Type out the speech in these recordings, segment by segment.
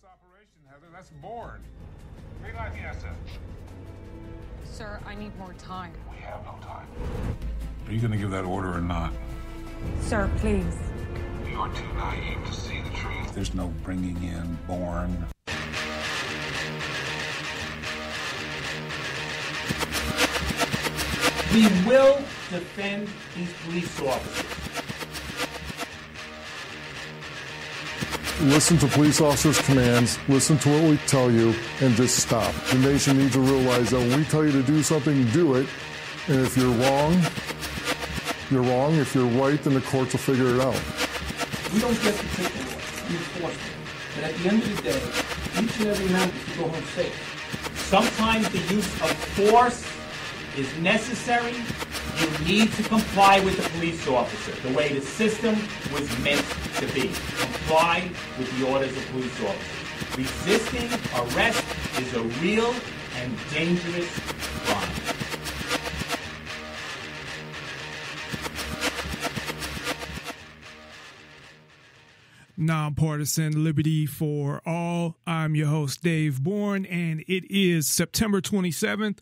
operation, Heather. That's Bourne. Green light, yes, sir. Sir, I need more time. We have no time. Are you going to give that order or not? Sir, please. You're too naive to see the truth. There's no bringing in Bourne. We will defend these police officers. Listen to police officers' commands, listen to what we tell you, and just stop. The nation needs to realize that when we tell you to do something, do it. And if you're wrong, you're wrong. If you're right, then the courts will figure it out. We don't get to take the law, we enforce it. But at the end of the day, each and every member should go home safe. Sometimes the use of force is necessary. You need to comply with the police officer the way the system was meant to be. Comply with the orders of police officers. Resisting arrest is a real and dangerous crime. Nonpartisan Liberty for All. I'm your host, Dave Bourne, and it is September 27th,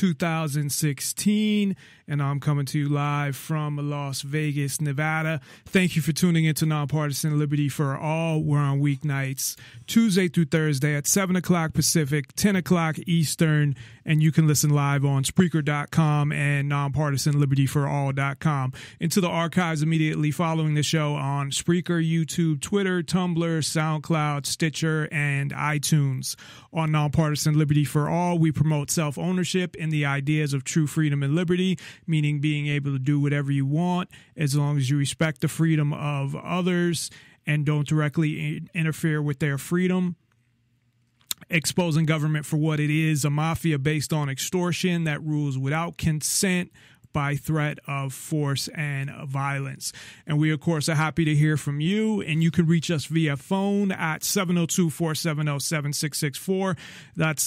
2016, and I'm coming to you live from Las Vegas, Nevada. Thank you for tuning into Nonpartisan Liberty for All. We're on weeknights, Tuesday through Thursday at 7 o'clock Pacific, 10 o'clock Eastern, and you can listen live on Spreaker.com and NonPartisanLibertyForall.com. Into the archives immediately following the show on Spreaker, YouTube, Twitter, Tumblr, SoundCloud, Stitcher, and iTunes. On Nonpartisan Liberty for All, we promote self-ownership and the ideas of true freedom and liberty, meaning being able to do whatever you want as long as you respect the freedom of others and don't directly interfere with their freedom. Exposing government for what it is, a mafia based on extortion that rules without consent, by threat of force and violence. And we, of course, are happy to hear from you. And you can reach us via phone at 702-470-7664. That's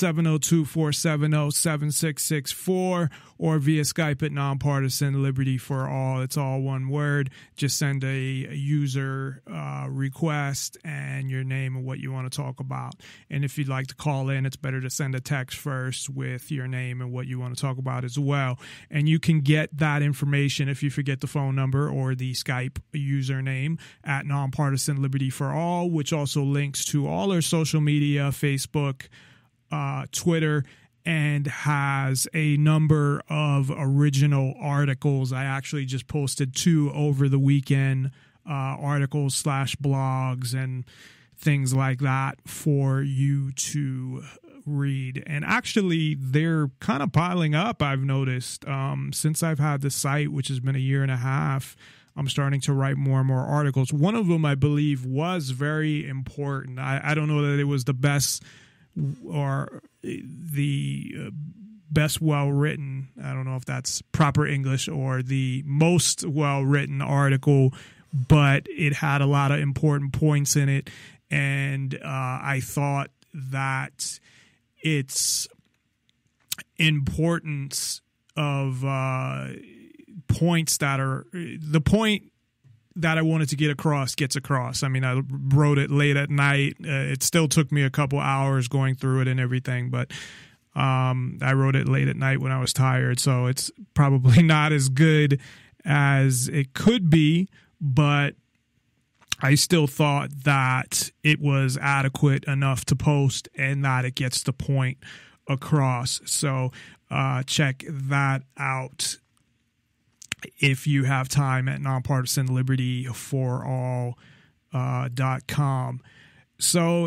702-470-7664. Or via Skype at Nonpartisan Liberty for All. It's all one word. Just send a user request and your name and what you want to talk about. And if you'd like to call in, it's better to send a text first with your name and what you want to talk about as well. And you can get that information if you forget the phone number or the Skype username at Nonpartisan Liberty for All, which also links to all our social media, Facebook, Twitter, and has a number of original articles. I actually just posted 2 over the weekend, articles / blogs and things like that for you to read. And actually, they're kind of piling up, I've noticed. Since I've had the site, which has been a year and a half, I'm starting to write more and more articles. One of them, I believe, was very important. I don't know that it was the best or the best well-written, I don't know if that's proper English, or the most well-written article, but it had a lot of important points in it. And I thought that its importance of points that are the point that I wanted to get across gets across. I mean, I wrote it late at night. It still took me a couple hours going through it and everything, but I wrote it late at night when I was tired, so it's probably not as good as it could be, but I still thought that it was adequate enough to post and that it gets the point across. So check that out if you have time at NonPartisanLibertyForall.com. So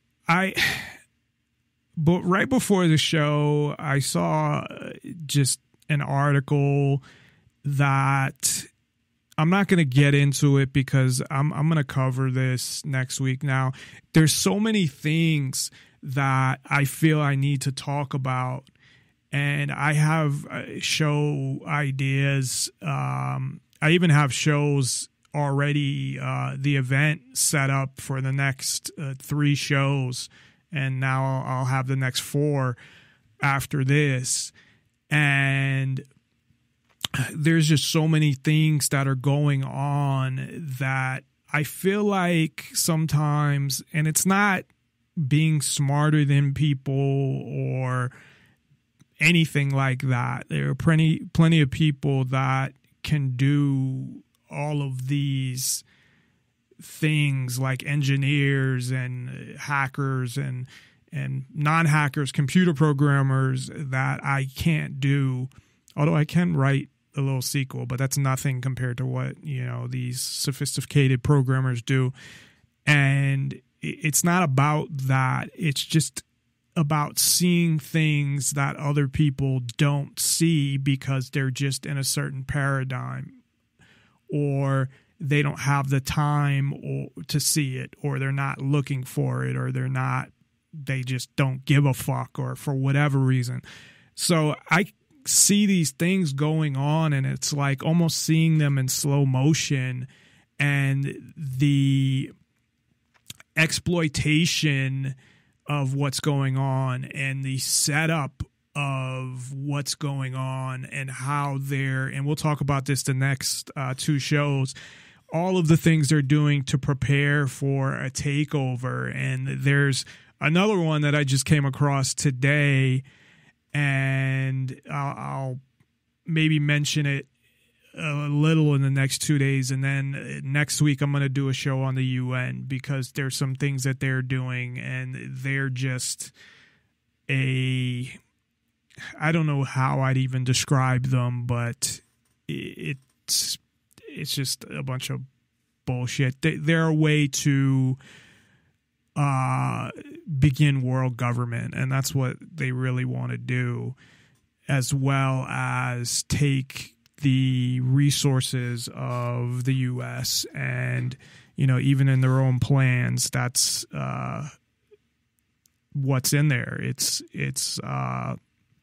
but right before the show, I saw just an article that I'm not going to get into it because I'm going to cover this next week. Now, there's so many things that I feel I need to talk about, and I have show ideas. I even have shows already, the event set up for the next 3 shows, and now I'll have the next 4 after this. And there's just so many things that are going on that I feel like sometimes, and it's not being smarter than people or anything like that. There are plenty of people that can do all of these things, like engineers and hackers and non-hackers, computer programmers, that I can't do. Although I can write a little SQL, but that's nothing compared to what, these sophisticated programmers do. And it's not about that. It's just about seeing things that other people don't see because they're just in a certain paradigm, or they don't have the time to see it, or they're not looking for it, or they just don't give a fuck, or for whatever reason. So I see these things going on, and it's like almost seeing them in slow motion, and the exploitation of what's going on and the setup of what's going on and how and we'll talk about this the next two shows, all of the things they're doing to prepare for a takeover. And there's another one that I just came across today, and I'll maybe mention it a little in the next 2 days, and then next week I'm going to do a show on the UN, because there's some things that they're doing, and they're just I don't know how I'd even describe them, but it's just a bunch of bullshit. They're a way to begin world government, and that's what they really want to do, as well as take the resources of the U.S. and, even in their own plans, that's what's in there. It's the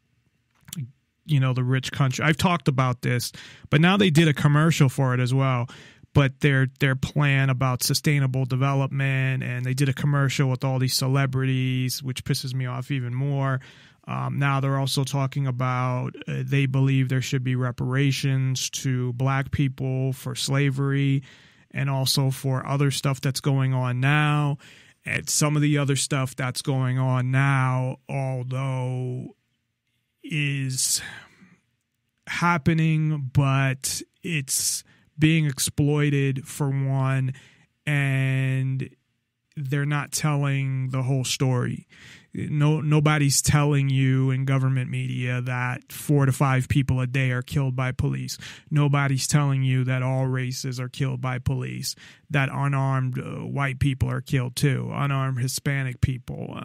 rich country. I've talked about this, but now they did a commercial for it as well. But their plan about sustainable development, and they did a commercial with all these celebrities, which pisses me off even more. Now they're also talking about they believe there should be reparations to black people for slavery, and also for other stuff that's going on now. And some of the other stuff that's going on now, although is happening, but it's being exploited for one, and they're not telling the whole story. Nobody's telling you in government media that 4 to 5 people a day are killed by police. Nobody's telling you that all races are killed by police, that unarmed white people are killed too, unarmed Hispanic people.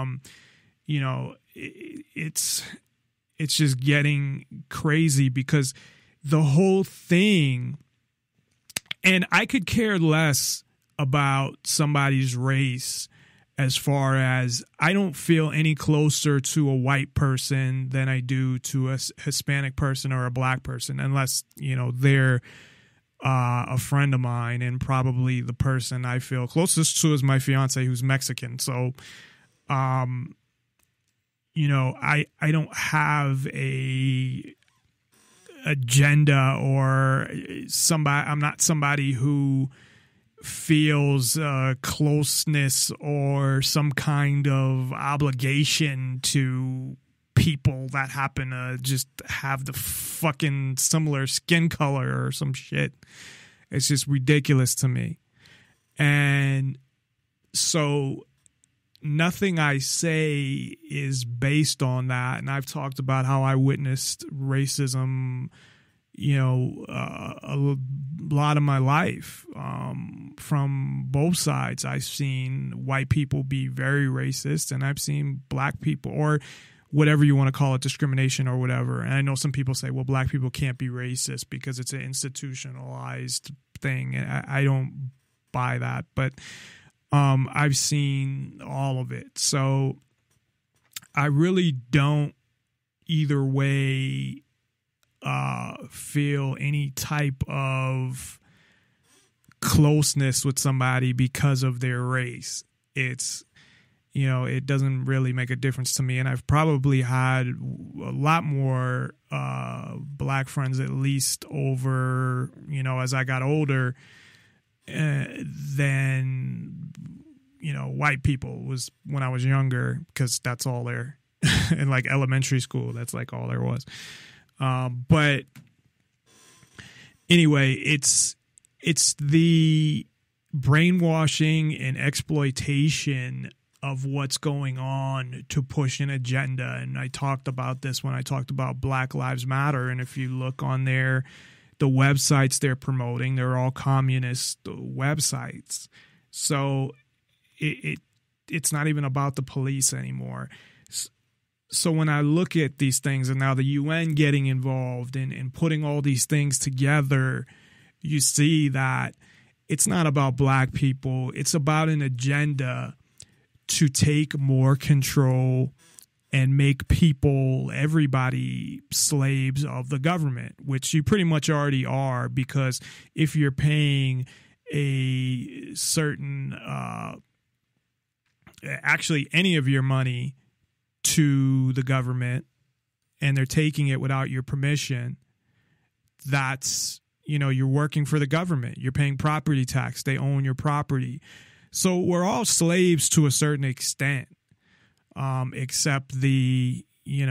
It's just getting crazy, because the whole thing, and I could care less about somebody's race, as far as I don't feel any closer to a white person than I do to a Hispanic person or a black person, unless, they're a friend of mine, and probably the person I feel closest to is my fiance, who's Mexican. So, I don't have a agenda or I'm not somebody who feels closeness or some kind of obligation to people that happen to just have the fucking similar skin color or some shit. It's just ridiculous to me. And so nothing I say is based on that. And I've talked about how I witnessed racism, a lot of my life, from both sides. I've seen white people be very racist, and I've seen black people, or whatever you want to call it, discrimination or whatever. And I know some people say, well, black people can't be racist because it's an institutionalized thing. And I don't buy that, but I've seen all of it. So I really don't either way feel any type of closeness with somebody because of their race. It's, it doesn't really make a difference to me. And I've probably had a lot more black friends, at least over, as I got older, than white people was when I was younger, because that's all there in like elementary school. That's like all there was. But anyway, it's the brainwashing and exploitation of what's going on to push an agenda. And I talked about this when I talked about Black Lives Matter. And if you look on the websites they're promoting, they're all communist websites. So it's not even about the police anymore. So when I look at these things, and now the UN getting involved and putting all these things together, you see that it's not about black people. It's about an agenda to take more control and make people, everybody, slaves of the government, which you pretty much already are, because if you're paying a certain, actually any of your money to the government and they're taking it without your permission, that's, you're working for the government. You're paying property tax. They own your property. So we're all slaves to a certain extent, except the,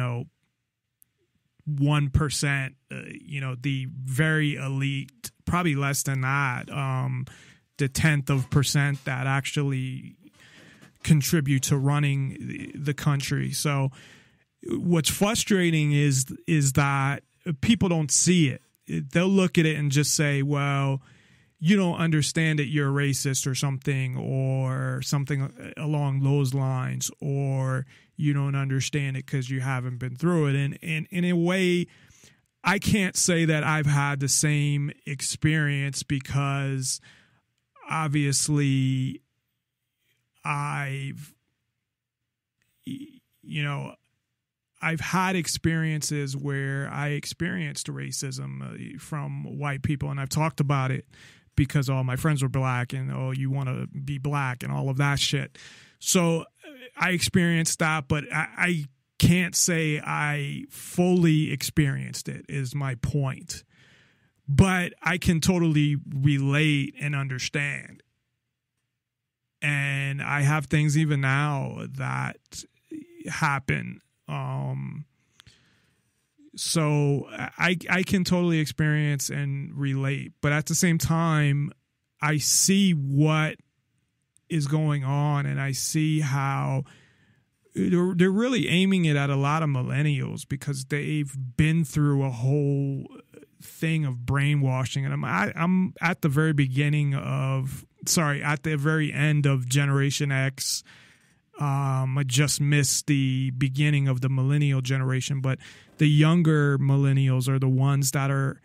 1%, the very elite, probably less than that, the 10% that actually contribute to running the country. So what's frustrating is that people don't see it. They'll look at it and just say, well, you don't understand it, you're a racist or something along those lines, or you don't understand it because you haven't been through it. And in a way, I can't say that I've had the same experience, because obviously I've had experiences where I experienced racism from white people, and I've talked about it because all my friends were black, and you want to be black and all of that shit. So I experienced that, but I can't say I fully experienced it, is my point. But I can totally relate and understand. And I have things even now that happen. So I can totally experience and relate. But at the same time, I see what is going on, and I see how they're really aiming it at a lot of millennials, because they've been through a whole thing of brainwashing. And I'm at the very at the very end of Generation X. I just missed the beginning of the millennial generation, but the younger millennials are the ones that are,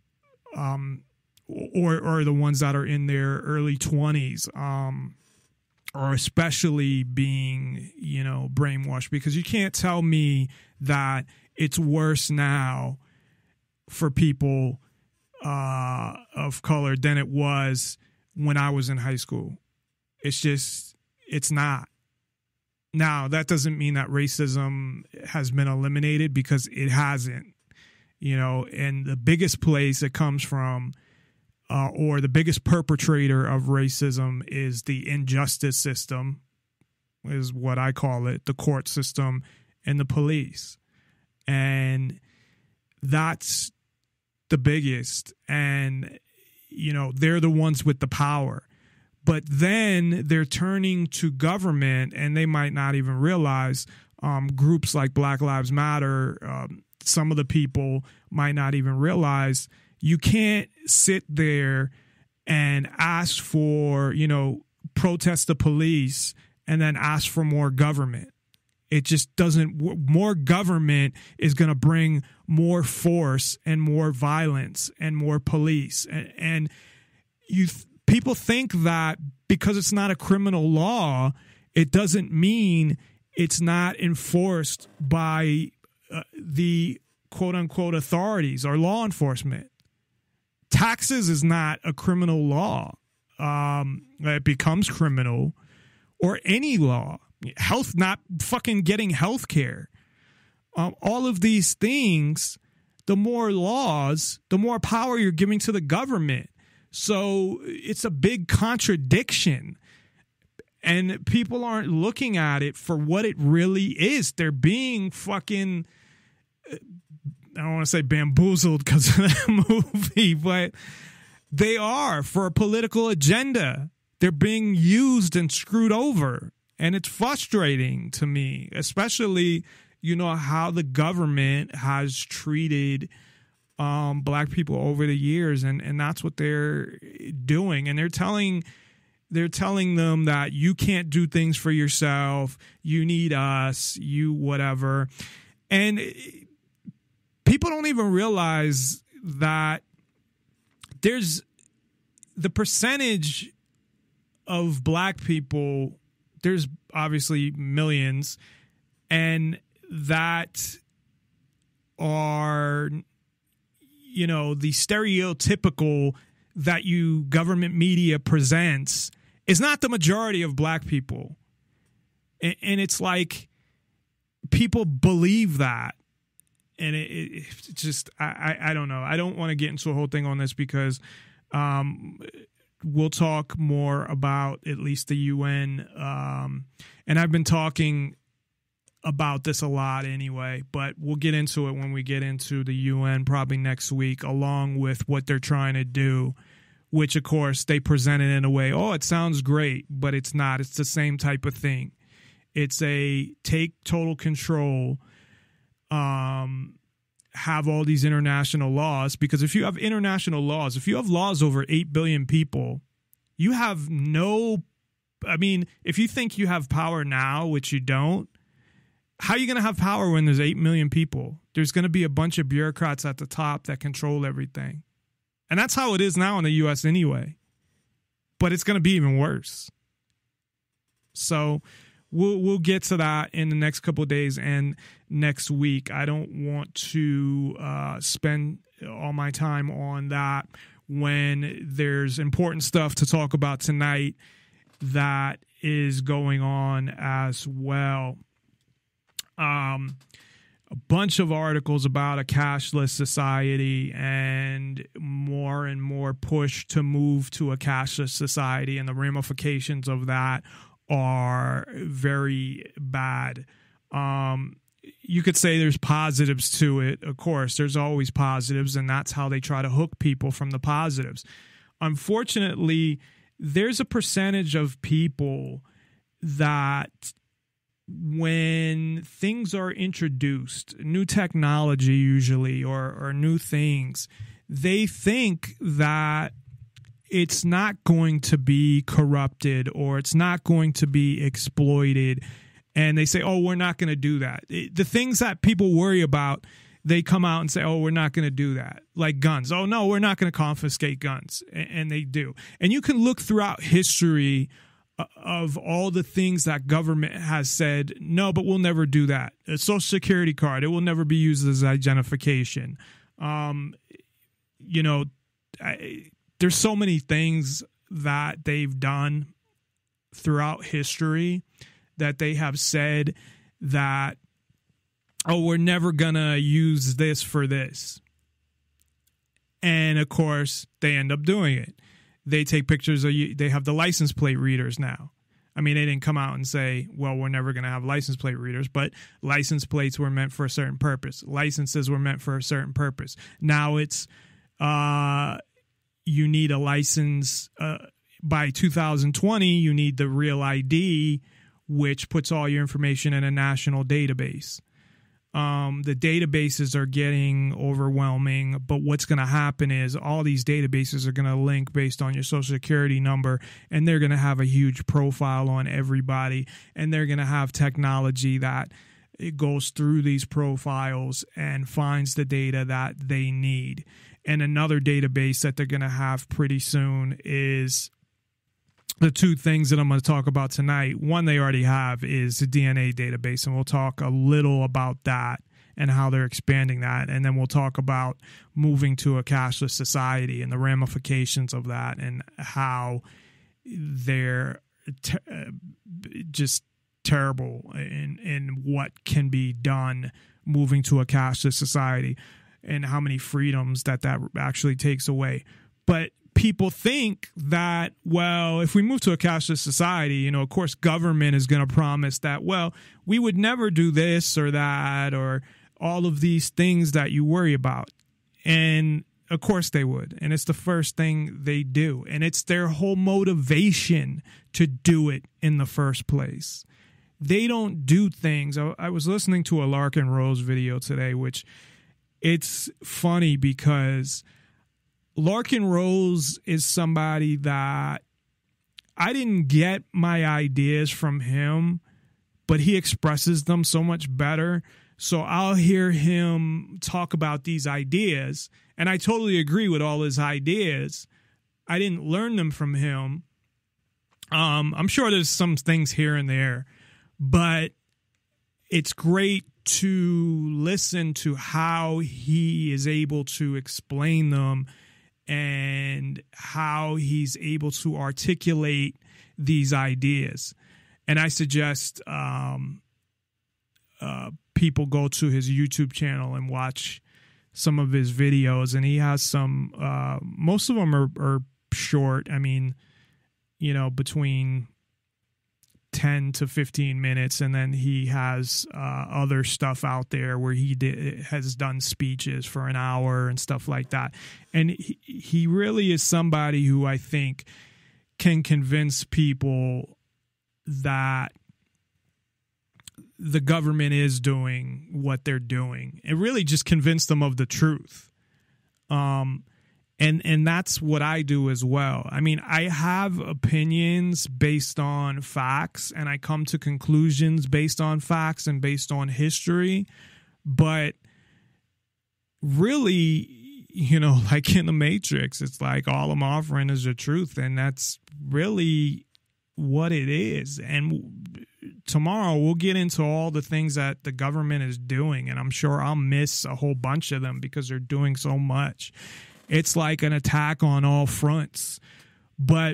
or the ones that are in their early 20s, are especially being, brainwashed, because you can't tell me that it's worse now for people of color than it was when I was in high school. It's not. Now, that doesn't mean that racism has been eliminated, because it hasn't, and the biggest place it comes from, or the biggest perpetrator of racism, is the injustice system, is what I call it, the court system and the police. And that's the biggest. And, they're the ones with the power. But then they're turning to government, and they might not even realize, groups like Black Lives Matter, some of the people might not even realize, you can't sit there and ask for, protest the police and then ask for more government. It just doesn't. More government is going to bring more force and more violence and more police. And people think that because it's not a criminal law, it doesn't mean it's not enforced by the quote unquote authorities or law enforcement. Taxes is not a criminal law. It becomes criminal, or any law. Health, not fucking getting health care. All of these things, the more laws, the more power you're giving to the government. So it's a big contradiction. And people aren't looking at it for what it really is. They're being fucking, I don't want to say bamboozled because of that movie, but they are for a political agenda. They're being used and screwed over. And it's frustrating to me, especially, you know, how the government has treated black people over the years. And that's what they're doing. And they're telling them that you can't do things for yourself. You need us, you whatever. And people don't even realize that there's the percentage of black people, there's obviously millions, and that are, you know, the stereotypical that you government media presents is not the majority of black people. And it's like people believe that. And it just, I don't know. I don't want to get into a whole thing on this because we'll talk more about at least the UN. And I've been talking about this a lot anyway, but we'll get into it when we get into the UN probably next week, along with what they're trying to do, which, of course, they present it in a way, oh, it sounds great, but it's not. It's the same type of thing. It's a take total control, have all these international laws, because if you have international laws, if you have laws over 8 billion people, you have no, I mean, if you think you have power now, which you don't, how are you going to have power when there's 8 million people? There's going to be a bunch of bureaucrats at the top that control everything. And that's how it is now in the U.S. anyway. But it's going to be even worse. So we'll get to that in the next couple of days and next week. I don't want to spend all my time on that when there's important stuff to talk about tonight that is going on as well. A bunch of articles about a cashless society and more push to move to a cashless society, and the ramifications of that are very bad. You could say there's positives to it. Of course, there's always positives, and that's how they try to hook people from the positives. Unfortunately, there's a percentage of people that when things are introduced, new technology usually, or new things, they think that it's not going to be corrupted or it's not going to be exploited. And they say, oh, we're not going to do that. The things that people worry about, they come out and say, oh, we're not going to do that. Like guns. Oh, no, we're not going to confiscate guns. And they do. And you can look throughout history of all the things that government has said, no, but we'll never do that. A social security card, it will never be used as identification. You know, there's so many things that they've done throughout history that they have said that, oh, we're never going to use this for this. And, of course, they end up doing it. They take pictures of you. They have the license plate readers now. I mean, they didn't come out and say, well, we're never going to have license plate readers, but license plates were meant for a certain purpose. Licenses were meant for a certain purpose. Now it's you need a license by 2020. You need the Real ID, which puts all your information in a national database. The databases are getting overwhelming, but what's going to happen is all these databases are going to link based on your social security number, and they're going to have a huge profile on everybody, and they're going to have technology that it goes through these profiles and finds the data that they need. And another database that they're going to have pretty soon is the two things that I'm going to talk about tonight. One they already have is the DNA database, and we'll talk a little about that and how they're expanding that. And then we'll talk about moving to a cashless society and the ramifications of that and how they're just terrible in what can be done moving to a cashless society and how many freedoms that actually takes away. But people think that, well, if we move to a cashless society, you know, of course, government is going to promise that, well, we would never do this or that or all of these things that you worry about. And of course they would. And it's the first thing they do. And it's their whole motivation to do it in the first place. They don't do things. I was listening to a Larkin Rose video today, which it's funny because Larkin Rose is somebody that I didn't get my ideas from him, but he expresses them so much better. So I'll hear him talk about these ideas, and I totally agree with all his ideas. I didn't learn them from him. I'm sure there's some things here and there, but it's great to listen to how he is able to explain them and how he's able to articulate these ideas. And I suggest people go to his YouTube channel and watch some of his videos. And he has some, most of them are short. I mean, you know, between 10 to 15 minutes, and then he has other stuff out there where he has done speeches for an hour and stuff like that. And he really is somebody who I think can convince people that the government is doing what they're doing. It really just convince them of the truth. And that's what I do as well. I mean, I have opinions based on facts, and I come to conclusions based on facts and based on history. But really, you know, like in the Matrix, it's like all I'm offering is the truth, and that's really what it is. And tomorrow we'll get into all the things that the government is doing, and I'm sure I'll miss a whole bunch of them because they're doing so much. It's like an attack on all fronts. But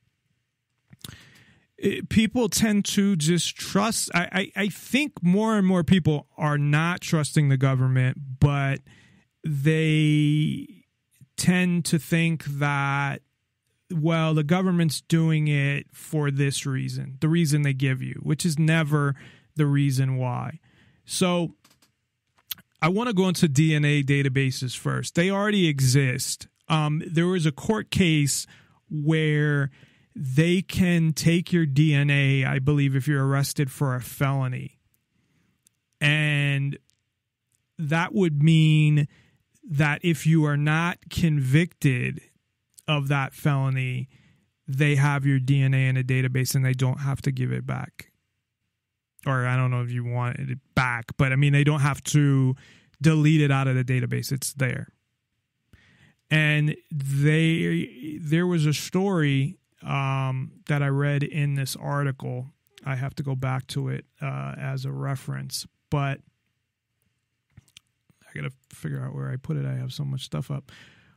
people tend to just trust. I think more and more people are not trusting the government, but they tend to think that, well, the government's doing it for this reason, the reason they give you, which is never the reason why. So I want to go into DNA databases first. They already exist. There was a court case where they can take your DNA, I believe, if you're arrested for a felony. And that would mean that if you are not convicted of that felony, they have your DNA in a database and they don't have to give it back. Or I don't know if you want it back, but I mean, they don't have to delete it out of the database. It's there. And there was a story that I read in this article. I have to go back to it as a reference, but I got to figure out where I put it. I have so much stuff up.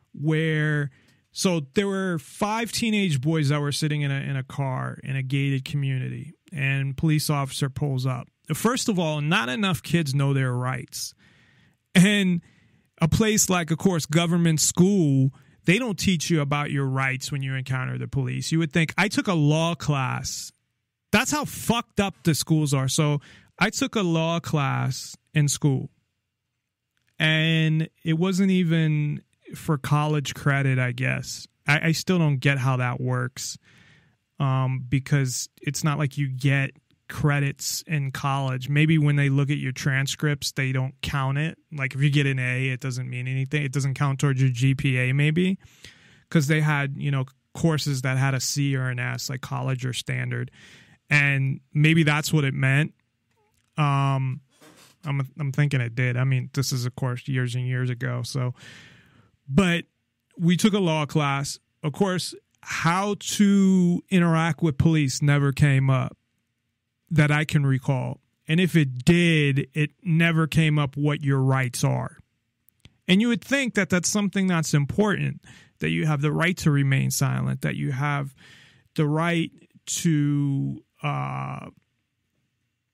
So there were 5 teenage boys that were sitting in a car in a gated community, and police officer pulls up. First of all, not enough kids know their rights. And a place like, of course, government school, they don't teach you about your rights when you encounter the police. You would think, I took a law class. That's how fucked up the schools are. So I took a law class in school, and it wasn't even for college credit, I guess. I still don't get how that works, because it's not like you get credits in college. Maybe when they look at your transcripts, they don't count it. Like if you get an A, it doesn't mean anything. It doesn't count towards your GPA, maybe, because they had, you know, courses that had a C or an S, like college or standard, and maybe that's what it meant. I'm thinking it did. I mean, this is, of course, years and years ago. So, but we took a law class. Of course, how to interact with police never came up that I can recall. And if it did, it never came up what your rights are. And you would think that that's something that's important, that you have the right to remain silent, that you have the right to,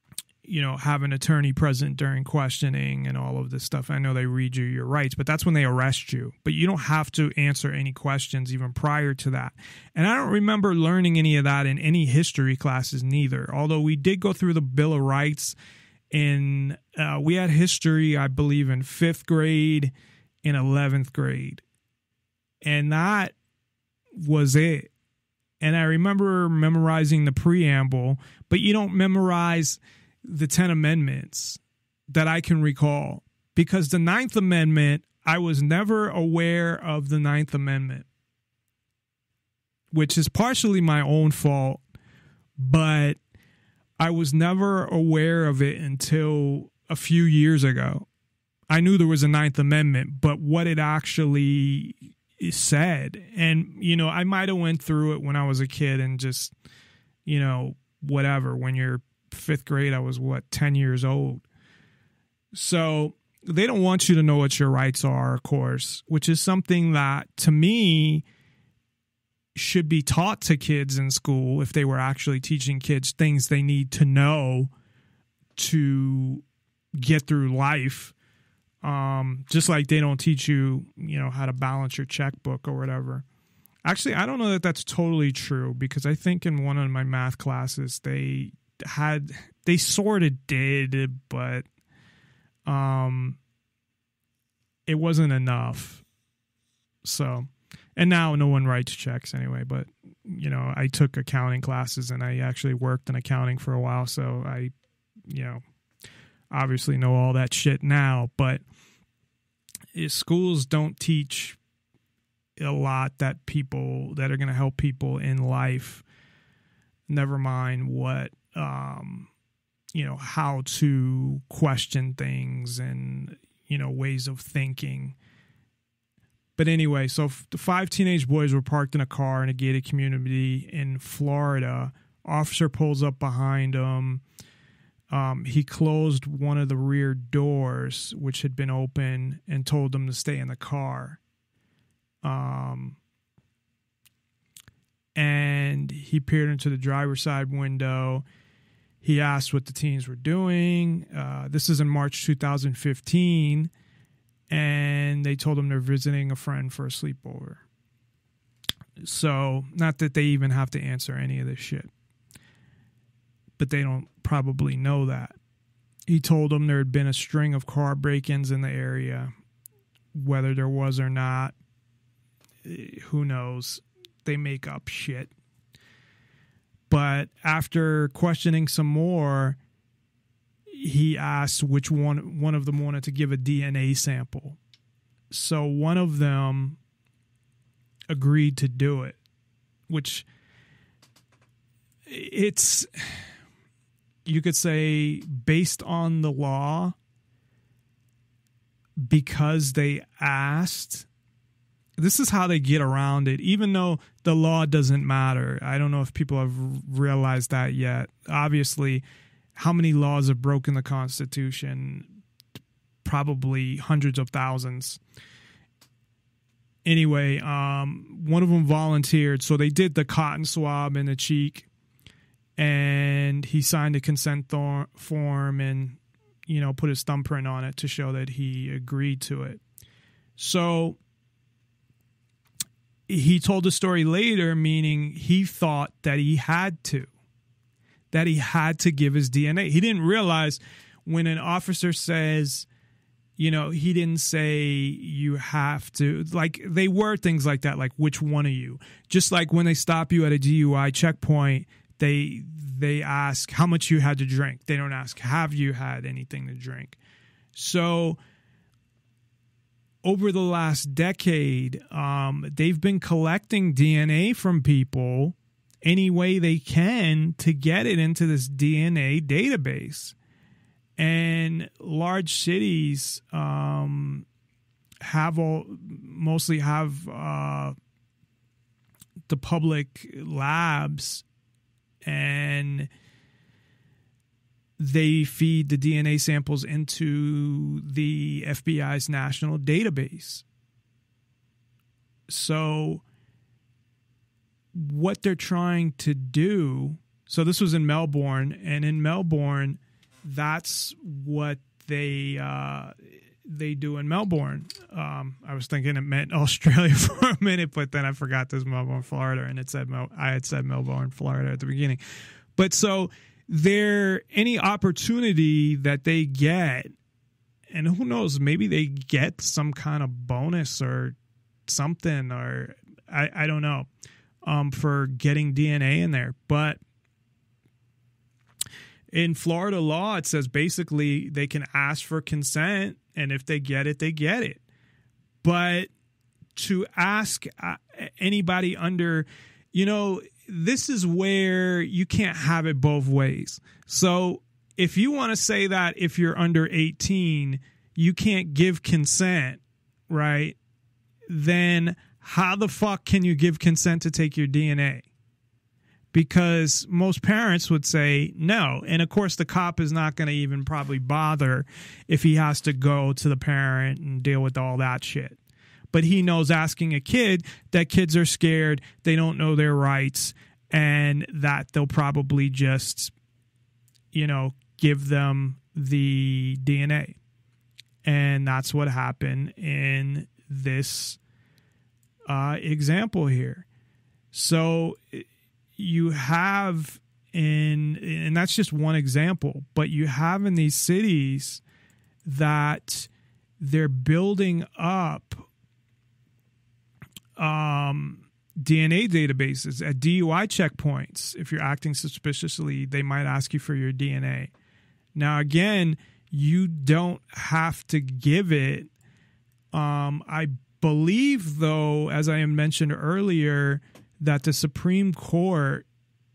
have an attorney present during questioning and all of this stuff. I know they read you your rights, but that's when they arrest you. But you don't have to answer any questions even prior to that. And I don't remember learning any of that in any history classes neither, although we did go through the Bill of Rights. We had history, I believe, in 5th grade and 11th grade. And that was it. And I remember memorizing the preamble, but you don't memorize the 10 amendments that I can recall, because the 9th Amendment, I was never aware of the 9th Amendment, which is partially my own fault, but I was never aware of it until a few years ago. I knew there was a 9th Amendment, but what it actually said, and, I might have went through it when I was a kid and just, whatever, when you're 5th grade, I was 10 years old. So they don't want you to know what your rights are, of course, which is something that to me should be taught to kids in school if they were actually teaching kids things they need to know to get through life. Just like they don't teach you, how to balance your checkbook or whatever. Actually, I don't know that that's totally true, because I think in one of my math classes they sort of did, but it wasn't enough. So, and now no one writes checks anyway, but I took accounting classes and I actually worked in accounting for a while, so I obviously know all that shit now. But schools don't teach a lot that are going to help people in life, never mind what how to question things and, ways of thinking. But anyway, so the 5 teenage boys were parked in a car in a gated community in Florida. Officer pulls up behind them. He closed one of the rear doors, which had been open, and told them to stay in the car. And he peered into the driver's side window. He asked what the teens were doing. This is in March 2015. And they told him they're visiting a friend for a sleepover. So, not that they even have to answer any of this shit, but they don't probably know that. He told them there had been a string of car break-ins in the area. Whether there was or not, who knows? They make up shit. But after questioning some more, he asked which one of them wanted to give a DNA sample. So one of them agreed to do it, which it's, you could say, based on the law, because they asked. This is how they get around it, even though the law doesn't matter. I don't know if people have realized that yet. Obviously, how many laws have broken the Constitution? Probably hundreds of thousands. Anyway, one of them volunteered. So they did the cotton swab in the cheek, and he signed a consent form and, put his thumbprint on it to show that he agreed to it. So he told the story later, meaning he thought that he had to give his DNA. He didn't realize when an officer says, he didn't say you have to, like, they were things like that, like which one of you. Just like when they stop you at a DUI checkpoint, they ask how much you had to drink. They don't ask, have you had anything to drink? So over the last decade, they've been collecting DNA from people any way they can to get it into this DNA database. And large cities mostly have the public labs, and they feed the DNA samples into the FBI's national database. So what they're trying to do, so this was in Melbourne, and in Melbourne, that's what they do in Melbourne. I was thinking it meant Australia for a minute, but then I forgot there's Melbourne, Florida, and I had said Melbourne, Florida at the beginning. But so any opportunity that they get, and who knows, maybe they get some kind of bonus or something, or I don't know, for getting DNA in there. But in Florida law, it says basically they can ask for consent, and if they get it, they get it. But to ask anybody under, this is where you can't have it both ways. So if you want to say that if you're under 18, you can't give consent, right? Then how the fuck can you give consent to take your DNA? Because most parents would say no. And of course, the cop is not going to even probably bother if he has to go to the parent and deal with all that shit. But he knows asking a kid that kids are scared, they don't know their rights, and that they'll probably just, give them the DNA. And that's what happened in this example here. So you have and that's just one example, but you have in these cities that they're building up DNA databases at DUI checkpoints. If you're acting suspiciously, they might ask you for your DNA. Now, again, you don't have to give it. I believe, though, as I mentioned earlier, that the Supreme Court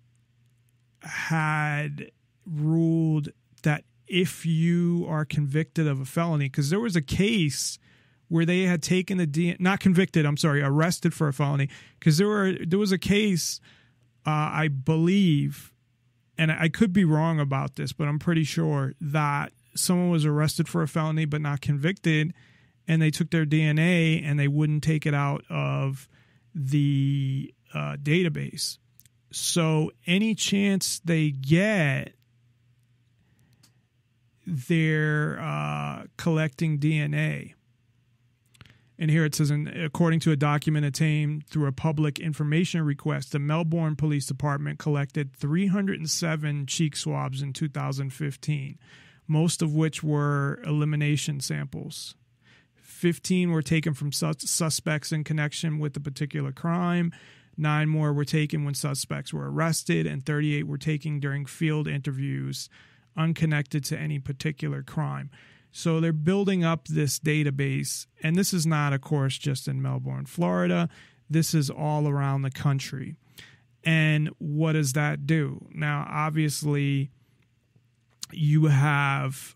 had ruled that if you are convicted of a felony, because there was a case where they had taken the arrested for a felony, because there was a case, I believe, and I could be wrong about this, but I'm pretty sure that someone was arrested for a felony but not convicted, and they took their DNA and they wouldn't take it out of the database. So any chance they get, they're collecting DNA. And here it says, according to a document obtained through a public information request, the Melbourne Police Department collected 307 cheek swabs in 2015, most of which were elimination samples. 15 were taken from suspects in connection with a particular crime. 9 more were taken when suspects were arrested, and 38 were taken during field interviews unconnected to any particular crime. So they're building up this database, and this is not, of course, just in Melbourne, Florida. This is all around the country. And what does that do? Now, obviously, you have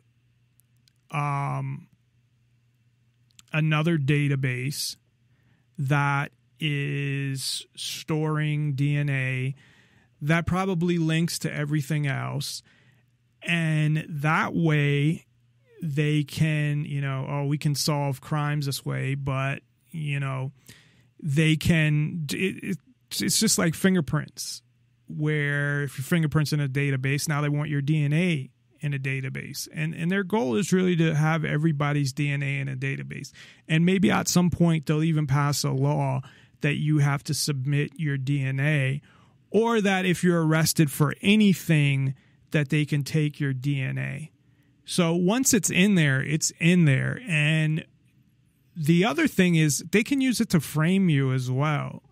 another database that is storing DNA that probably links to everything else. And that way they can, we can solve crimes this way, but, they can, it's just like fingerprints, where if your fingerprints in a database, now they want your DNA in a database. And their goal is really to have everybody's DNA in a database. And maybe at some point they'll even pass a law that you have to submit your DNA, or that if you're arrested for anything, that they can take your DNA. So once it's in there, it's in there. And the other thing is they can use it to frame you as well.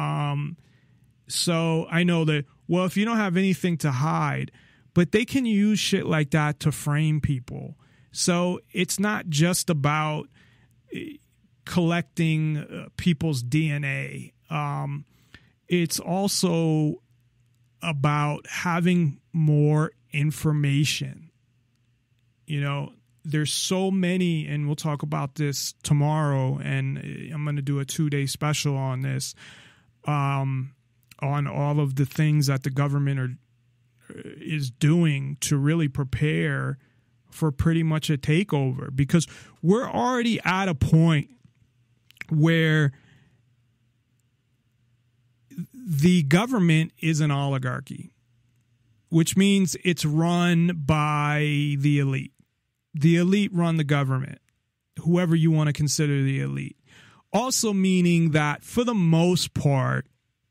So I know that, well, if you don't have anything to hide, but they can use shit like that to frame people. So it's not just about collecting people's DNA. It's also about having more information. There's so many, and we'll talk about this tomorrow, and I'm going to do a 2-day special on this, on all of the things that the government is doing to really prepare for pretty much a takeover, because we're already at a point where the government is an oligarchy, which means it's run by the elite. The elite run the government, whoever you want to consider the elite. Also meaning that for the most part,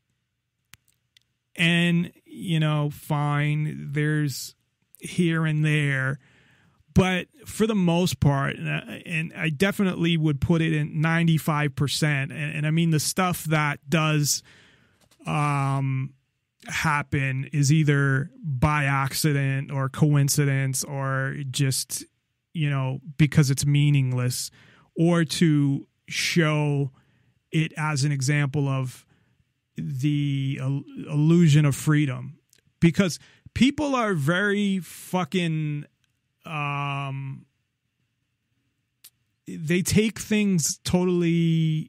and, you know, fine, there's here and there, but for the most part, and I definitely would put it in 95%, and I mean the stuff that does happen is either by accident or coincidence or just, you know, because it's meaningless, or to show it as an example of the illusion of freedom, because people are very fucking they take things totally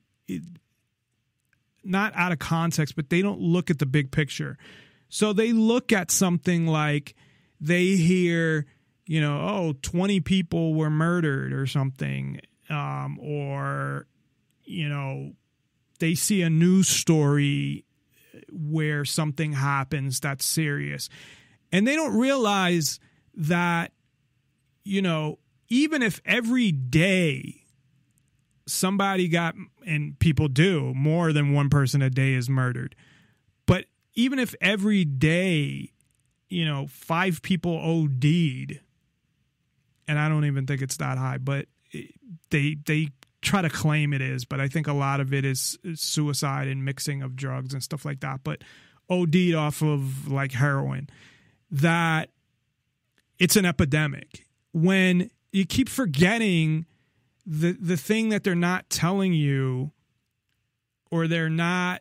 not out of context, but they don't look at the big picture. So they look at something like, they hear, you know, oh, 20 people were murdered or something, or, you know, they see a news story where something happens that's serious, and they don't realize that, you know, even if every day somebody got, and people do, more than one person a day is murdered, but even if every day, you know, 5 people OD'd, and I don't even think it's that high, but they try to claim it is, but I think a lot of it is suicide and mixing of drugs and stuff like that, but OD'd off of like heroin, that it's an epidemic. When you keep forgetting the thing that they're not telling you, or they're not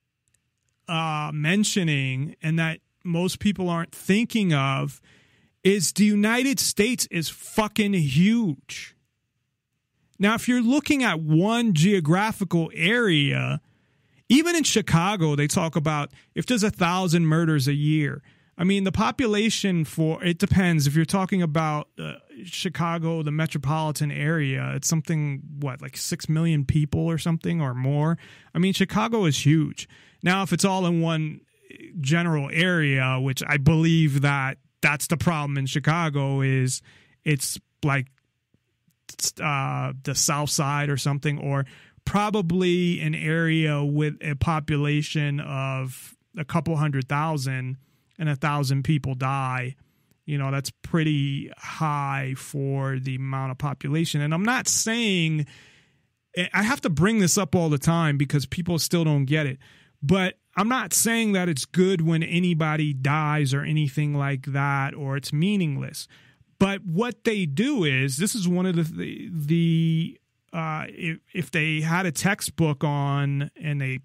mentioning, and that most people aren't thinking of, is the United States is fucking huge. Now, if you're looking at one geographical area, even in Chicago, they talk about if there's 1,000 murders a year. I mean, the population for, it depends. If you're talking about Chicago, the metropolitan area, it's something, what, like 6 million people or something or more? I mean, Chicago is huge. Now, if it's all in one general area, which I believe that that's the problem in Chicago, is it's like the South Side or something, or probably an area with a population of a couple 100,000 and 1,000 people die. You know, that's pretty high for the amount of population. And I'm not saying, I have to bring this up all the time because people still don't get it, but I'm not saying that it's good when anybody dies or anything like that, or it's meaningless. But what they do is, this is one of the if they had a textbook on, and they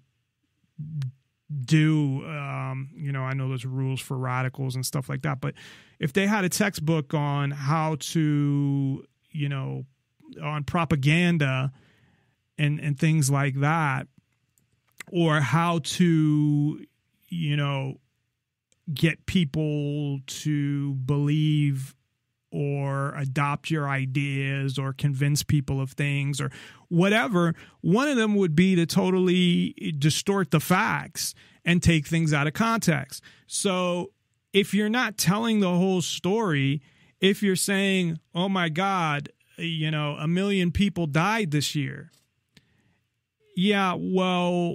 do, you know, I know there's rules for radicals and stuff like that, but if they had a textbook on how to, you know, on propaganda and things like that, or how to, you know, get people to believe or adopt your ideas or convince people of things or whatever, one of them would be to totally distort the facts and take things out of context. So if you're not telling the whole story, if you're saying, oh my God, you know, 1 million people died this year. Yeah, well,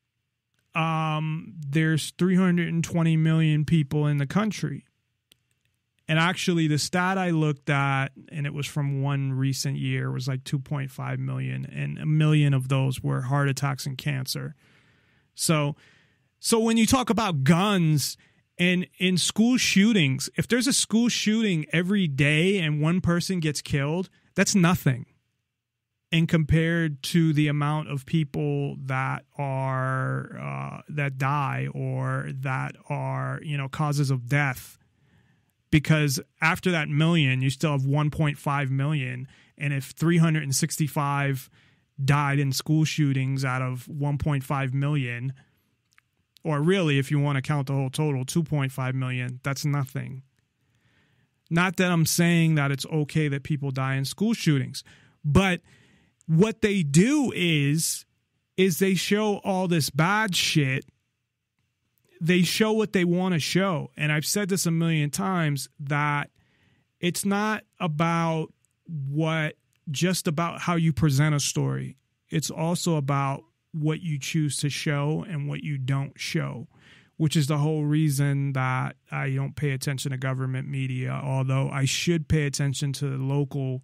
there's 320 million people in the country. And actually, the stat I looked at, and it was from one recent year, was like 2.5 million, and 1 million of those were heart attacks and cancer. So when you talk about guns and in school shootings, if there's a school shooting every day and one person gets killed, that's nothing. And compared to the amount of people that are that die, or that are, you know, causes of death. Because after that million, you still have 1.5 million. And if 365 died in school shootings out of 1.5 million, or really, if you want to count the whole total, 2.5 million, that's nothing. Not that I'm saying that it's okay that people die in school shootings, but what they do is they show all this bad shit they show what they want to show. And I've said this a million times, that it's not about just about how you present a story. It's also about what you choose to show and what you don't show, which is the whole reason that I don't pay attention to government media, although I should pay attention to the local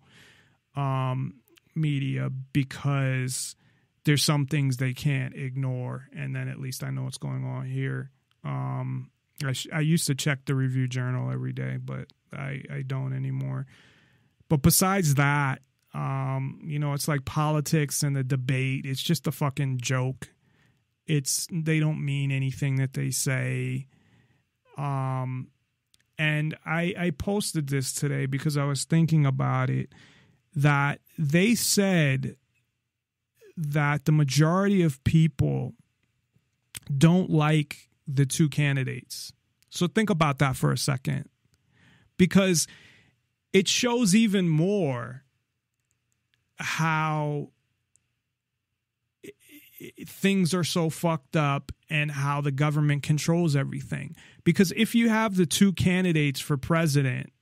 media, because there's some things they can't ignore, and then at least I know what's going on here. I used to check the Review Journal every day, but I don't anymore. But besides that, it's like politics and the debate. It's just a fucking joke. They don't mean anything that they say. And I posted this today because I was thinking about it, that they said that the majority of people don't like the two candidates. So think about that for a second, because it shows even more how things are so fucked up and how the government controls everything. Because if you have the two candidates for president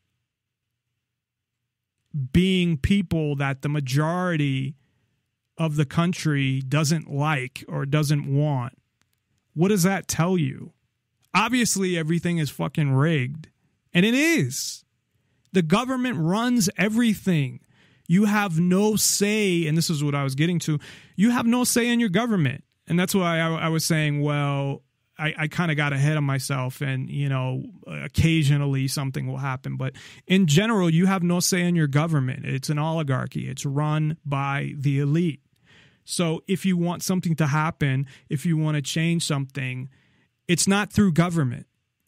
being people that the majority of the country doesn't like or doesn't want, what does that tell you? Obviously, everything is fucking rigged. And it is. The government runs everything. You have no say, and this is what I was getting to. You have no say in your government. And that's why I was saying, well, I kind of got ahead of myself, and, occasionally something will happen. But in general, you have no say in your government. It's an oligarchy. It's run by the elite. So if you want something to happen, if you want to change something, it's not through government.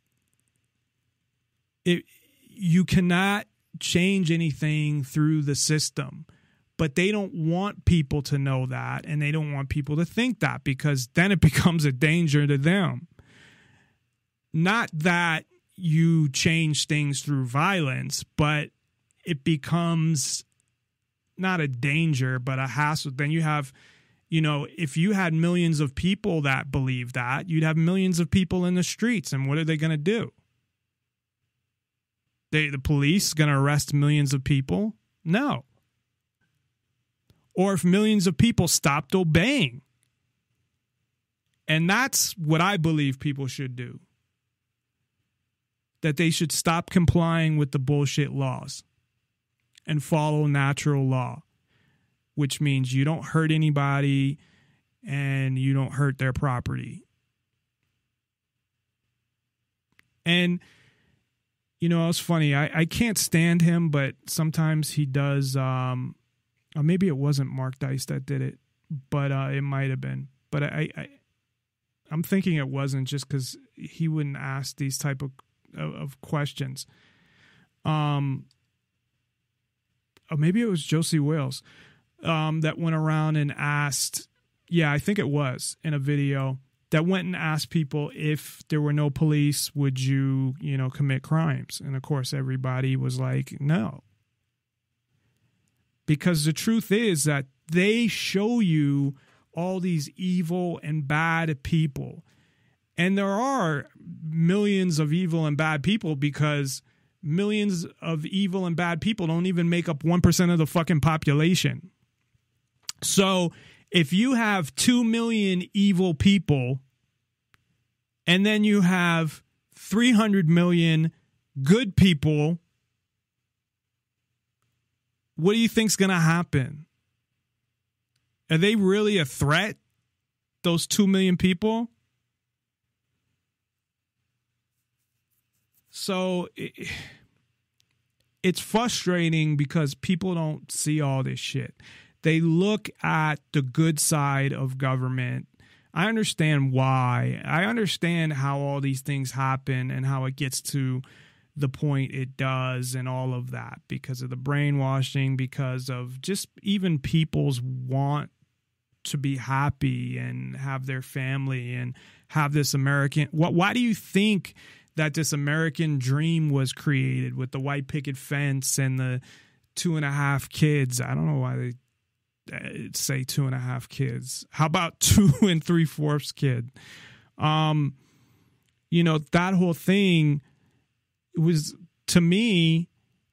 You cannot change anything through the system. But they don't want people to know that, and they don't want people to think that, because then it becomes a danger to them. Not that you change things through violence, but it becomes not a danger, but a hassle. Then you have, if you had millions of people that believe that, you'd have millions of people in the streets, and what are they going to do? The police going to arrest millions of people? No. Or if millions of people stopped obeying. And that's what I believe people should do. That they should stop complying with the bullshit laws and follow natural law, which means you don't hurt anybody and you don't hurt their property. And, it's funny. I can't stand him, but sometimes he does. Maybe it wasn't Mark Dice that did it, but it might have been. But I'm thinking it wasn't, just because he wouldn't ask these type of questions. Or maybe it was Josie Wales that went around and asked. Yeah, I think it was in a video that went and asked people, if there were no police, would you, commit crimes? And of course, everybody was like, no. Because the truth is that they show you all these evil and bad people. And there are millions of evil and bad people, because millions of evil and bad people don't even make up 1% of the fucking population. So if you have 2 million evil people, and then you have 300 million good people, what do you think's going to happen? Are they really a threat, those 2 million people? So it's frustrating because people don't see all this shit. They look at the good side of government. I understand why. I understand how all these things happen and how it gets to the point it does and all of that, because of the brainwashing, because of just even people's want to be happy and have their family and have this American. Why do you think that this American dream was created, with the white picket fence and the 2.5 kids? I don't know why they say 2.5 kids. How about 2 3/4 kid? you know, that whole thing was, to me,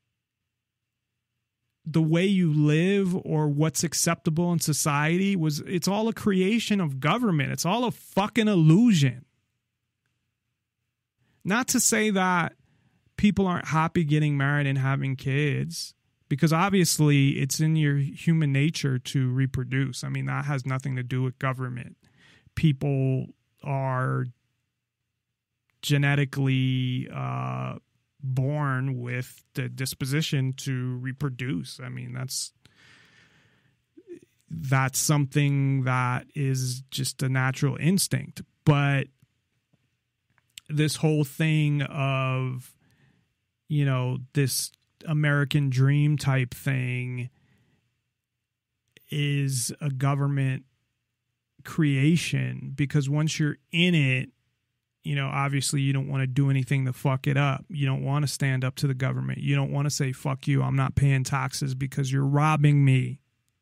the way you live or what's acceptable in society it's all a creation of government. It's all a fucking illusion. Not to say that people aren't happy getting married and having kids, because obviously it's in your human nature to reproduce. I mean, that has nothing to do with government. People are genetically born with the disposition to reproduce. I mean, that's something that is just a natural instinct. But this whole thing of, you know, this American dream type thing is a government creation, because once you're in it, you know, obviously you don't want to do anything to fuck it up. You don't want to stand up to the government. You don't want to say, fuck you, I'm not paying taxes because you're robbing me.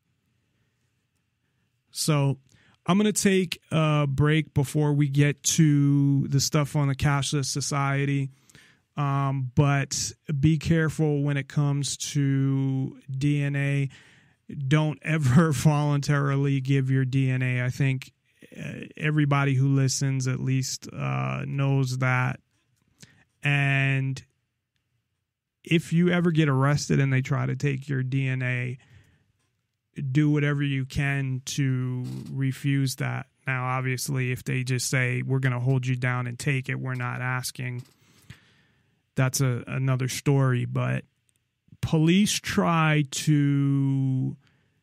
So I'm going to take a break before we get to the stuff on the cashless society. But be careful when it comes to DNA. Don't ever voluntarily give your DNA. I think everybody who listens at least knows that. And if you ever get arrested and they try to take your DNA, do whatever you can to refuse that. Now, obviously, if they just say, we're going to hold you down and take it, we're not asking, that's another story. But police try to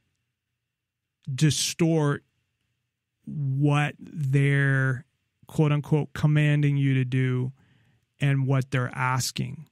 distort what they're, quote unquote, commanding you to do and what they're asking.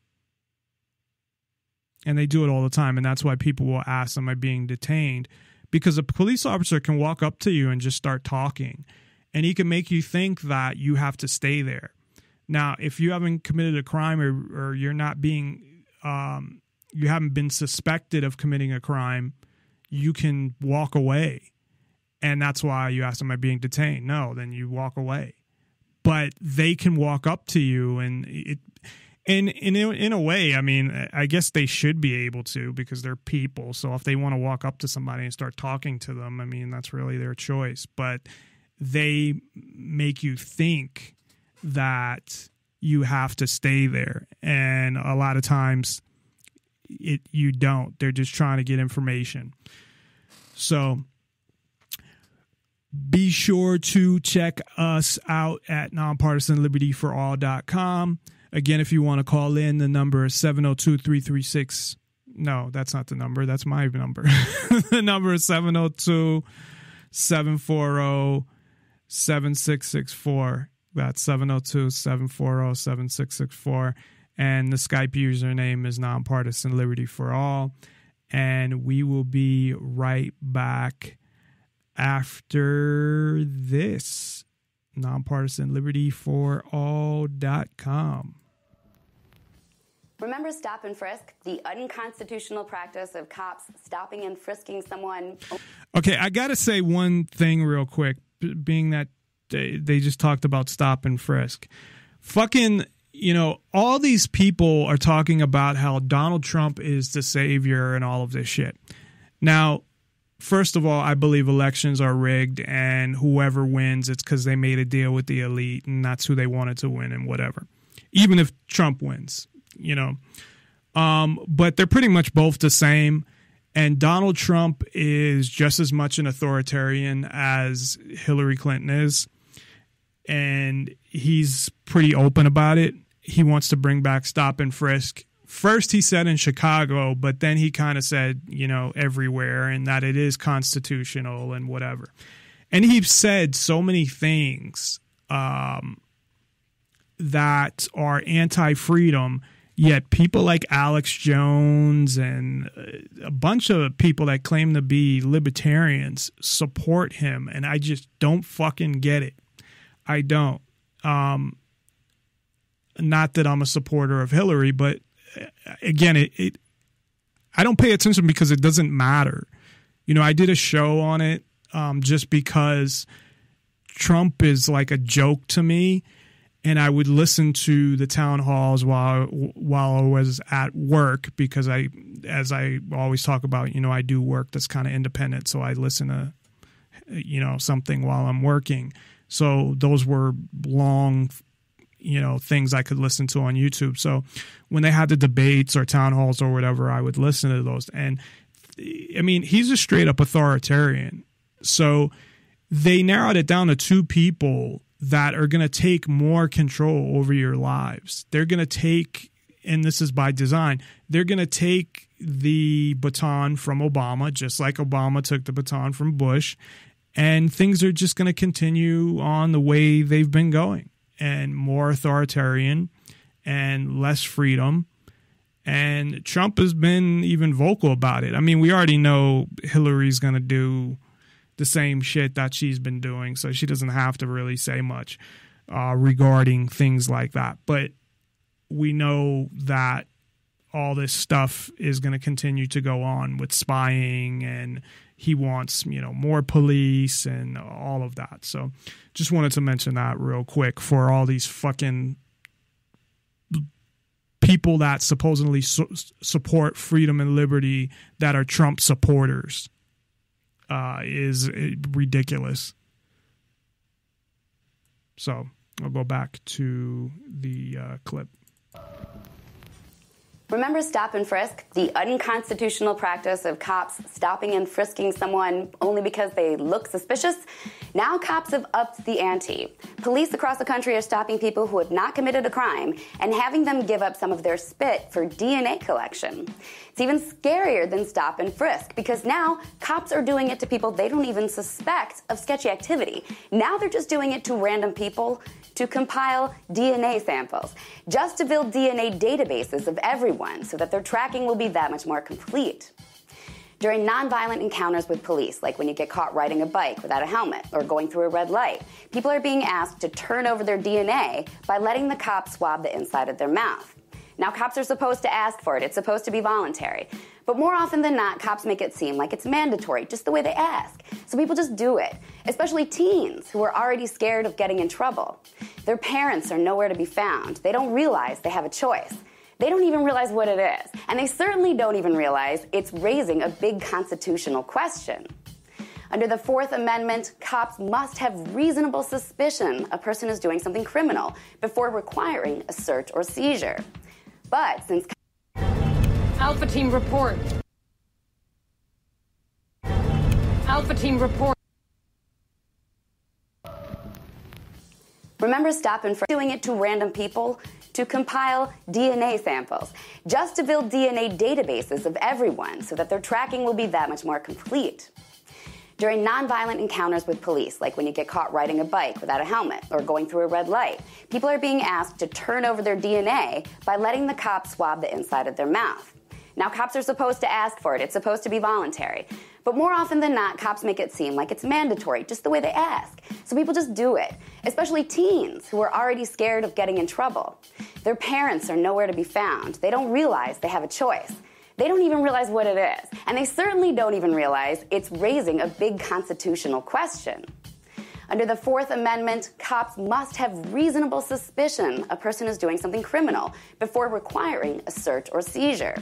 And they do it all the time. And that's why people will ask, am I being detained? Because a police officer can walk up to you and just start talking, and he can make you think that you have to stay there. Now, if you haven't committed a crime or you're not being, you haven't been suspected of committing a crime, you can walk away. And that's why you ask, am I being detained? No, then you walk away. But they can walk up to you, and in a way, I mean, I guess they should be able to, because they're people. So if they want to walk up to somebody and start talking to them, I mean, that's really their choice. But they make you think that you have to stay there. And a lot of times you don't. They're just trying to get information. So be sure to check us out at NonPartisanLibertyForall.com. Again, if you want to call in, the number is 702-336. No, that's not the number. That's my number. The number is 702-740-7664. That's 702-740-7664. And the Skype username is NonPartisanLibertyForall. And we will be right back after this. NonPartisanLibertyForall.com. Remember stop and frisk? The unconstitutional practice of cops stopping and frisking someone. Okay, I got to say one thing real quick, being that they just talked about stop and frisk. Fucking, you know, all these people are talking about how Donald Trump is the savior and all of this shit. Now, first of all, I believe elections are rigged, and whoever wins, it's because they made a deal with the elite, and that's who they wanted to win and whatever. Even if Trump wins, you know. But they're pretty much both the same. And Donald Trump is just as much an authoritarian as Hillary Clinton is. And he's pretty open about it. He wants to bring back stop and frisk. First, he said in Chicago, but then he kind of said, you know, everywhere, and that it is constitutional and whatever. And he said so many things that are anti-freedom, yet people like Alex Jones and a bunch of people that claim to be libertarians support him, and I just don't fucking get it. I don't. Not that I'm a supporter of Hillary, but again, I don't pay attention because it doesn't matter. You know, I did a show on it just because Trump is like a joke to me. and I would listen to the town halls while I was at work, because as I always talk about, I do work that's kind of independent, so I listen to, something while I'm working. So those were long, things I could listen to on YouTube. So when they had the debates or town halls or whatever, I would listen to those. And I mean, he's a straight up authoritarian. So they narrowed it down to two people that are going to take more control over your lives. They're going to take, and this is by design, they're going to take the baton from Obama, just like Obama took the baton from Bush, and things are just going to continue on the way they've been going, and more authoritarian and less freedom. And Trump has been even vocal about it. I mean, we already know Hillary's going to do the same shit that she's been doing, so she doesn't have to really say much regarding things like that. But we know that all this stuff is going to continue to go on with spying, and he wants, more police and all of that. So just wanted to mention that real quick for all these fucking people that supposedly support freedom and liberty that are Trump supporters. Is ridiculous. So I'll go back to the clip. Remember stop and frisk, the unconstitutional practice of cops stopping and frisking someone only because they look suspicious? Now cops have upped the ante. Police across the country are stopping people who have not committed a crime and having them give up some of their spit for DNA collection. It's even scarier than stop and frisk, because now cops are doing it to people they don't even suspect of sketchy activity. Now they're just doing it to random people to compile DNA samples, just to build DNA databases of everyone so that their tracking will be that much more complete. During nonviolent encounters with police, like when you get caught riding a bike without a helmet or going through a red light, people are being asked to turn over their DNA by letting the cops swab the inside of their mouth. Now, cops are supposed to ask for it. It's supposed to be voluntary. But more often than not, cops make it seem like it's mandatory, just the way they ask. So people just do it, especially teens who are already scared of getting in trouble. Their parents are nowhere to be found. They don't realize they have a choice. They don't even realize what it is. And they certainly don't even realize it's raising a big constitutional question. Under the Fourth Amendment, cops must have reasonable suspicion a person is doing something criminal before requiring a search or seizure. But since Alpha Team report. Alpha Team report. Remember stop and frisk, doing it to random people to compile DNA samples, just to build DNA databases of everyone so that their tracking will be that much more complete. During nonviolent encounters with police, like when you get caught riding a bike without a helmet or going through a red light, people are being asked to turn over their DNA by letting the cops swab the inside of their mouth. Now, cops are supposed to ask for it. It's supposed to be voluntary. But more often than not, cops make it seem like it's mandatory, just the way they ask. So people just do it, especially teens who are already scared of getting in trouble. Their parents are nowhere to be found. They don't realize they have a choice. They don't even realize what it is. And they certainly don't even realize it's raising a big constitutional question. Under the Fourth Amendment, cops must have reasonable suspicion a person is doing something criminal before requiring a search or seizure.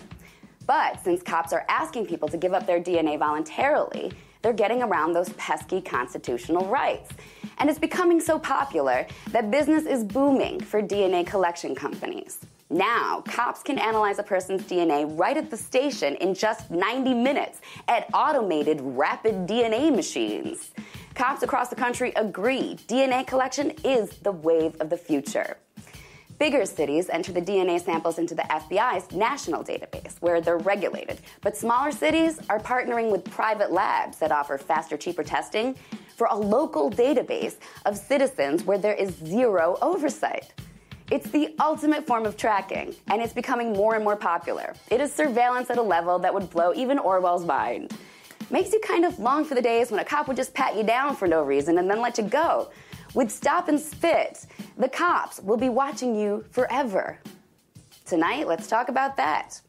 But since cops are asking people to give up their DNA voluntarily, they're getting around those pesky constitutional rights. And it's becoming so popular that business is booming for DNA collection companies. Now, cops can analyze a person's DNA right at the station in just 90 minutes at automated rapid DNA machines. Cops across the country agree DNA collection is the wave of the future. Bigger cities enter the DNA samples into the FBI's national database, where they're regulated. But smaller cities are partnering with private labs that offer faster, cheaper testing for a local database of citizens where there is zero oversight. It's the ultimate form of tracking, and it's becoming more and more popular. It is surveillance at a level that would blow even Orwell's mind. Makes you kind of long for the days when a cop would just pat you down for no reason and then let you go. With stop and spit, the cops will be watching you forever. Tonight, let's talk about that.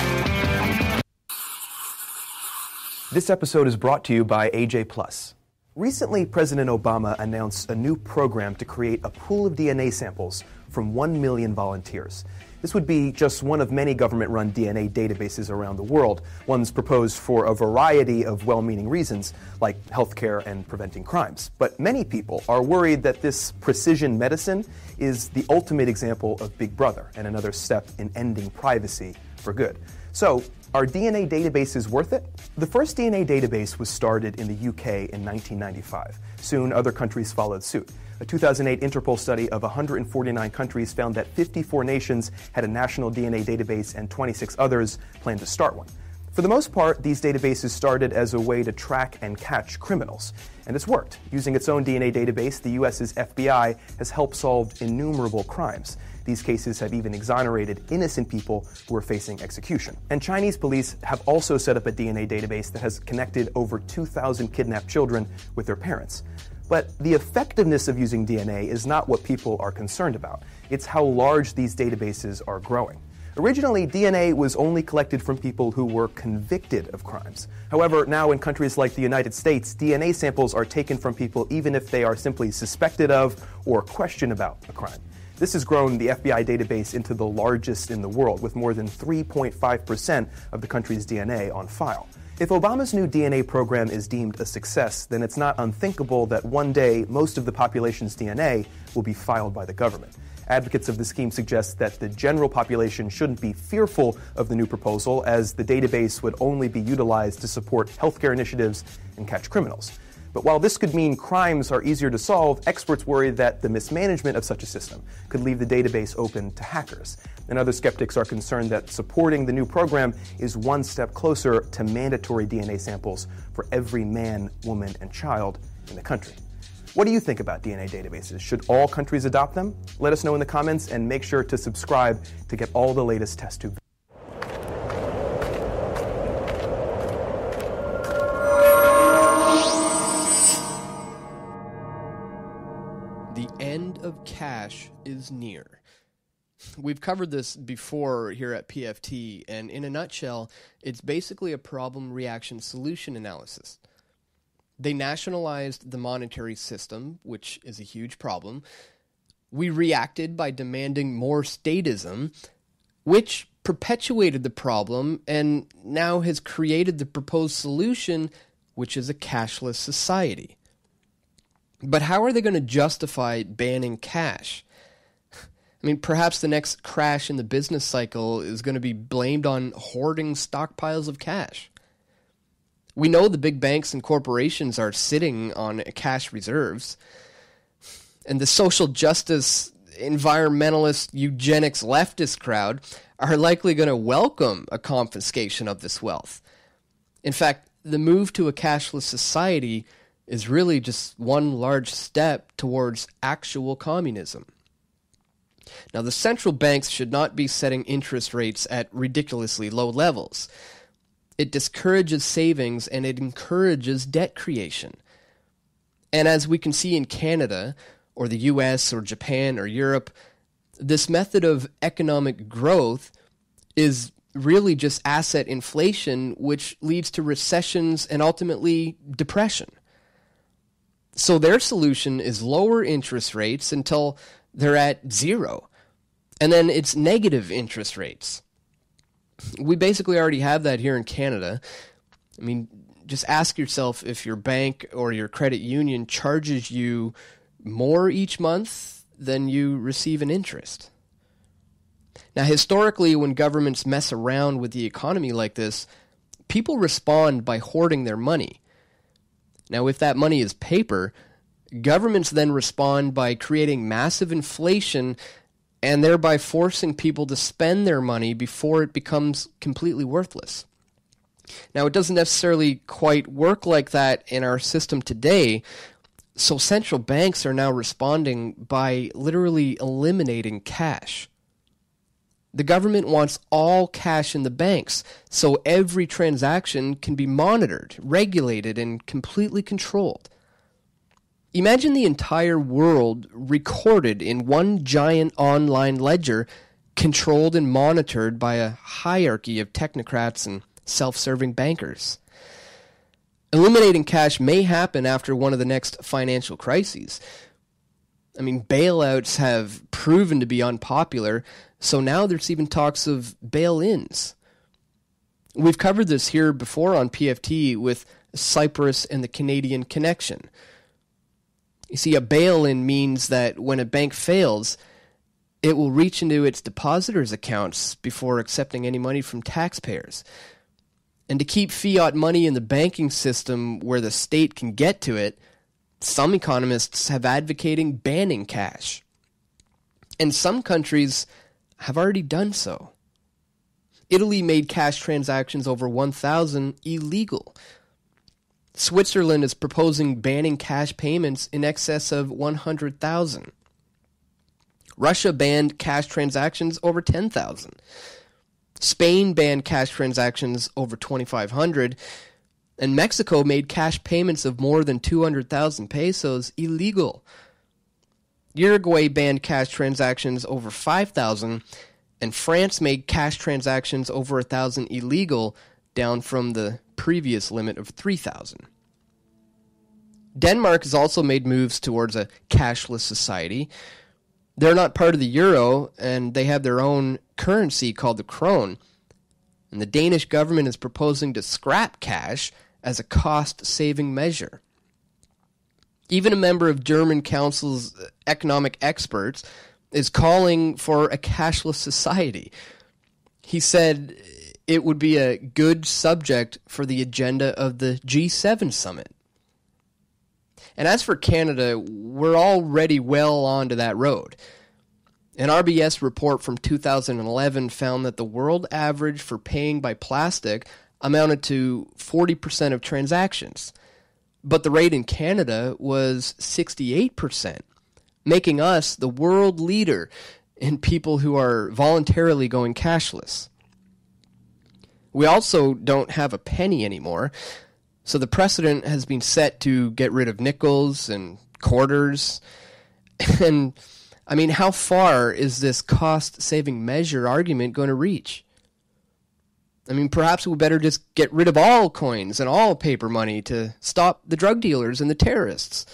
This episode is brought to you by AJ+. Recently, President Obama announced a new program to create a pool of DNA samples from 1 million volunteers. This would be just one of many government-run DNA databases around the world, ones proposed for a variety of well-meaning reasons, like healthcare and preventing crimes. But many people are worried that this precision medicine is the ultimate example of Big Brother and another step in ending privacy for good. So, are DNA databases worth it? The first DNA database was started in the UK in 1995. Soon, other countries followed suit. A 2008 Interpol study of 149 countries found that 54 nations had a national DNA database and 26 others planned to start one. For the most part, these databases started as a way to track and catch criminals. And it's worked. Using its own DNA database, the U.S.'s FBI has helped solve innumerable crimes. These cases have even exonerated innocent people who are facing execution. And Chinese police have also set up a DNA database that has connected over 2,000 kidnapped children with their parents. But the effectiveness of using DNA is not what people are concerned about. It's how large these databases are growing. Originally, DNA was only collected from people who were convicted of crimes. However, now in countries like the United States, DNA samples are taken from people even if they are simply suspected of or questioned about a crime. This has grown the FBI database into the largest in the world, with more than 3.5% of the country's DNA on file. If Obama's new DNA program is deemed a success, then it's not unthinkable that one day most of the population's DNA will be filed by the government. Advocates of the scheme suggest that the general population shouldn't be fearful of the new proposal, as the database would only be utilized to support healthcare initiatives and catch criminals. But while this could mean crimes are easier to solve, experts worry that the mismanagement of such a system could leave the database open to hackers. And other skeptics are concerned that supporting the new program is one step closer to mandatory DNA samples for every man, woman, and child in the country. What do you think about DNA databases? Should all countries adopt them? Let us know in the comments, and make sure to subscribe to get all the latest test tube. The end of cash is near. We've covered this before here at PFT, and in a nutshell, it's basically a problem reaction solution analysis. They nationalized the monetary system, which is a huge problem. We reacted by demanding more statism, which perpetuated the problem and now has created the proposed solution, which is a cashless society. But how are they going to justify banning cash? I mean, perhaps the next crash in the business cycle is going to be blamed on hoarding stockpiles of cash. We know the big banks and corporations are sitting on cash reserves, and the social justice, environmentalist, eugenics, leftist crowd are likely going to welcome a confiscation of this wealth. In fact, the move to a cashless society is really just one large step towards actual communism. Now, the central banks should not be setting interest rates at ridiculously low levels. It discourages savings and it encourages debt creation. And as we can see in Canada, or the US, or Japan, or Europe, this method of economic growth is really just asset inflation, which leads to recessions and ultimately depression. So their solution is lower interest rates until they're at zero. And then it's negative interest rates. We basically already have that here in Canada. I mean, just ask yourself if your bank or your credit union charges you more each month than you receive in interest. Now, historically, when governments mess around with the economy like this, people respond by hoarding their money. Now, if that money is paper, governments then respond by creating massive inflation and thereby forcing people to spend their money before it becomes completely worthless. Now, it doesn't necessarily quite work like that in our system today, so central banks are now responding by literally eliminating cash. The government wants all cash in the banks, so every transaction can be monitored, regulated, and completely controlled. Imagine the entire world recorded in one giant online ledger, controlled and monitored by a hierarchy of technocrats and self-serving bankers. Eliminating cash may happen after one of the next financial crises. I mean, bailouts have proven to be unpopular, so now there's even talks of bail-ins. We've covered this here before on PFT with Cyprus and the Canadian connection. You see, a bail-in means that when a bank fails, it will reach into its depositors' accounts before accepting any money from taxpayers. And to keep fiat money in the banking system where the state can get to it, some economists have advocating banning cash. And some countries have already done so. Italy made cash transactions over 1,000 illegal. Switzerland is proposing banning cash payments in excess of 100,000. Russia banned cash transactions over 10,000. Spain banned cash transactions over 2,500. And Mexico made cash payments of more than 200,000 pesos illegal. Uruguay banned cash transactions over 5,000, and France made cash transactions over 1,000 illegal, down from the previous limit of 3,000. Denmark has also made moves towards a cashless society. They're not part of the euro, and they have their own currency called the krone. And the Danish government is proposing to scrap cash as a cost-saving measure. Even a member of German Council's economic experts is calling for a cashless society. He said it would be a good subject for the agenda of the G7 summit. And as for Canada, we're already well onto that road. An RBS report from 2011 found that the world average for paying by plastic amounted to 40% of transactions. But the rate in Canada was 68%, making us the world leader in people who are voluntarily going cashless. We also don't have a penny anymore, so the precedent has been set to get rid of nickels and quarters. And, I mean, how far is this cost-saving measure argument going to reach? I mean, perhaps we better just get rid of all coins and all paper money to stop the drug dealers and the terrorists.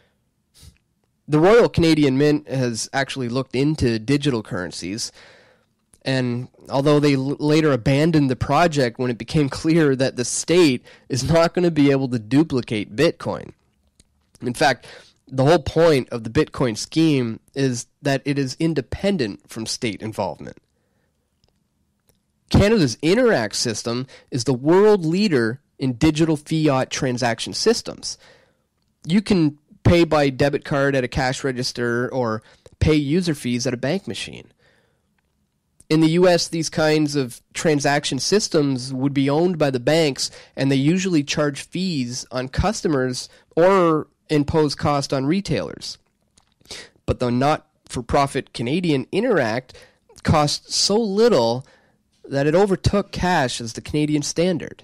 The Royal Canadian Mint has actually looked into digital currencies, and although they later abandoned the project when it became clear that the state is not going to be able to duplicate Bitcoin. In fact, the whole point of the Bitcoin scheme is that it is independent from state involvement. Canada's Interact system is the world leader in digital fiat transaction systems. You can pay by debit card at a cash register or pay user fees at a bank machine. In the U.S., these kinds of transaction systems would be owned by the banks, and they usually charge fees on customers or impose cost on retailers. But the not-for-profit Canadian Interact costs so little that it overtook cash as the Canadian standard.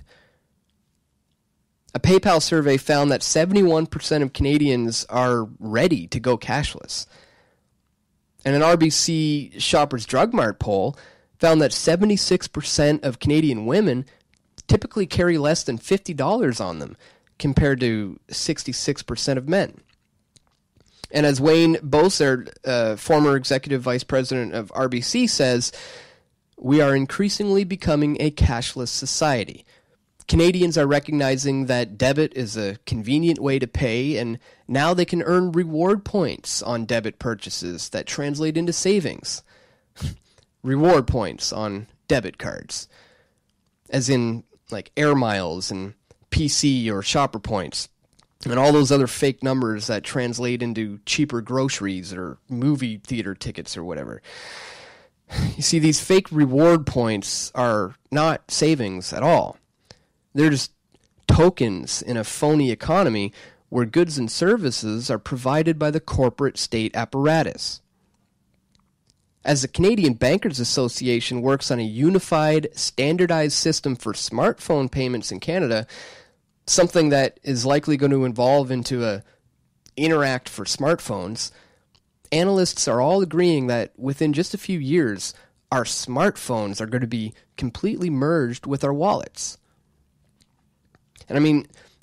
A PayPal survey found that 71% of Canadians are ready to go cashless. And an RBC Shoppers Drug Mart poll found that 76% of Canadian women typically carry less than $50 on them, compared to 66% of men. And as Wayne Bossert, former executive vice president of RBC, says, we are increasingly becoming a cashless society. Canadians are recognizing that debit is a convenient way to pay, and now they can earn reward points on debit purchases that translate into savings. Reward points on debit cards, as in like air miles and PC or shopper points, and all those other fake numbers that translate into cheaper groceries or movie theater tickets or whatever. You see, these fake reward points are not savings at all. They're just tokens in a phony economy where goods and services are provided by the corporate state apparatus. As the Canadian Bankers Association works on a unified, standardized system for smartphone payments in Canada, something that is likely going to evolve into a Interact for smartphones, analysts are all agreeing that within just a few years, our smartphones are going to be completely merged with our wallets. And I mean,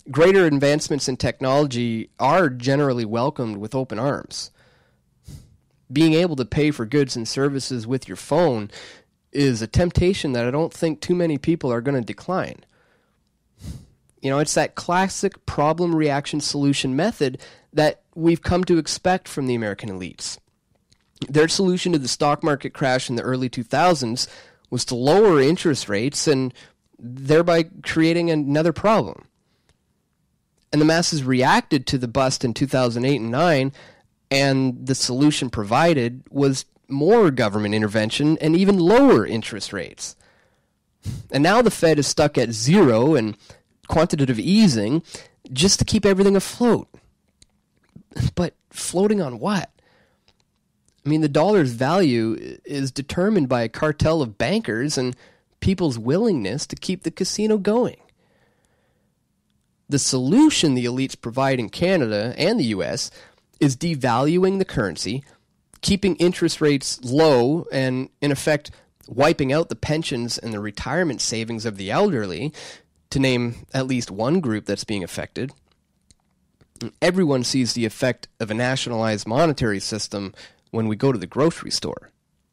greater advancements in technology are generally welcomed with open arms. Being able to pay for goods and services with your phone is a temptation that I don't think too many people are going to decline. You know, it's that classic problem reaction solution method that we've come to expect from the American elites. Their solution to the stock market crash in the early 2000s was to lower interest rates and thereby creating another problem. And the masses reacted to the bust in 2008 and 9, and the solution provided was more government intervention and even lower interest rates. And now the Fed is stuck at zero and quantitative easing just to keep everything afloat. But floating on what? I mean, the dollar's value is determined by a cartel of bankers and people's willingness to keep the casino going. The solution the elites provide in Canada and the U.S. is devaluing the currency, keeping interest rates low, and in effect wiping out the pensions and the retirement savings of the elderly, to name at least one group that's being affected. Everyone sees the effect of a nationalized monetary system when we go to the grocery store.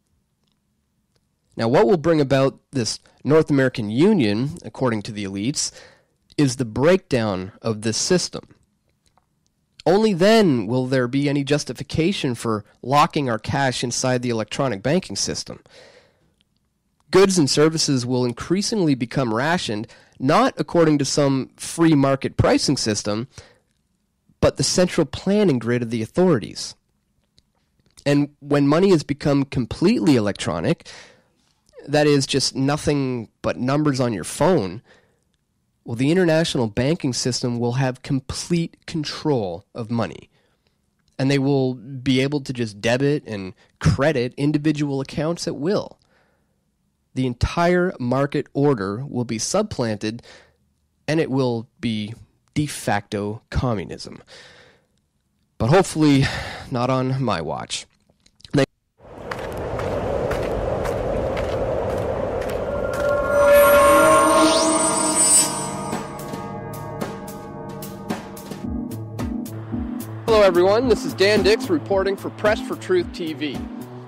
Now, what will bring about this North American Union, according to the elites, is the breakdown of this system. Only then will there be any justification for locking our cash inside the electronic banking system. Goods and services will increasingly become rationed, not according to some free market pricing system, but the central planning grid of the authorities. And when money has become completely electronic, that is just nothing but numbers on your phone, well, the international banking system will have complete control of money. And they will be able to just debit and credit individual accounts at will. The entire market order will be supplanted, and it will be de facto communism. But hopefully not on my watch. Hello everyone, this is Dan Dix reporting for Press for Truth TV.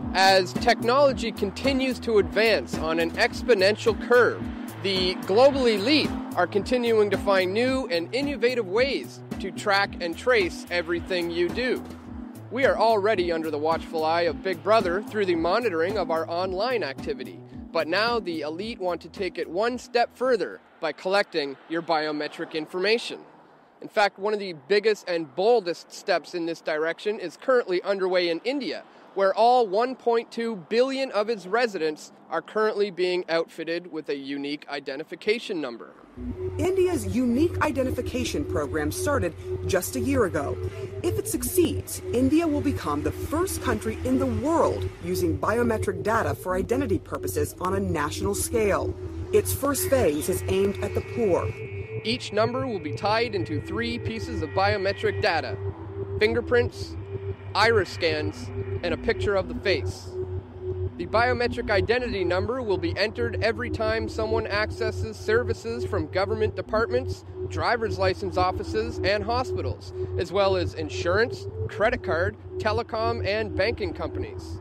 As technology continues to advance on an exponential curve, the global elite are continuing to find new and innovative ways to track and trace everything you do. We are already under the watchful eye of Big Brother through the monitoring of our online activity, but now the elite want to take it one step further by collecting your biometric information. In fact, one of the biggest and boldest steps in this direction is currently underway in India, where all 1.2 billion of its residents are currently being outfitted with a unique identification number. India's unique identification program started just a year ago. If it succeeds, India will become the first country in the world using biometric data for identity purposes on a national scale. Its first phase is aimed at the poor. Each number will be tied into 3 pieces of biometric data: fingerprints, iris scans, and a picture of the face. The biometric identity number will be entered every time someone accesses services from government departments, driver's license offices, and hospitals, as well as insurance, credit card, telecom, and banking companies.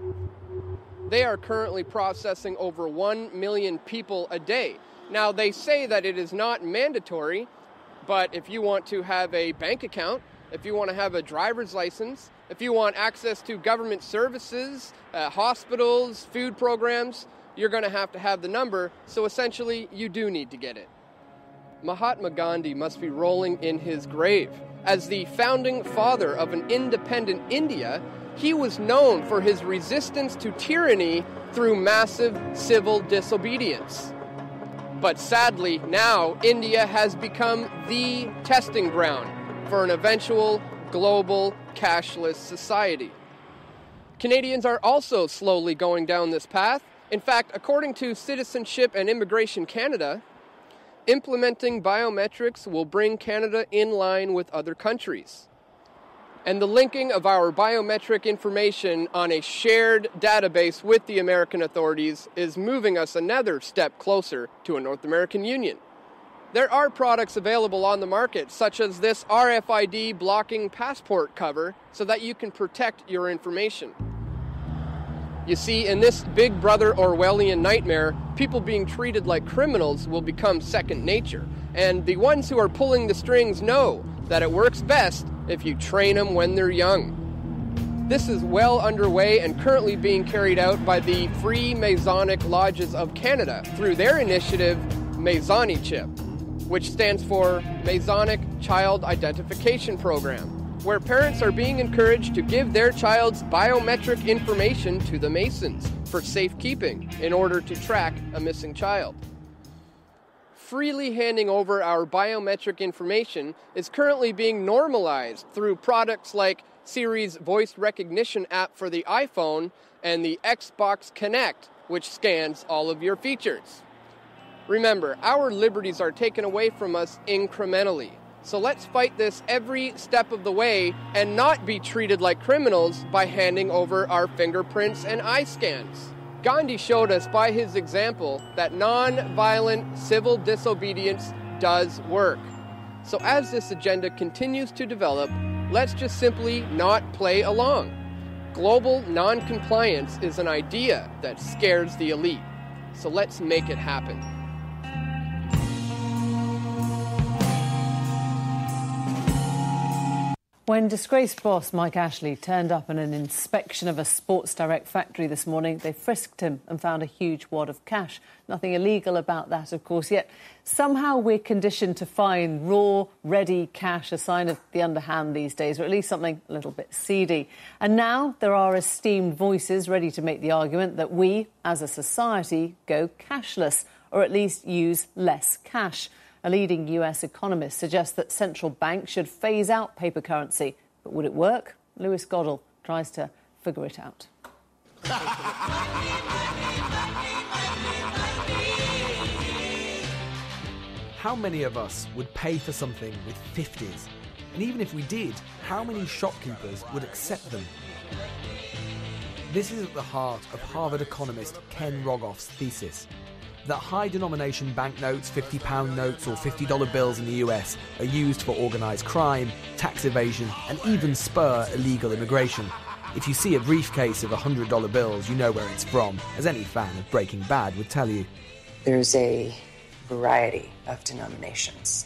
They are currently processing over 1 million people a day. Now, they say that it is not mandatory, but if you want to have a bank account, if you want to have a driver's license, if you want access to government services, hospitals, food programs, you're going to have the number, so essentially you do need to get it. Mahatma Gandhi must be rolling in his grave. As the founding father of an independent India, he was known for his resistance to tyranny through massive civil disobedience. But sadly, now India has become the testing ground for an eventual global cashless society. Canadians are also slowly going down this path. In fact, according to Citizenship and Immigration Canada, implementing biometrics will bring Canada in line with other countries. And the linking of our biometric information on a shared database with the American authorities is moving us another step closer to a North American Union. There are products available on the market, such as this RFID blocking passport cover, so that you can protect your information. You see, in this Big Brother Orwellian nightmare, people being treated like criminals will become second nature, and the ones who are pulling the strings know that it works best if you train them when they're young. This is well underway and currently being carried out by the Free Masonic Lodges of Canada through their initiative, MasoniChip, which stands for Masonic Child Identification Program, where parents are being encouraged to give their child's biometric information to the Masons for safekeeping in order to track a missing child. Freely handing over our biometric information is currently being normalized through products like Siri's voice recognition app for the iPhone and the Xbox Kinect, which scans all of your features. Remember, our liberties are taken away from us incrementally. So let's fight this every step of the way and not be treated like criminals by handing over our fingerprints and eye scans. Gandhi showed us by his example that non-violent civil disobedience does work. So as this agenda continues to develop, let's just simply not play along. Global non-compliance is an idea that scares the elite. So let's make it happen. When disgraced boss Mike Ashley turned up in an inspection of a Sports Direct factory this morning, they frisked him and found a huge wad of cash. Nothing illegal about that, of course, yet somehow we're conditioned to find raw, ready cash a sign of the underhand these days, or at least something a little bit seedy. And now there are esteemed voices ready to make the argument that we, as a society, go cashless, or at least use less cash. A leading US economist suggests that central banks should phase out paper currency. But would it work? Lewis Goddell tries to figure it out. How many of us would pay for something with 50s? And even if we did, how many shopkeepers would accept them? This is at the heart of Harvard economist Ken Rogoff's thesis. That high-denomination banknotes, £50 notes or $50 bills in the US are used for organised crime, tax evasion and even spur illegal immigration. If you see a briefcase of $100 bills, you know where it's from, as any fan of Breaking Bad would tell you. There's a variety of denominations.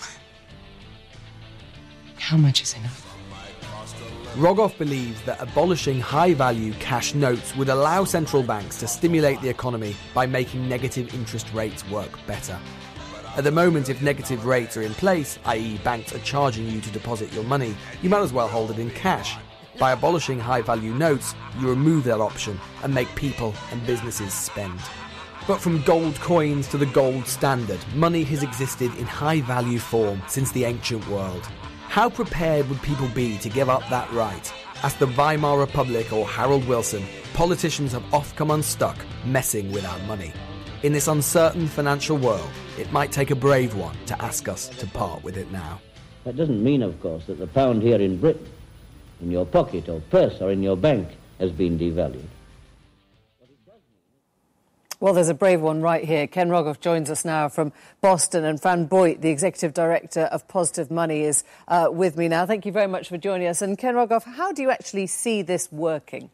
How much is enough? Rogoff believes that abolishing high-value cash notes would allow central banks to stimulate the economy by making negative interest rates work better. At the moment, if negative rates are in place, i.e. banks are charging you to deposit your money, you might as well hold it in cash. By abolishing high-value notes, you remove that option and make people and businesses spend. But from gold coins to the gold standard, money has existed in high-value form since the ancient world. How prepared would people be to give up that right? Ask the Weimar Republic or Harold Wilson, politicians have oft come unstuck, messing with our money. In this uncertain financial world, it might take a brave one to ask us to part with it now. That doesn't mean, of course, that the pound here in Britain, in your pocket or purse or in your bank, has been devalued. Well, there's a brave one right here. Ken Rogoff joins us now from Boston, and Fran Boyd, the Executive Director of Positive Money, is with me now. Thank you very much for joining us. And Ken Rogoff, how do you actually see this working?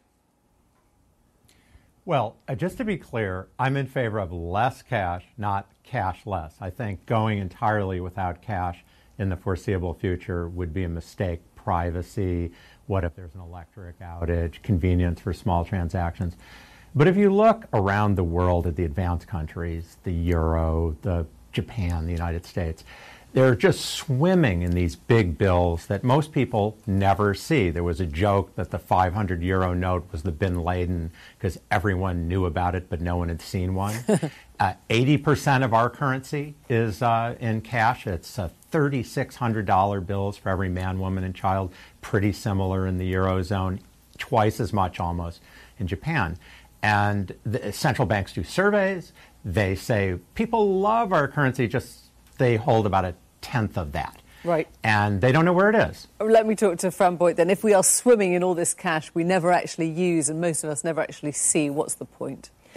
Well, just to be clear, I'm in favor of less cash, not cashless. I think going entirely without cash in the foreseeable future would be a mistake. Privacy, what if there's an electric outage, convenience for small transactions. But if you look around the world at the advanced countries, the Euro, Japan, the United States, they're just swimming in these big bills that most people never see. There was a joke that the 500 euro note was the bin Laden because everyone knew about it, but no one had seen one. 80% of our currency is in cash. It's $3,600 bills for every man, woman, and child, pretty similar in the Eurozone, twice as much almost in Japan. And the central banks do surveys. They say people love our currency, just they hold about a tenth of that. Right. And they don't know where it is. Let me talk to Fran Boyd then. If we are swimming in all this cash we never actually use and most of us never actually see, what's the point?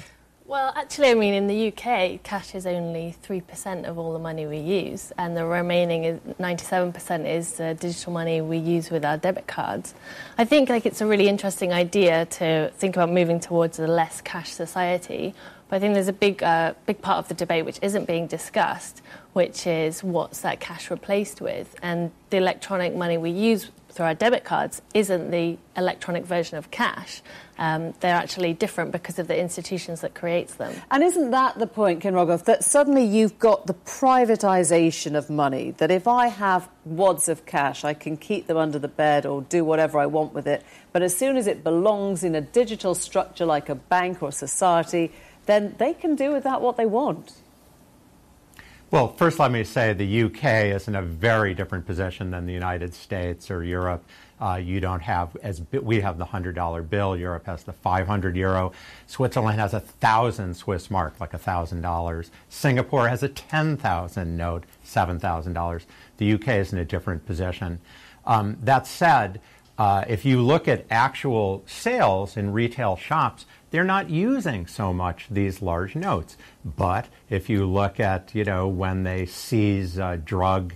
Well, actually, I mean, in the UK, cash is only 3% of all the money we use, and the remaining 97% is digital money we use with our debit cards. I think it's a really interesting idea to think about moving towards a less cash society, but I think there's a big part of the debate which isn't being discussed, which is what's that cash replaced with, and the electronic money we use through our debit cards isn't the electronic version of cash. They're actually different because of the institutions that creates them. And isn't that the point, Ken Rogoff, that suddenly you've got the privatisation of money, that if I have wads of cash, I can keep them under the bed or do whatever I want with it, but as soon as it belongs in a digital structure like a bank or a society, then they can do with that what they want? Well, first let me say the UK is in a very different position than the United States or Europe. You don't have, we have the $100 bill, Europe has the 500 euro, Switzerland has 1,000 Swiss mark, like $1,000. Singapore has a 10,000 note, $7,000. The UK is in a different position. That said, if you look at actual sales in retail shops, they're not using so much these large notes. But if you look at, when they seize drug,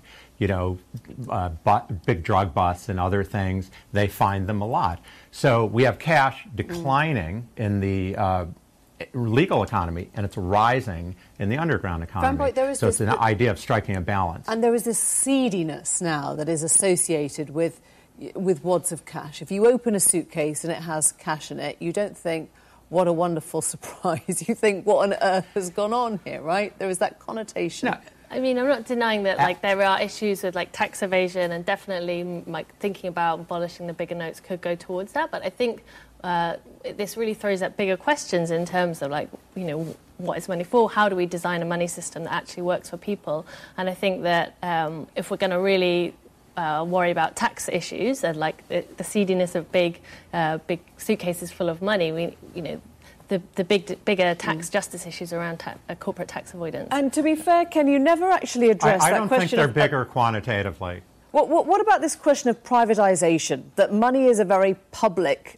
big drug busts and other things, they find them a lot. So we have cash declining in the legal economy, and it's rising in the underground economy. So it's an idea of striking a balance. And there is this seediness now that is associated with wads of cash. If you open a suitcase and it has cash in it, you don't think, what a wonderful surprise. You think, what on earth has gone on here, right? There is that connotation. No. I mean, I'm not denying that there are issues with tax evasion, and definitely thinking about abolishing the bigger notes could go towards that. But I think this really throws up bigger questions in terms of what is money for? How do we design a money system that actually works for people? And I think that if we're going to really worry about tax issues and the seediness of big suitcases full of money, the bigger tax justice issues around corporate tax avoidance. And to be fair, Ken, you never actually addressed that question. I don't think they're bigger quantitatively. What about this question of privatisation? That money is a very public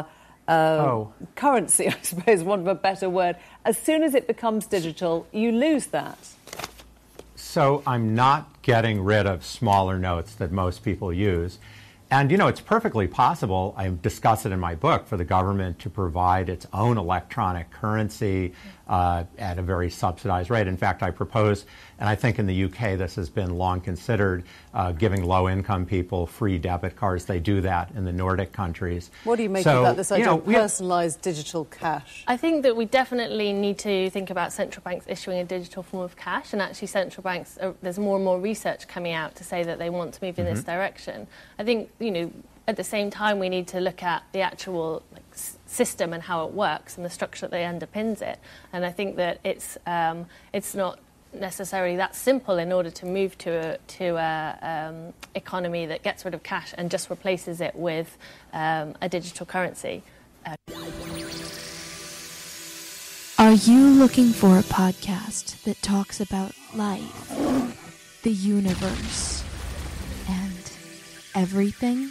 currency, I suppose, want of a better word. As soon as it becomes digital, you lose that. So I'm not getting rid of smaller notes that most people use. And, it's perfectly possible, I discuss it in my book, for the government to provide its own electronic currency at a very subsidized rate. In fact, I propose, and I think in the UK this has been long considered, giving low-income people free debit cards. They do that in the Nordic countries. What do you make about this idea of personalised digital cash? I think that we definitely need to think about central banks issuing a digital form of cash, and actually central banks, there's more and more research coming out to say that they want to move in this direction. I think, at the same time, we need to look at the actual system and how it works and the structure that underpins it. And I think that it's not necessarily that simple in order to move to a economy that gets rid of cash and just replaces it with a digital currency. Are you looking for a podcast that talks about life, the universe, and everything?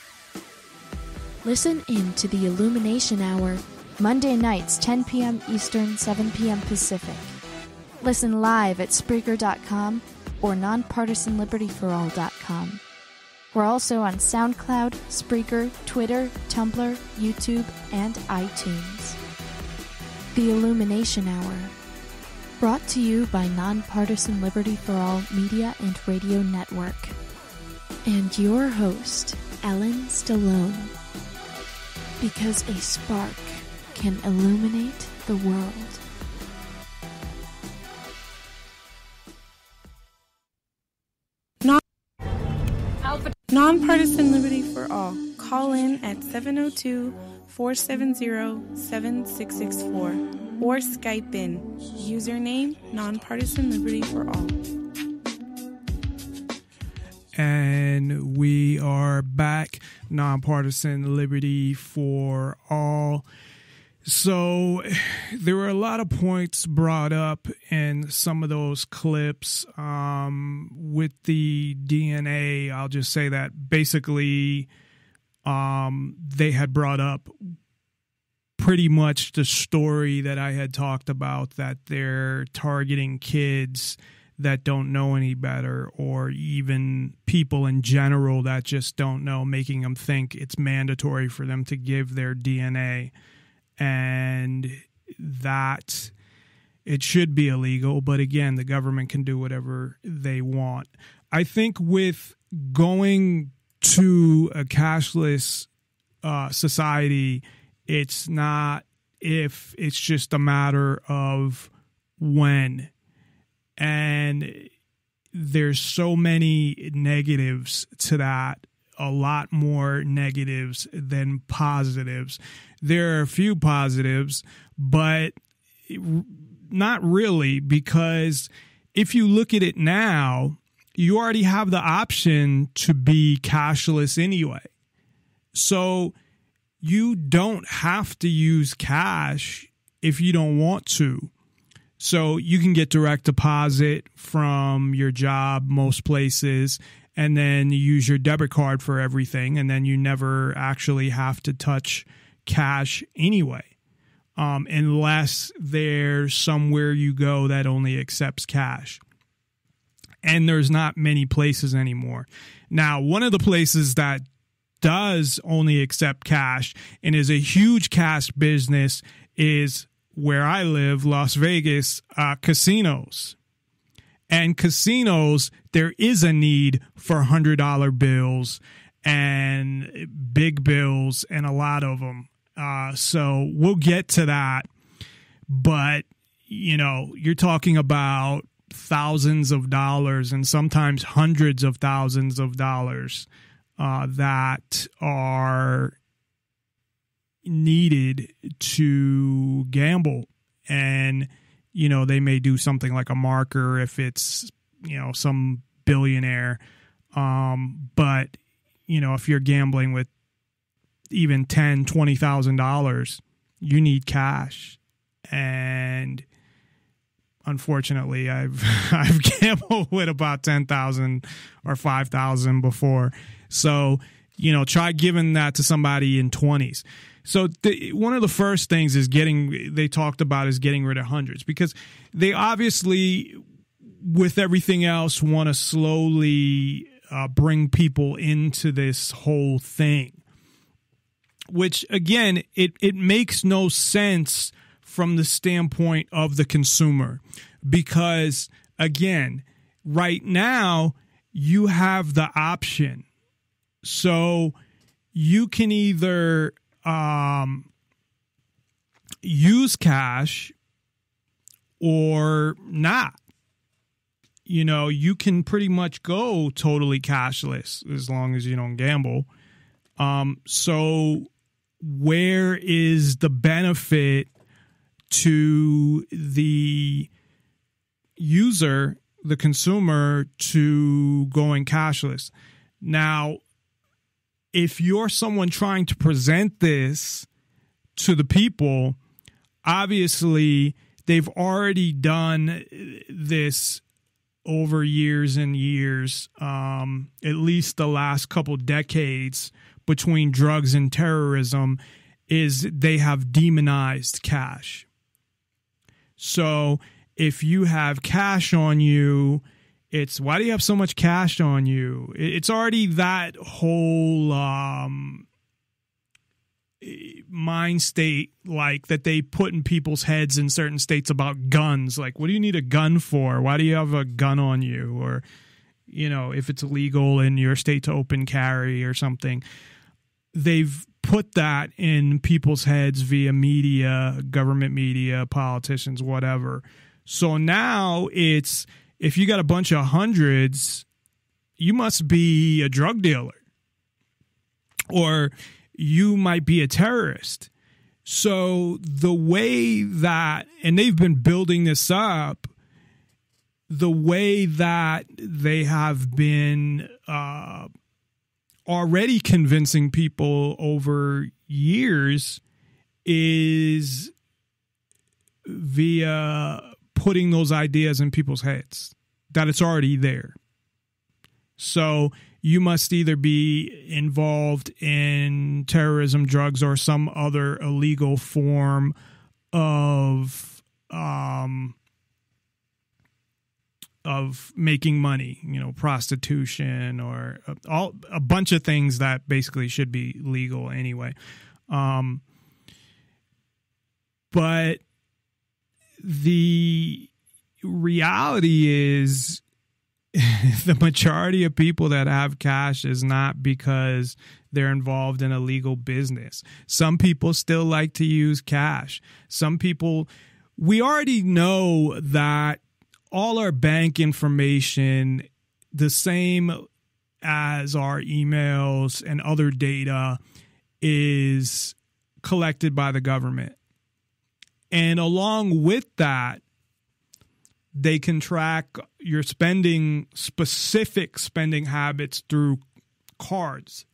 Listen in to the Illumination Hour, Monday nights, 10 p.m. Eastern, 7 p.m. Pacific. Listen live at Spreaker.com or NonPartisanLibertyForall.com. We're also on SoundCloud, Spreaker, Twitter, Tumblr, YouTube, and iTunes. The Illumination Hour, brought to you by Nonpartisan Liberty for All Media and Radio Network. And your host, Ellen Stallone. Because a spark can illuminate the world. Nonpartisan Liberty for All. Call in at 702-470-7664 or Skype in. Username Nonpartisan Liberty for All. And we are back, Nonpartisan Liberty for All. So there were a lot of points brought up in some of those clips with the DNA. I'll just say that basically they had brought up pretty much the story that I had talked about, that they're targeting kids that don't know any better, or even people in general that just don't know, making them think it's mandatory for them to give their DNA, and that it should be illegal. But again, the government can do whatever they want. I think with going to a cashless society, it's not if, it's just a matter of when. And there's so many negatives to that, a lot more negatives than positives. There are a few positives, but not really, because if you look at it now, you already have the option to be cashless anyway. So you don't have to use cash if you don't want to. So you can get direct deposit from your job most places, and then you use your debit card for everything, and then you never actually have to touch cash anyway, unless there's somewhere you go that only accepts cash. And there's not many places anymore. Now, one of the places that does only accept cash and is a huge cash business is where I live, Las Vegas, casinos. And casinos, there is a need for $100 bills and big bills, and a lot of them. So we'll get to that. But, you know, you're talking about thousands of dollars and sometimes hundreds of thousands of dollars that are needed to gamble. And, you know, they may do something like a marker if it's, you know, some billionaire. But, you know, if you're gambling with even $10,000, $20,000, you need cash. And unfortunately, I've gambled with about 10,000 or 5,000 before. So, you know, try giving that to somebody in 20s. So one of the first things they talked about is getting rid of hundreds, because they obviously, with everything else, want to slowly bring people into this whole thing, which, again, it makes no sense from the standpoint of the consumer, because, again, right now you have the option. So you can either use cash or not. You know, you can pretty much go totally cashless as long as you don't gamble. So where is the benefit to the user, the consumer, to going cashless? Now, if you're someone trying to present this to the people, obviously they've already done this over years and years, at least the last couple decades between drugs and terrorism, is they have demonized cash. So if you have cash on you, it's, why do you have so much cash on you? It's already that whole mind state, like, that they put in people's heads in certain states about guns. Like, what do you need a gun for? Why do you have a gun on you? Or, you know, if it's illegal in your state to open carry or something. They've put that in people's heads via media, government media, politicians, whatever. So now it's, if you got a bunch of hundreds, you must be a drug dealer, or you might be a terrorist. So the way that, and they've been building this up, the way that they have been already convincing people over years is via putting those ideas in people's heads, that it's already there. So you must either be involved in terrorism, drugs, or some other illegal form of making money, prostitution, or a bunch of things that basically should be legal anyway. But the reality is the majority of people that have cash is not because they're involved in a legal business. Some people still like to use cash. Some people, we already know that all our bank information, the same as our emails and other data, is collected by the government. And along with that, they can track your specific spending habits through cards.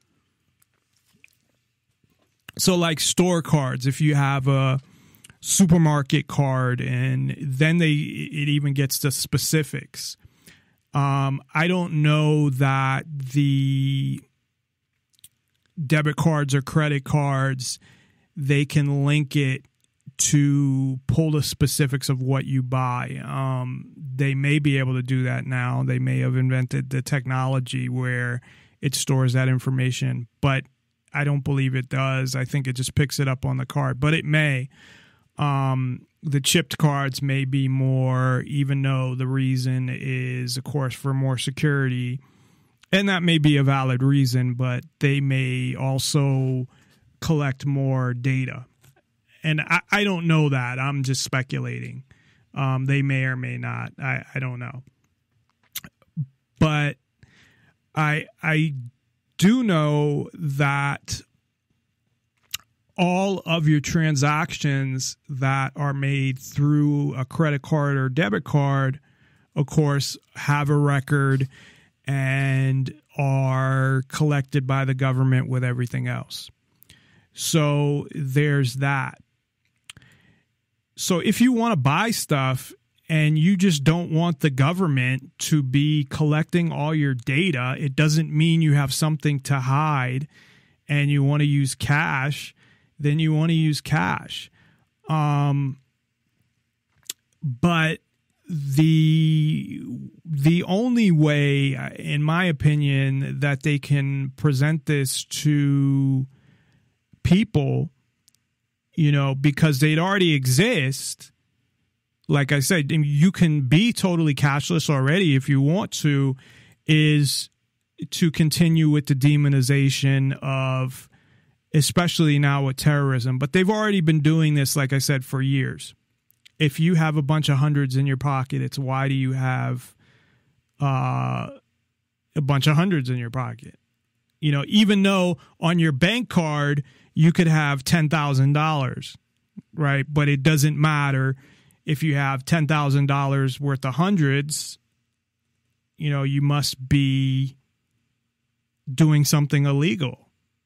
So like store cards, if you have a supermarket card, and then it even gets to specifics. I don't know that the debit cards or credit cards, they can link it to pull the specifics of what you buy. They may be able to do that now. They may have invented the technology where it stores that information, but I don't believe it does. I think it just picks it up on the card, but it may. The chipped cards may be more, even though the reason is, of course, for more security, and that may be a valid reason, but they may also collect more data. And I don't know that. I'm just speculating. They may or may not. I don't know. But I do know that all of your transactions that are made through a credit card or debit card, of course, have a record and are collected by the government with everything else. So there's that. So if you want to buy stuff and you just don't want the government to be collecting all your data, it doesn't mean you have something to hide and you want to use cash, then you want to use cash. But the only way, in my opinion, that they can present this to people, because they'd already exist. Like I said, you can be totally cashless already if you want to, is to continue with the demonization of, especially now with terrorism. But they've already been doing this, like I said, for years. If you have a bunch of hundreds in your pocket, it's why do you have a bunch of hundreds in your pocket? Even though on your bank card, you could have $10,000, right? But it doesn't matter if you have $10,000 worth of hundreds, you must be doing something illegal.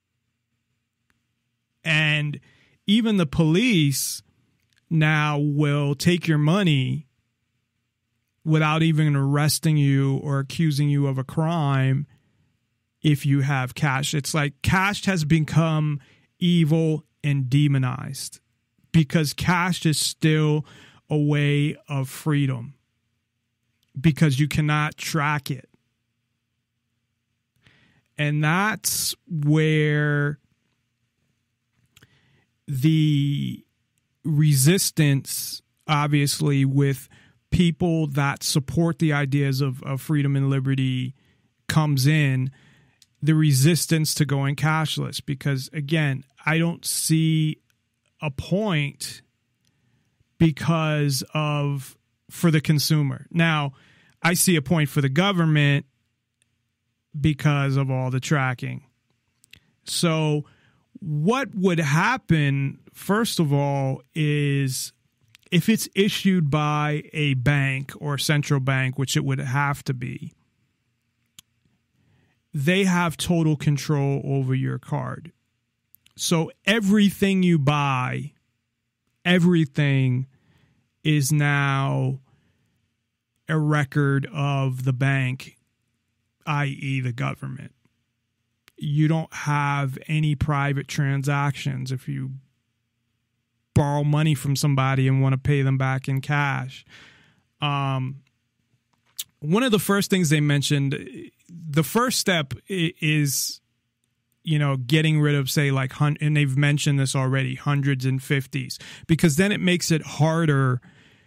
And even the police now will take your money without even arresting you or accusing you of a crime if you have cash. It's like cash has become evil and demonized because cash is still a way of freedom because you cannot track it. And that's where the resistance, obviously, with people that support the ideas of freedom and liberty comes in, the resistance to going cashless. Because, again, I don't see a point because of, for the consumer. Now, I see a point for the government because of all the tracking. So what would happen, first of all, is if it's issued by a bank or central bank, which it would have to be, they have total control over your card. So everything you buy, everything is now a record of the bank i.e. the government. You don't have any private transactions if you borrow money from somebody and want to pay them back in cash. One of the first things they mentioned, the first step is, getting rid of, say, like, and they've mentioned this already, hundreds and fifties, because then it makes it harder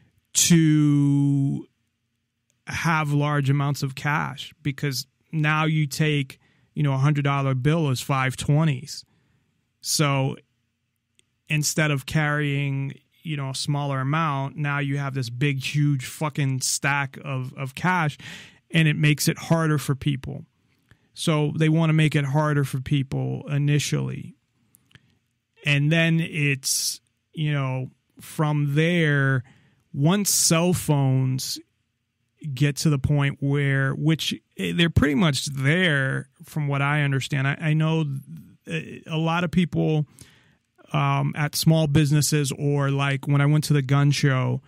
to have large amounts of cash, because now you take, $100 bill is 520s. So instead of carrying, a smaller amount, now you have this big, huge fucking stack of cash, and it makes it harder for people. So they want to make it harder for people initially. And then it's, from there, once cell phones get to the point where, which they're pretty much there from what I understand. I know a lot of people at small businesses, or like when I went to the gun show,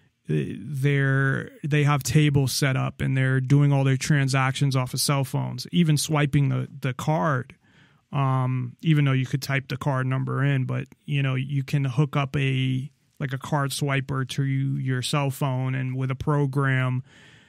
they have tables set up and they're doing all their transactions off of cell phones, even swiping the card, even though you could type the card number in, but you can hook up a card swiper to your cell phone, and with a program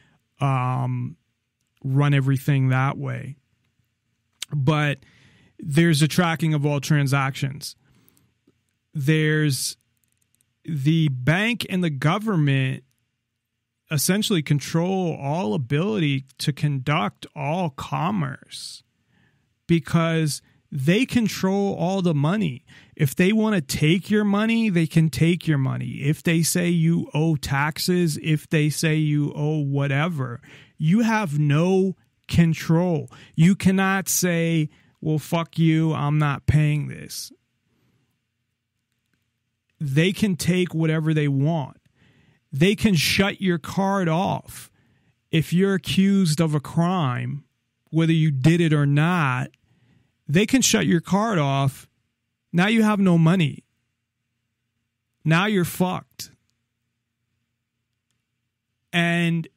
run everything that way. But there's a tracking of all transactions. There's the bank and the government essentially control all ability to conduct all commerce, because they control all the money. If they want to take your money, they can take your money. If they say you owe taxes, if they say you owe whatever, you have no control. You cannot say, well, fuck you, I'm not paying this. They can take whatever they want. They can shut your card off. If you're accused of a crime, whether you did it or not, they can shut your card off. Now you have no money. Now you're fucked. And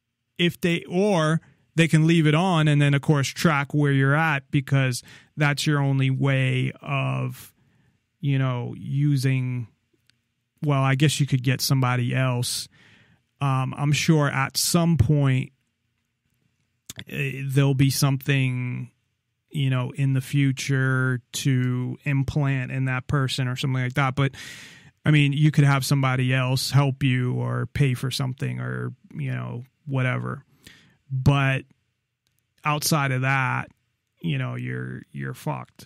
they can leave it on and then, of course, track where you're at, because that's your only way of, using. Well, I guess you could get somebody else. I'm sure at some point there'll be something, in the future to implant in that person or something like that. But I mean, you could have somebody else help you or pay for something or, whatever. But outside of that, you're fucked.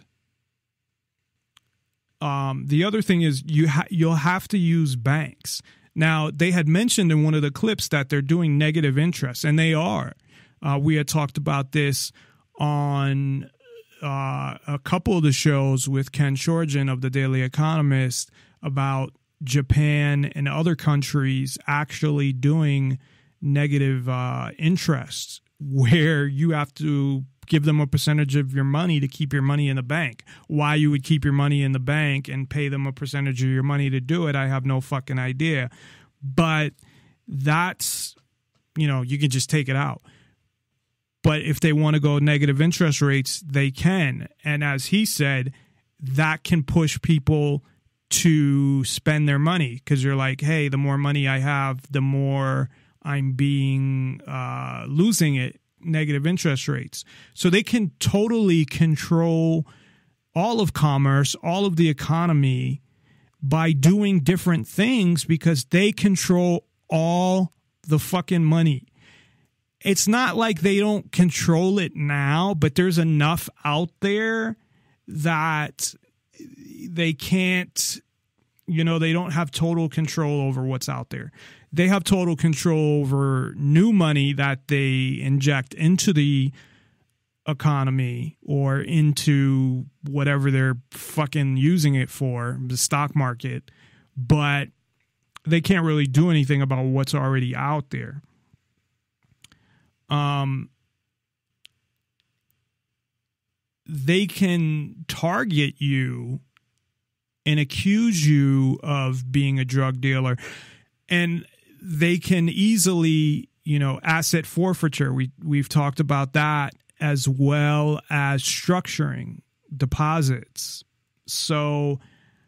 The other thing is you'll have to use banks. Now, they had mentioned in one of the clips that they're doing negative interest, and they are. We had talked about this on a couple of the shows with Ken Shorgen of the Daily Economist about Japan and other countries actually doing negative interest, where you have to give them a percentage of your money to keep your money in the bank. Why you would keep your money in the bank and pay them a percentage of your money to do it, I have no fucking idea. But that's, you can just take it out. But if they want to go negative interest rates, they can. And as he said, that can push people to spend their money, because you're like, hey, the more money I have, the more I'm losing it. Negative interest rates. So they can totally control all of commerce, all of the economy by doing different things, because they control all the fucking money. It's not like they don't control it now, but there's enough out there that they can't, they don't have total control over what's out there. They have total control over new money that they inject into the economy or into whatever they're fucking using it for, the stock market, but they can't really do anything about what's already out there. They can target you and accuse you of being a drug dealer, and they can easily, asset forfeiture. We've talked about that, as well as structuring deposits. So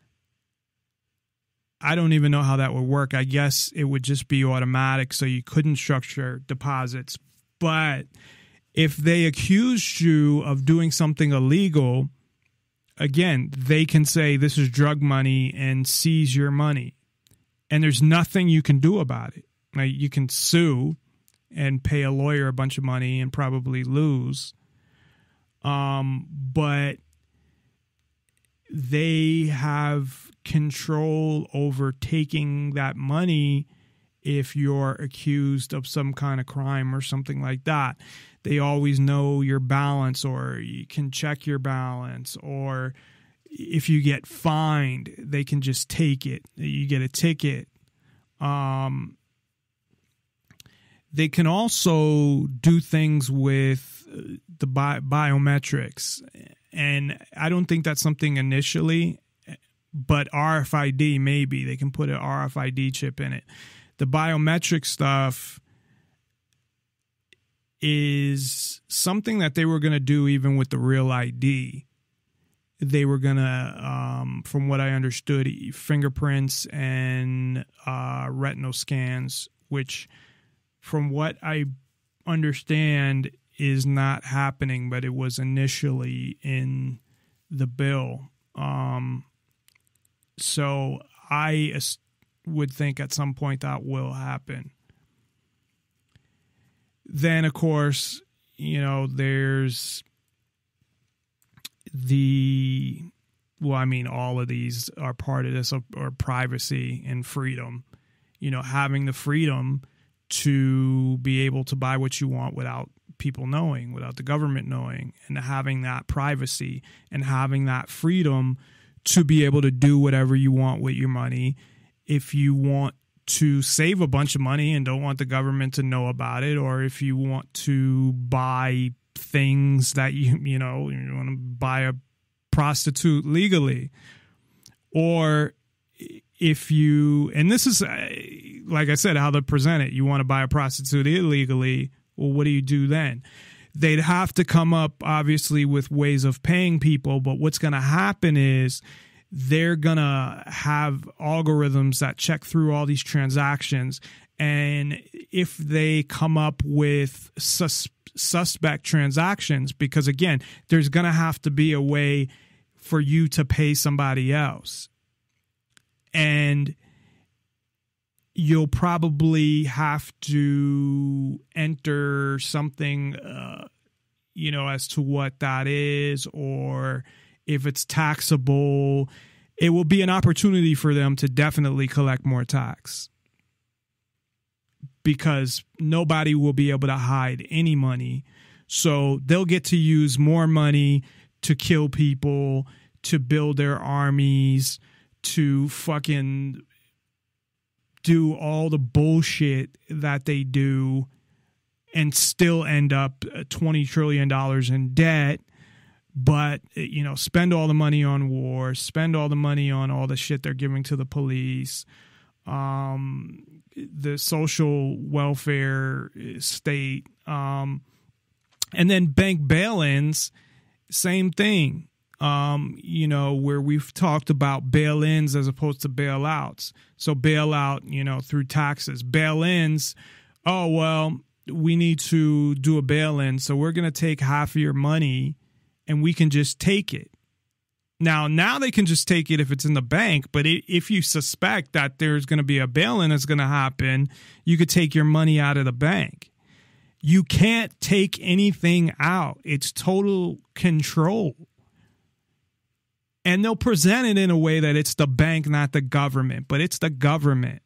I don't even know how that would work. I guess it would just be automatic, so you couldn't structure deposits. But if they accused you of doing something illegal, again, they can say this is drug money and seize your money. And there's nothing you can do about it. Like, you can sue and pay a lawyer a bunch of money and probably lose. But they have control over taking that money if you're accused of some kind of crime or something like that. They always know your balance, or you can check your balance, or if you get fined, they can just take it. You get a ticket. They can also do things with the biometrics. And I don't think that's something initially, but RFID maybe. They can put an RFID chip in it. The biometric stuff is something that they were going to do even with the real ID. They were going to, from what I understood, fingerprints and retinal scans, which from what I understand is not happening, but it was initially in the bill. So I would think at some point that will happen. Then, of course, there's all of these are part of this, or privacy and freedom. Having the freedom to be able to buy what you want without people knowing, without the government knowing, and having that privacy and having that freedom to be able to do whatever you want with your money. If you want to save a bunch of money and don't want the government to know about it, or if you want to buy things that you want to buy a prostitute legally, or if you, and this is, like I said, how they present it, you want to buy a prostitute illegally, well, what do you do then? They'd have to come up, obviously, with ways of paying people, but what's going to happen is they're going to have algorithms that check through all these transactions, and if they come up with suspect transactions, because, again, there's going to have to be a way for you to pay somebody else. And you'll probably have to enter something, as to what that is, or if it's taxable. It will be an opportunity for them to definitely collect more tax, because nobody will be able to hide any money. So they'll get to use more money to kill people, to build their armies, to fucking do all the bullshit that they do, and still end up $20 trillion in debt. But, spend all the money on war, spend all the money on all the shit they're giving to the police, the social welfare state, and then bank bail-ins, same thing. Where we've talked about bail-ins as opposed to bailouts. So bailout, through taxes. Bail-ins, oh, well, we need to do a bail-in, so we're going to take half of your money and we can just take it. Now they can just take it if it's in the bank, but if you suspect that there's going to be a bail-in that's going to happen, you could take your money out of the bank. You can't take anything out. It's total control. And they'll present it in a way that it's the bank, not the government, but it's the government.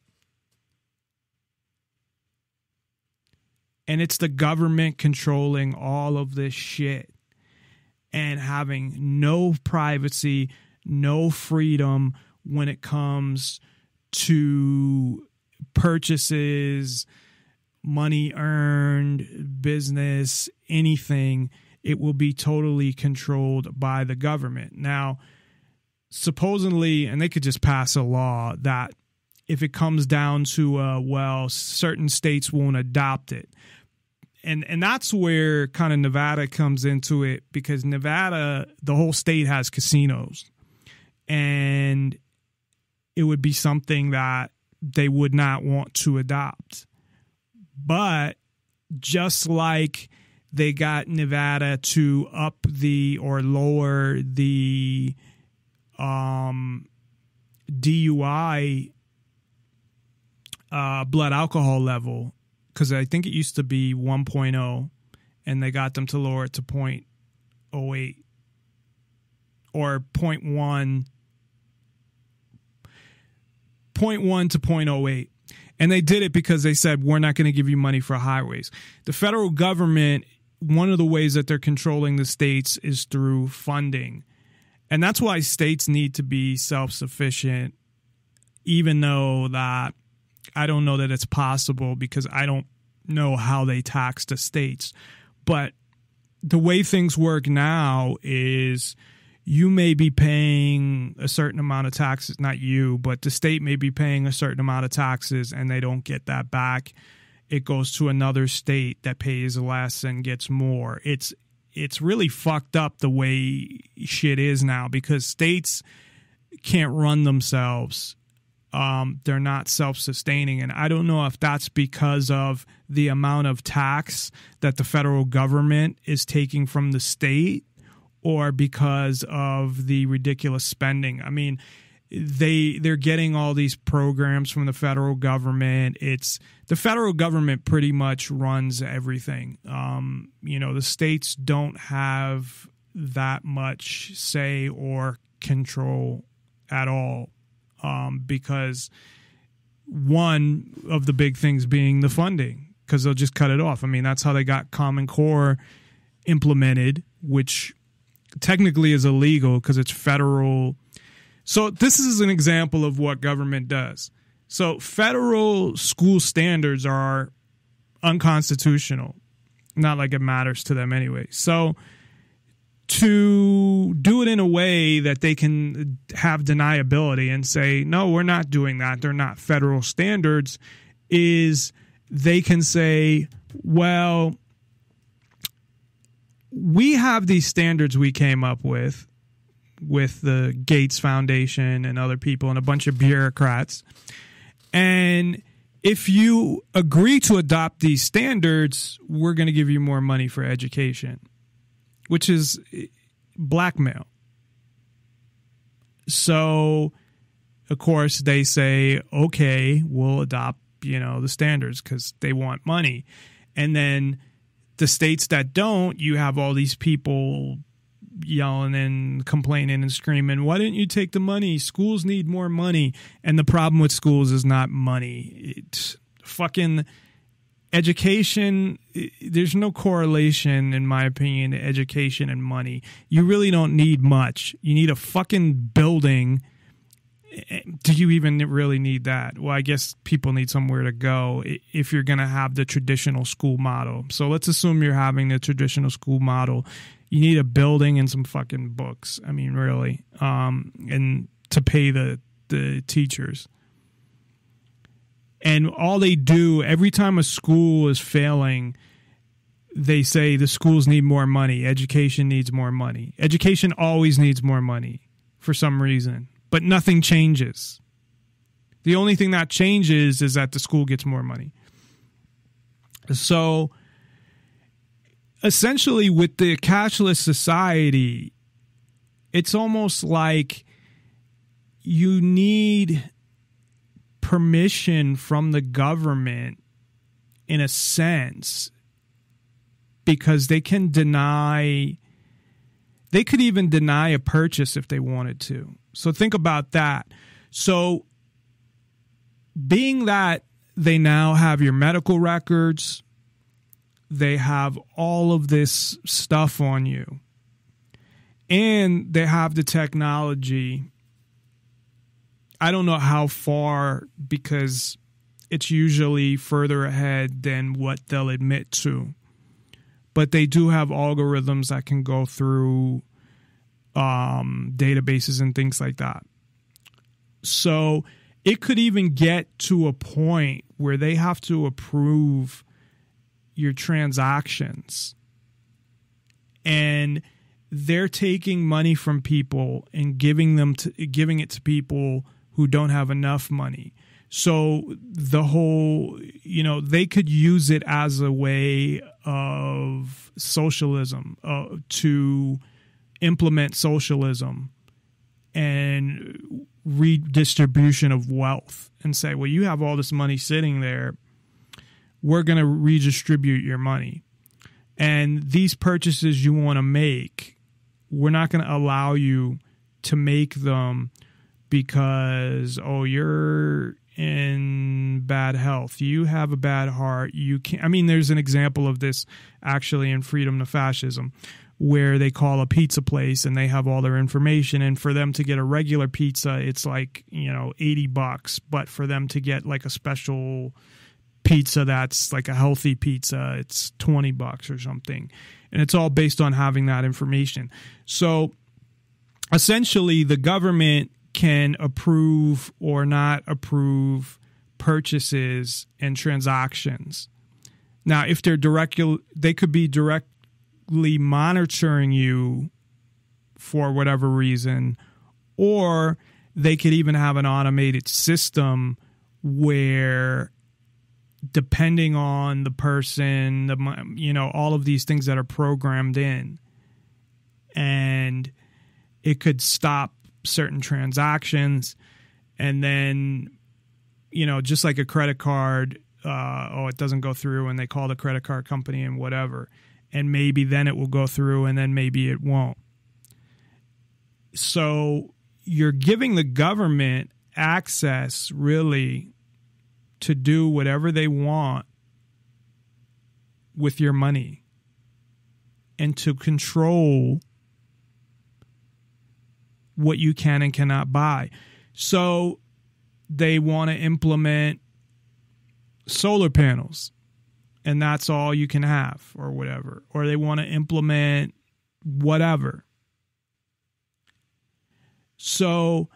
And it's the government controlling all of this shit and having no privacy, no freedom when it comes to purchases, money earned, business, anything. It will be totally controlled by the government. Now, supposedly, and they could just pass a law that if it comes down to, well, certain states won't adopt it. And that's where kind of Nevada comes into it, because Nevada, the whole state has casinos. And it would be something that they would not want to adopt. But just like they got Nevada to up the or lower the DUI blood alcohol level, because I think it used to be 1.0, and they got them to lower it to 0.08 or 0.1 to 0.08. And they did it because they said, we're not going to give you money for highways. The federal government, one of the ways that they're controlling the states is through funding. And that's why states need to be self-sufficient, even though that I don't know that it's possible, because I don't know how they tax the states. But the way things work now is you may be paying a certain amount of taxes, not you, but the state may be paying a certain amount of taxes, and they don't get that back. It goes to another state that pays less and gets more. It's really fucked up the way shit is now, because states can't run themselves. They're not self-sustaining. And I don't know if that's because of the amount of tax that the federal government is taking from the state, or because of the ridiculous spending. I mean, they're getting all these programs from the federal government. The federal government pretty much runs everything. The states don't have that much say or control at all, because one of the big things being the funding, because they'll just cut it off. I mean, that's how they got Common Core implemented, which technically is illegal because it's federal. So this is an example of what government does. So federal school standards are unconstitutional. Not like it matters to them anyway. So to do it in a way that they can have deniability and say, no, we're not doing that, they're not federal standards, is they can say, well, we have these standards we came up with the Gates Foundation and other people and a bunch of bureaucrats. And if you agree to adopt these standards, we're going to give you more money for education, which is blackmail. So, of course, they say, okay, we'll adopt, the standards because they want money. And then the states that don't, you have all these people yelling and complaining and screaming, why didn't you take the money? Schools need more money. And the problem with schools is not money. It's fucking education. There's no correlation, in my opinion, to education and money. You really don't need much. You need a fucking building. Do you even really need that? Well, I guess people need somewhere to go if you're going to have the traditional school model. So let's assume you're having the traditional school model. You need a building and some fucking books. I mean, really. And to pay the teachers. And all they do, every time a school is failing, they say the schools need more money. Education needs more money. Education always needs more money for some reason. But nothing changes. The only thing that changes is that the school gets more money. So essentially, with the cashless society, it's almost like you need permission from the government in a sense, because they can deny, they could even deny a purchase if they wanted to. So think about that. So being that they now have your medical records, they have all of this stuff on you, and they have the technology. I don't know how far, because it's usually further ahead than what they'll admit to. But they do have algorithms that can go through databases and things like that. So it could even get to a point where they have to approve your transactions, and they're taking money from people and giving it to people who don't have enough money. So the whole, they could use it as a way of socialism, to implement socialism and redistribution of wealth, and say, well, you have all this money sitting there, we're going to redistribute your money. And these purchases you want to make, we're not going to allow you to make them because, you're in bad health, you have a bad heart, you can't. I mean, there's an example of this actually in Freedom to Fascism, where they call a pizza place and they have all their information, and for them to get a regular pizza, it's like, $80, but for them to get like a special pizza that's like a healthy pizza, it's $20 or something. And it's all based on having that information. So essentially the government can approve or not approve purchases and transactions. Now, if they're they could be directly monitoring you for whatever reason, or they could even have an automated system where, depending on the person, all of these things that are programmed in, and it could stop certain transactions. And then, just like a credit card, it doesn't go through, and they call the credit card company and whatever, and maybe then it will go through and then maybe it won't. So you're giving the government access really to do whatever they want with your money and to control what you can and cannot buy. So they want to implement solar panels, and that's all you can have or whatever. Or they want to implement whatever. So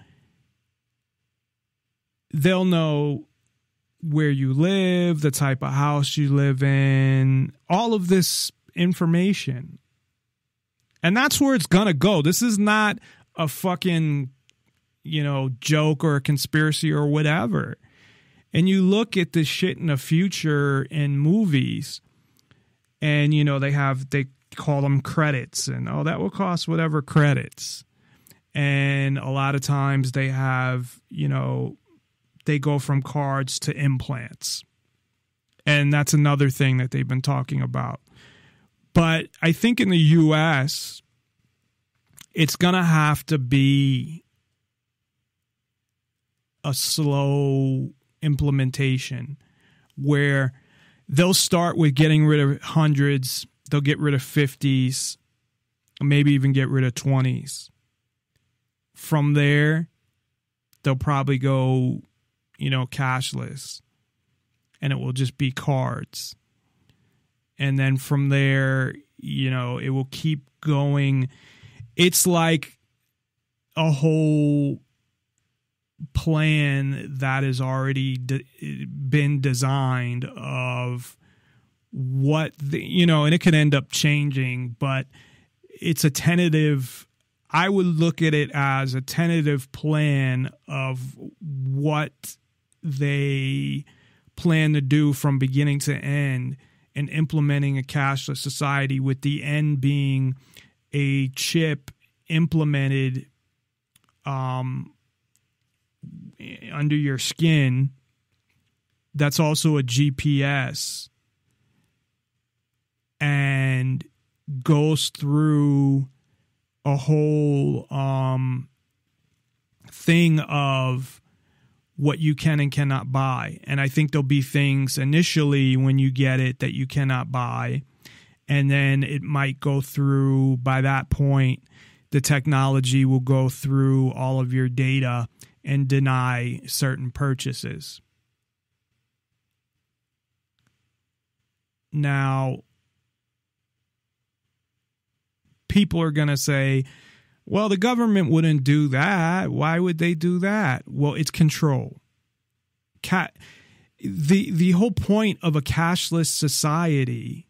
they'll know where you live, the type of house you live in, all of this information. And that's where it's going to go. This is not a fucking, joke or a conspiracy or whatever. And you look at this shit in the future in movies, and, they call them credits, and, that will cost whatever credits. And a lot of times they have, they go from cards to implants. And that's another thing that they've been talking about. But I think in the U.S., it's going to have to be a slow implementation where they'll start with getting rid of hundreds, they'll get rid of 50s, maybe even get rid of 20s. From there, they'll probably go, cashless, and it will just be cards. And then from there, it will keep going. It's like a whole plan that has already been designed of what, and it could end up changing, but it's a tentative. I would look at it as a tentative plan of what they plan to do from beginning to end and implementing a cashless society, with the end being a chip implemented under your skin that's also a GPS and goes through a whole thing of what you can and cannot buy. And I think there'll be things initially when you get it that you cannot buy. And then it might go through, by that point, the technology will go through all of your data and deny certain purchases. Now, people are going to say, well, the government wouldn't do that. Why would they do that? Well, it's control. the whole point of a cashless society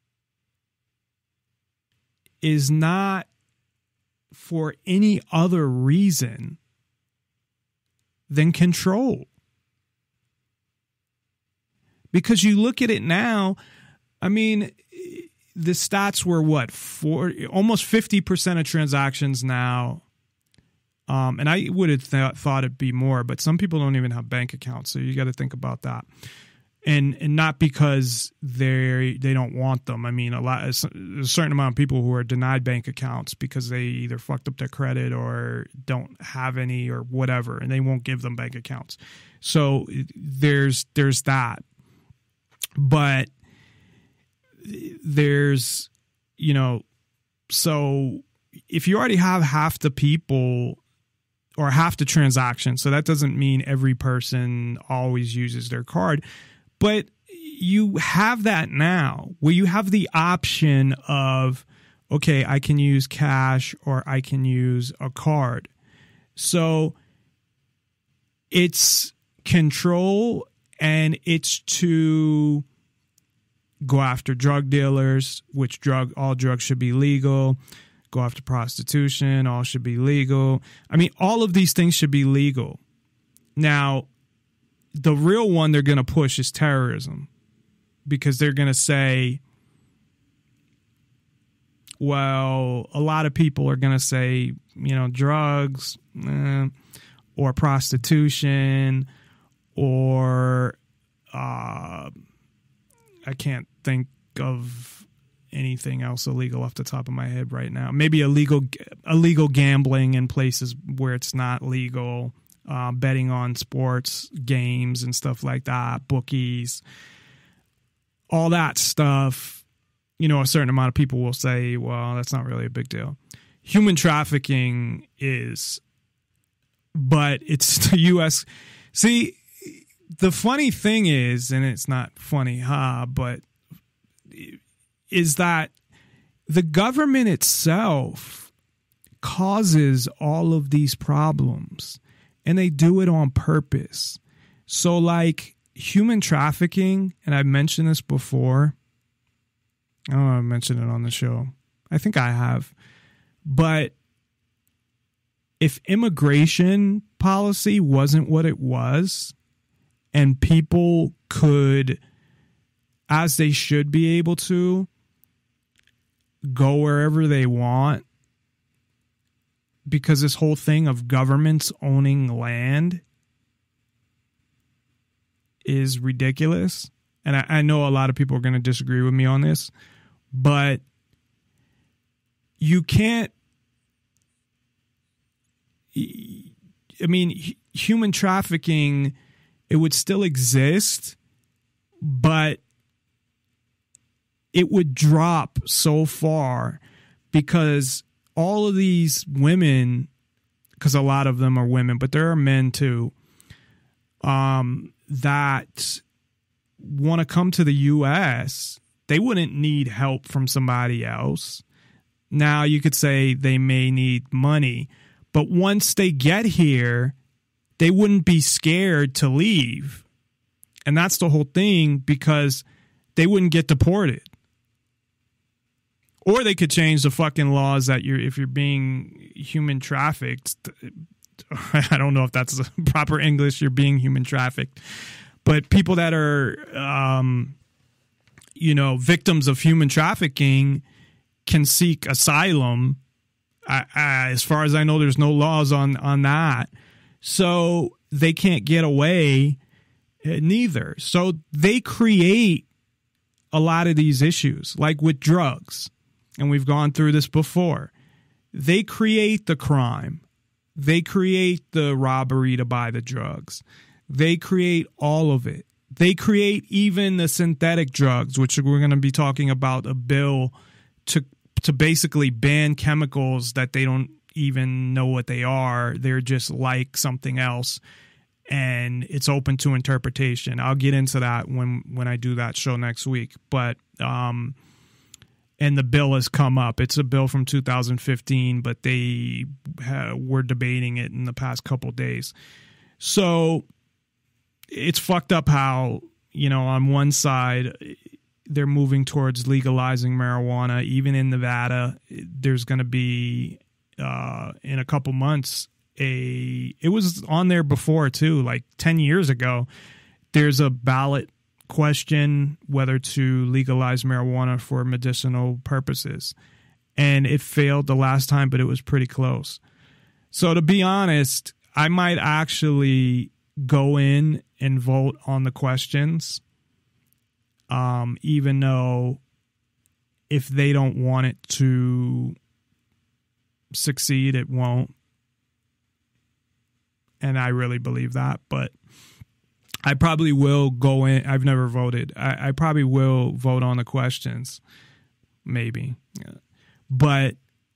is not for any other reason than control. Because you look at it now, I mean, the stats were what, almost 50% of transactions now. And I would have thought it'd be more, but some people don't even have bank accounts, so you got to think about that. And not because they don't want them. I mean, there's a certain amount of people who are denied bank accounts because they either fucked up their credit or don't have any or whatever, and they won't give them bank accounts. So there's that. But there's, so if you already have half the people or half the transactions, so that doesn't mean every person always uses their card, but you have that now where you have the option of, okay, I can use cash or I can use a card. So it's control, and it's to go after drug dealers, which all drugs should be legal. Go after prostitution, all should be legal. I mean, all of these things should be legal. Now, the real one they're going to push is terrorism, because they're going to say, well, a lot of people are going to say, drugs or prostitution or I can't think of anything else illegal off the top of my head right now. Maybe illegal gambling in places where it's not legal, betting on sports games and stuff like that, bookies, all that stuff. A certain amount of people will say, well, that's not really a big deal. Human trafficking is, but it's the U.S. See, the funny thing is, and it's not funny, but is that the government itself causes all of these problems, and they do it on purpose. So like human trafficking, and I've mentioned this before. I don't know if I mentioned it on the show. I think I have. But if immigration policy wasn't what it was, and people could, as they should be able to, go wherever they want, because this whole thing of governments owning land is ridiculous. And I know a lot of people are going to disagree with me on this, but you can't, I mean, human trafficking, it would still exist, but it would drop so far because all of these women, because a lot of them are women, but there are men too, that want to come to the U.S., they wouldn't need help from somebody else. Now you could say they may need money, but once they get here, they wouldn't be scared to leave. And that's the whole thing, because they wouldn't get deported. Or they could change the fucking laws that if you're being human trafficked, I don't know if that's the proper English, you're being human trafficked, but people that are, victims of human trafficking can seek asylum. As far as I know, there's no laws on that. So they can't get away neither. So they create a lot of these issues, like with drugs. And we've gone through this before. They create the crime. They create the robbery to buy the drugs. They create all of it. They create even the synthetic drugs, which we're going to be talking about, a bill to basically ban chemicals that they don't even know what they are. They're just like something else, and it's open to interpretation. I'll get into that when I do that show next week. But and the bill has come up. It's a bill from 2015, but they were debating it in the past couple days. So it's fucked up how, on one side, they're moving towards legalizing marijuana. Even in Nevada, there's going to be, in a couple months, it was on there before too, like 10 years ago. There's a ballot question whether to legalize marijuana for medicinal purposes. And it failed the last time, but it was pretty close. So to be honest, I might actually go in and vote on the questions, even though if they don't want it to succeed, it won't. And I really believe that, but I probably will go in. I've never voted. I probably will vote on the questions, maybe. Yeah. But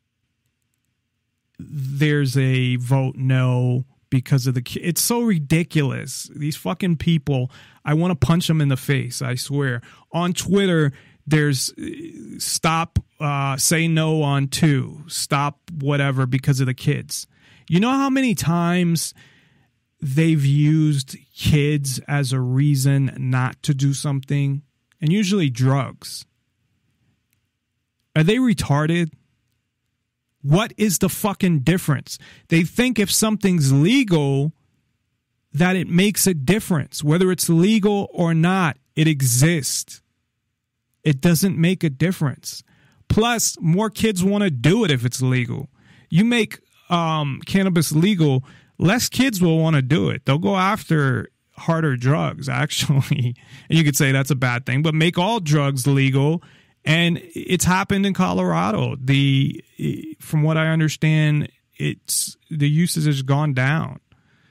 there's a vote no because of it's so ridiculous. These fucking people, I want to punch them in the face, I swear. On Twitter, there's stop, say no on 2, stop whatever because of the kids. You know how many times they've used kids as a reason not to do something? And usually drugs. Are they retarded? What is the fucking difference? They think if something's legal, that it makes a difference. Whether it's legal or not, it exists. It doesn't make a difference. Plus, more kids want to do it if it's legal. You make cannabis legal, less kids will want to do it. They'll go after harder drugs, actually. And you could say that's a bad thing, but make all drugs legal. And it's happened in Colorado. From what I understand, the usage has gone down.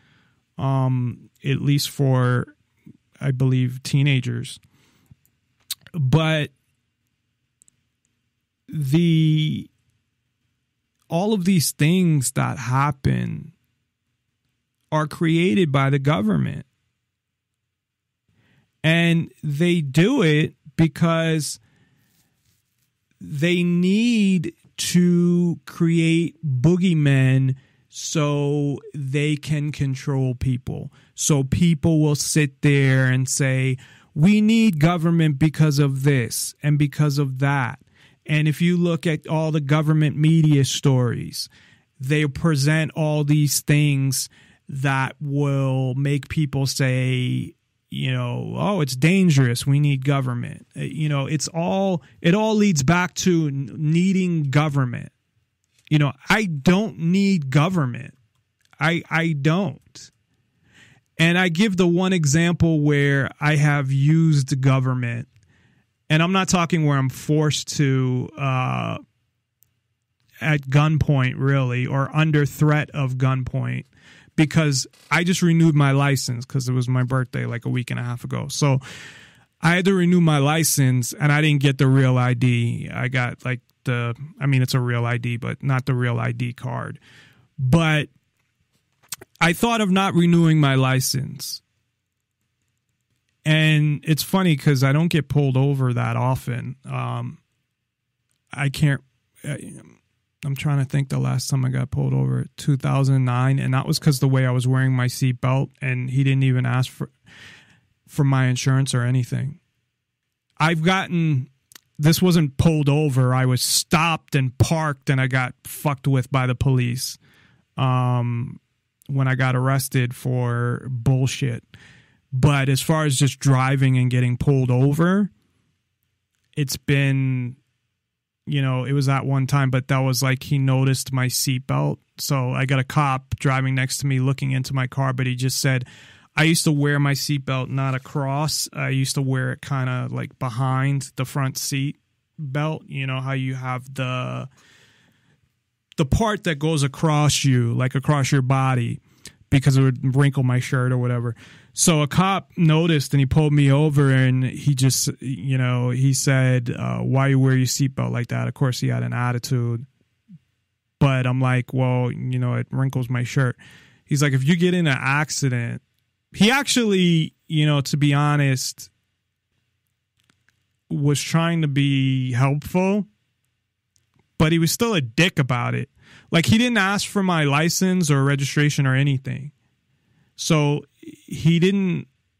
At least for, I believe, teenagers. But all of these things that happen are created by the government. And they do it because they need to create boogeymen so they can control people. So people will sit there and say, we need government because of this and because of that. And if you look at all the government media stories, they present all these things that will make people say, oh, it's dangerous. We need government. It all leads back to needing government. I don't need government. I don't. And I give the one example where I have used government, and I'm not talking where I'm forced to at gunpoint, really, or under threat of gunpoint. Because I just renewed my license because it was my birthday like a week and a half ago. So I had to renew my license and I didn't get the real ID. I got it's a real ID, but not the real ID card. But I thought of not renewing my license. And it's funny because I don't get pulled over that often. I'm trying to think the last time I got pulled over, 2009, and that was because the way I was wearing my seatbelt, and he didn't even ask for my insurance or anything. This wasn't pulled over. I was stopped and parked, and I got fucked with by the police when I got arrested for bullshit. But as far as just driving and getting pulled over, it's been... it was that one time, but that was like he noticed my seatbelt. So I got a cop driving next to me looking into my car, but he just said, I used to wear my seatbelt not across. I used to wear it kind of like behind the front seat belt. You know how you have the part that goes across you, like across your body, because it would wrinkle my shirt or whatever. So a cop noticed and he pulled me over and he just, he said, why you wear your seatbelt like that? Of course, he had an attitude. But I'm like, well, it wrinkles my shirt. He's like, if you get in an accident, he actually, to be honest, was trying to be helpful, but he was still a dick about it. Like, he didn't ask for my license or registration or anything. So he didn't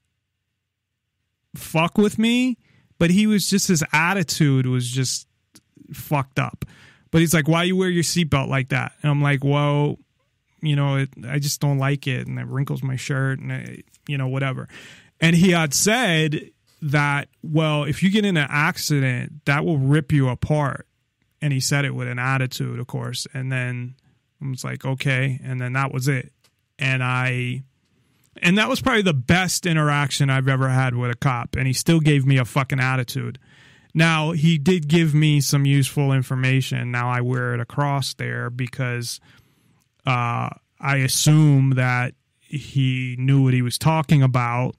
fuck with me, but he was just, his attitude was just fucked up. But he's like, why you wear your seatbelt like that? And I'm like, well, you know, I just don't like it, and it wrinkles my shirt, and you know, whatever. And he had said that, well, if you get in an accident, that will rip you apart. And he said it with an attitude, of course. And then I was like, okay. And then that was it. And that was probably the best interaction I've ever had with a cop. And he still gave me a fucking attitude. Now, he did give me some useful information. Now I wear it across there because I assume that he knew what he was talking about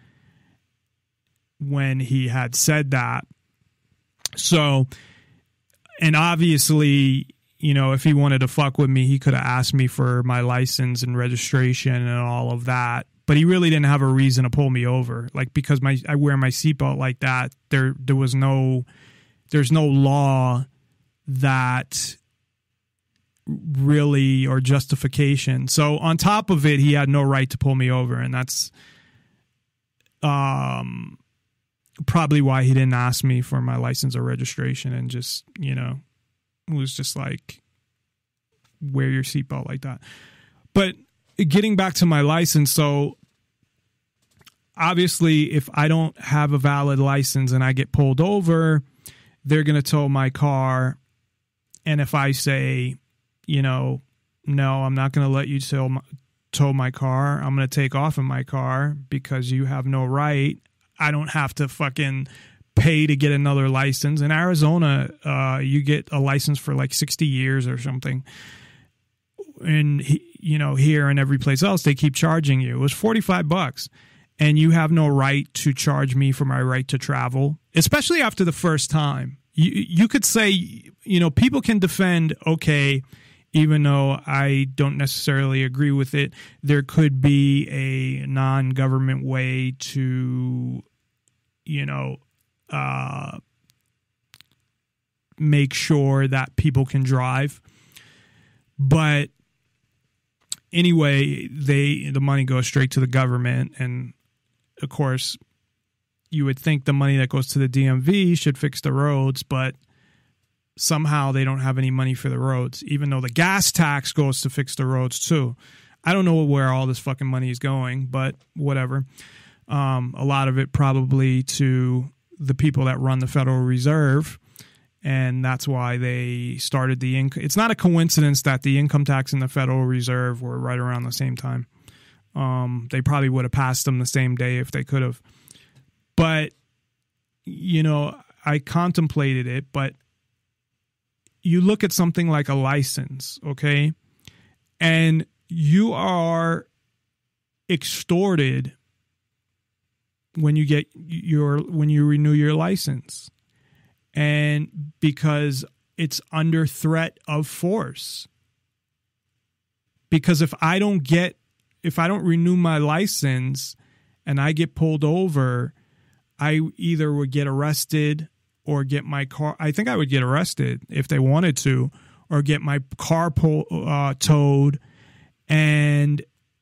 when he had said that. So, and obviously, you know, if he wanted to fuck with me, he could have asked me for my license and registration and all of that. But he really didn't have a reason to pull me over. Like, because I wear my seatbelt like that, there's no law that really, or justification. So on top of it, he had no right to pull me over, and that's probably why he didn't ask me for my license or registration, and just, you know, it was just like, wear your seatbelt like that. But getting back to my license, so obviously if I don't have a valid license and I get pulled over, they're going to tow my car. And if I say, you know, no, I'm not going to let you tow my car, I'm going to take off in my car because you have no right, I don't have to fucking pay to get another license. In Arizona, you get a license for like 60 years or something. And, you know, here and every place else, they keep charging you. It was $45. And you have no right to charge me for my right to travel, especially after the first time. You could say, you know, people can defend, okay, even though I don't necessarily agree with it, there could be a non-government way to, you know, make sure that people can drive. But anyway, the money goes straight to the government. And of course, you would think the money that goes to the DMV should fix the roads, but somehow they don't have any money for the roads, even though the gas tax goes to fix the roads too. I don't know where all this fucking money is going, but whatever. A lot of it probably to the people that run the Federal Reserve, and that's why they started the income. It's not a coincidence that the income tax and the Federal Reserve were right around the same time. They probably would have passed them the same day if they could have. But, you know, I contemplated it, but you look at something like a license, okay? And you are extorted when you renew your license. And because it's under threat of force. Because if I don't renew my license and I get pulled over, I either would get arrested or get my car. I think I would get arrested if they wanted to, or get my car towed, and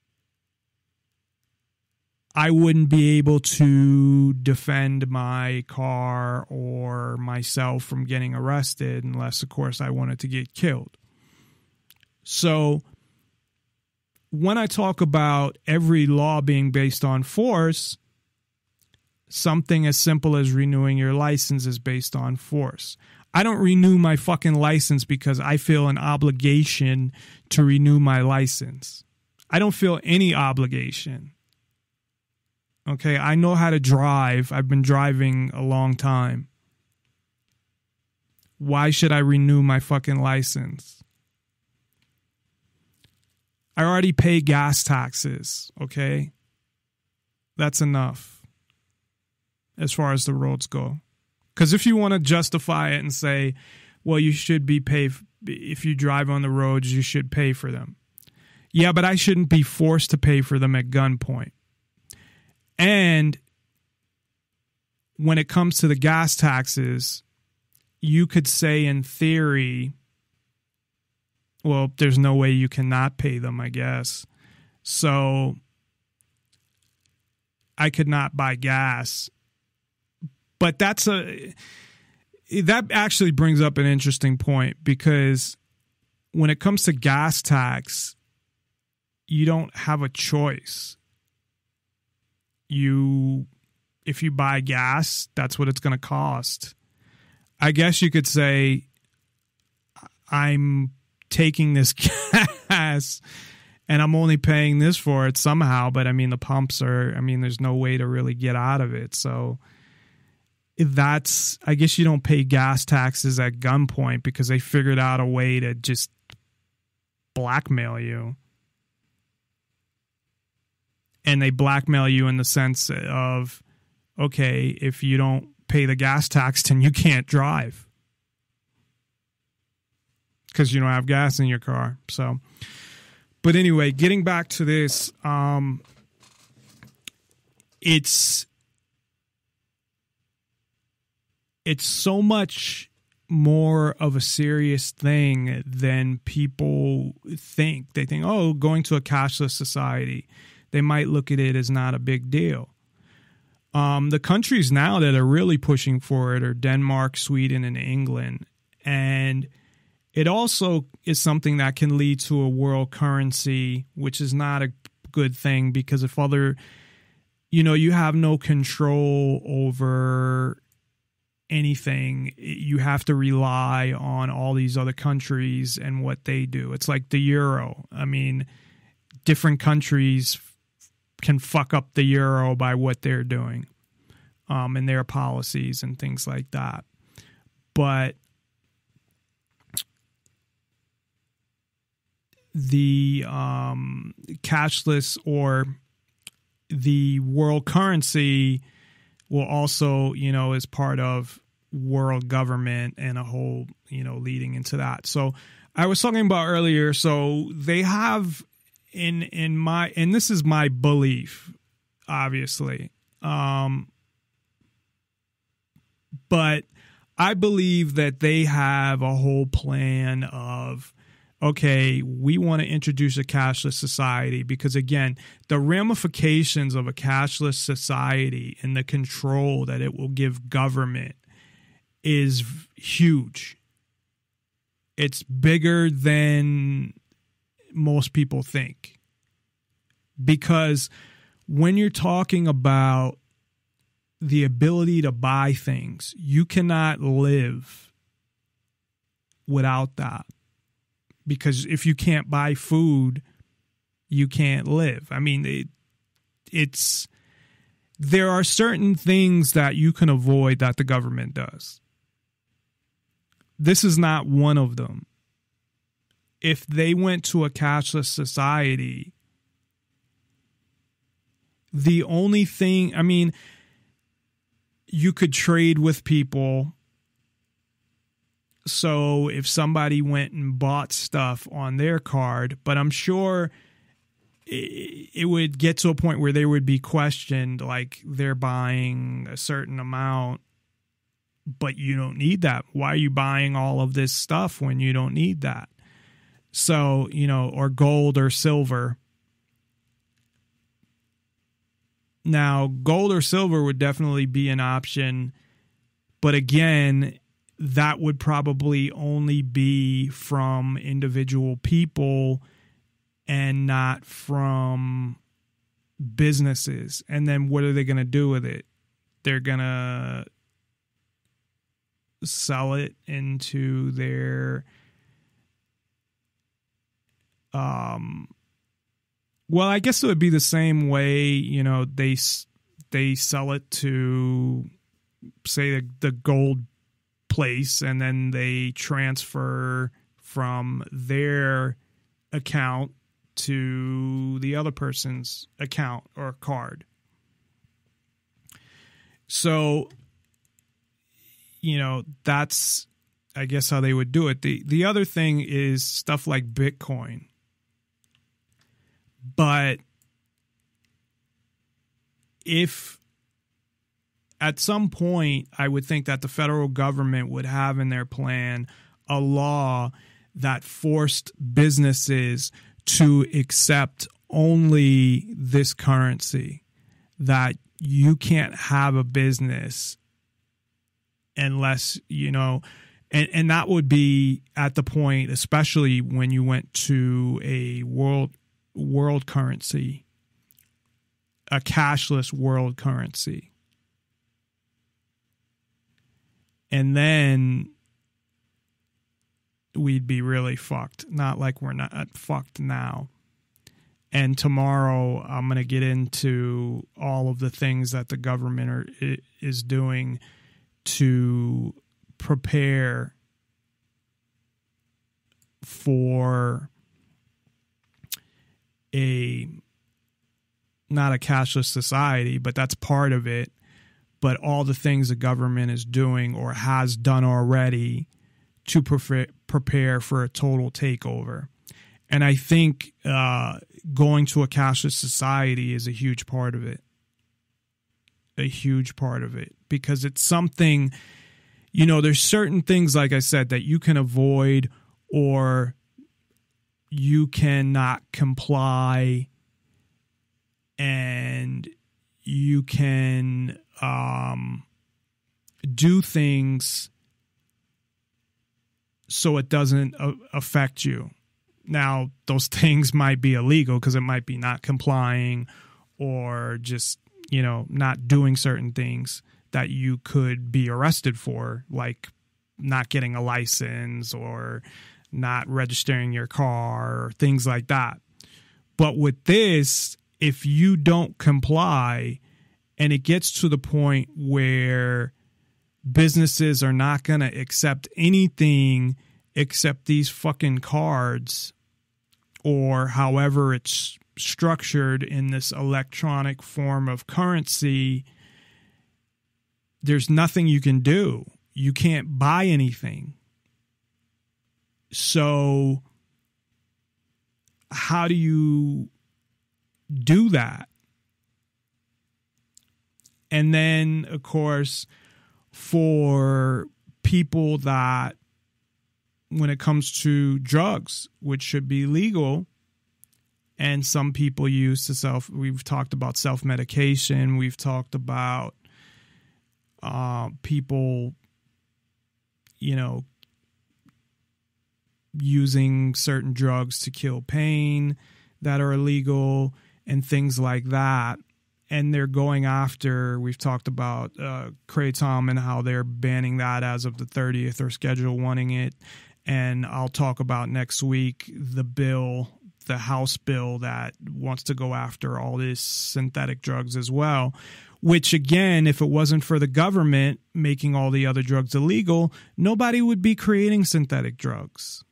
I wouldn't be able to defend my car or myself from getting arrested unless, of course, I wanted to get killed. So when I talk about every law being based on force, something as simple as renewing your license is based on force. I don't renew my fucking license because I feel an obligation to renew my license. I don't feel any obligation. Okay, I know how to drive. I've been driving a long time. Why should I renew my fucking license? I already pay gas taxes, okay? That's enough as far as the roads go. Because if you want to justify it and say, well, you should be paid, if you drive on the roads, you should pay for them. Yeah, but I shouldn't be forced to pay for them at gunpoint. And when it comes to the gas taxes, you could say in theory, well, there's no way you cannot pay them, I guess. So I could not buy gas But that actually brings up an interesting point, because when it comes to gas tax, you don't have a choice. If you buy gas, that's what it's going to cost. I guess you could say, I'm taking this gas and I'm only paying this for it somehow, but I mean, the pumps there's no way to really get out of it. So I guess you don't pay gas taxes at gunpoint because they figured out a way to just blackmail you. And they blackmail you in the sense of, okay, if you don't pay the gas tax, then you can't drive because you don't have gas in your car. So, but anyway, getting back to this, it's so much more of a serious thing than people think. They think, oh, going to a cashless society, they might look at it as not a big deal. The countries now that are really pushing for it are Denmark, Sweden, and England. And it also is something that can lead to a world currency, which is not a good thing, because if you have no control over anything, you have to rely on all these other countries and what they do. It's like the euro. I mean, different countries can fuck up the euro by what they're doing, and their policies and things like that. But the cashless or the world currency will also, is part of world government and a whole, leading into that. So I was talking about earlier, so they have and this is my belief, obviously. But I believe that they have a whole plan of, okay, we want to introduce a cashless society because, again, the ramifications of a cashless society and the control that it will give government is huge. It's bigger than most people think. Because when you're talking about the ability to buy things, you cannot live without that. Because if you can't buy food, you can't live. I mean, there are certain things that you can avoid that the government does. This is not one of them. If they went to a cashless society, the only thing, you could trade with people. So if somebody went and bought stuff on their card, but I'm sure it would get to a point where they would be questioned, like they're buying a certain amount, but you don't need that. Why are you buying all of this stuff when you don't need that? So, or gold or silver. Now, gold or silver would definitely be an option, but again, that would probably only be from individual people and not from businesses. And then what are they going to do with it? They're going to sell it into their well, I guess it would be the same way, they sell it to, say, the gold place, and then they transfer from their account to the other person's account or card. So, that's, I guess, how they would do it. The other thing is stuff like Bitcoin. But if at some point, I would think that the federal government would have in their plan a law that forced businesses to accept only this currency, that you can't have a business unless, you know, and that would be at the point, especially when you went to a world currency, a cashless world currency. And then we'd be really fucked. Not like we're not fucked now. And tomorrow I'm going to get into all of the things that the government is doing to prepare for not a cashless society, but that's part of it. But all the things the government is doing or has done already to prepare for a total takeover. And I think going to a cashless society is a huge part of it. A huge part of it. Because it's something, you know, there's certain things, like I said, that you can avoid or you cannot comply, and you can do things so it doesn't affect you. Now, those things might be illegal because it might be not complying or just, you know, not doing certain things that you could be arrested for, like not getting a license or not registering your car or things like that. But with this, if you don't comply and it gets to the point where businesses are not going to accept anything except these fucking cards or however it's structured in this electronic form of currency, there's nothing you can do. You can't buy anything. So how do you do that? And then, of course, for people that, when it comes to drugs, which should be legal, and some people use to we've talked about self-medication, we've talked about people, you know, using certain drugs to kill pain that are illegal and things like that. And they're going after, we've talked about Kratom and how they're banning that as of the 30th or Schedule 1-ing it. And I'll talk about next week the bill, the House bill that wants to go after all these synthetic drugs as well, which, again, if it wasn't for the government making all the other drugs illegal, nobody would be creating synthetic drugs.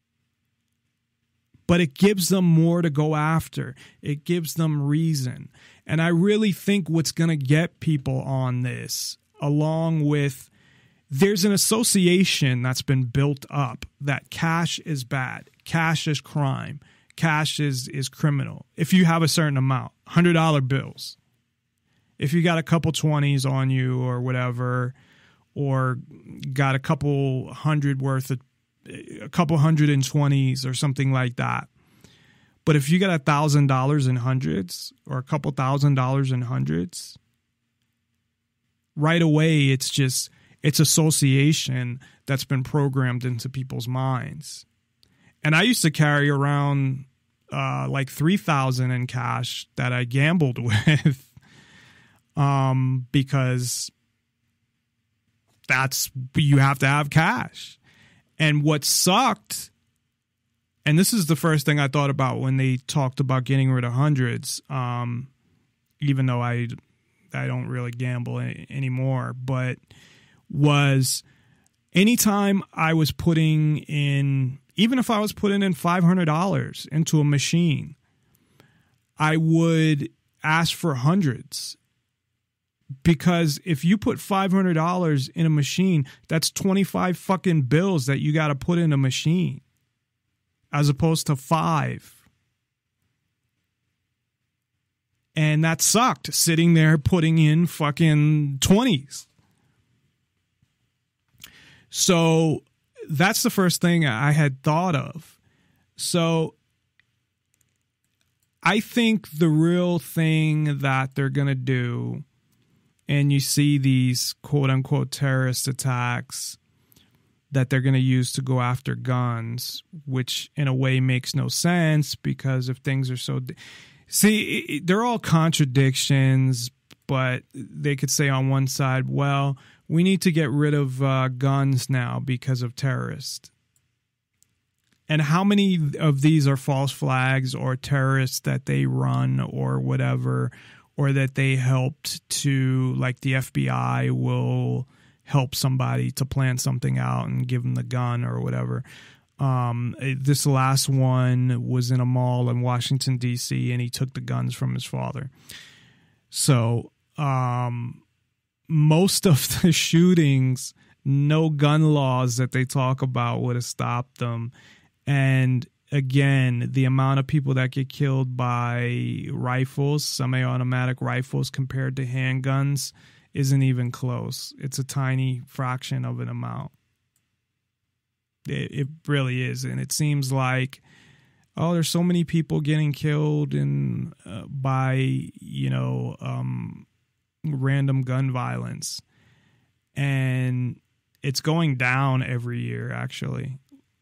But it gives them more to go after. It gives them reason. And I really think what's going to get people on this, along with, there's an association that's been built up that cash is bad, cash is crime, cash is criminal. If you have a certain amount, $100 bills, if you got a couple 20s on you or whatever, or got a couple hundred worth of, a couple 120s or something like that. But if you got $1,000 in hundreds or a couple $1,000 in hundreds, right away it's association that's been programmed into people's minds. And I used to carry around like $3,000 in cash that I gambled with because you have to have cash. And what sucked, and this is the first thing I thought about when they talked about getting rid of hundreds, even though I don't really gamble anymore, but was anytime I was putting in, even if I was putting in $500 into a machine, I would ask for hundreds. Because if you put $500 in a machine, that's 25 fucking bills that you got to put in a machine, as opposed to 5. And that sucked, sitting there putting in fucking 20s. So that's the first thing I had thought of. So I think the real thing that they're going to do and you see these quote-unquote terrorist attacks that they're going to use to go after guns, which in a way makes no sense because if things are so... See, they're all contradictions, but they could say on one side, well, we need to get rid of guns now because of terrorists. And how many of these are false flags or terrorists that they run or whatever, or that they helped to, like the FBI will help somebody to plan something out and give them the gun or whatever. This last one was in a mall in Washington, D.C., and he took the guns from his father. So most of the shootings, no gun laws that they talk about would have stopped them. And again, the amount of people that get killed by rifles, semi-automatic rifles compared to handguns, isn't even close. It's a tiny fraction of an amount. It really is. And it seems like, oh, there's so many people getting killed by random gun violence. And it's going down every year, actually.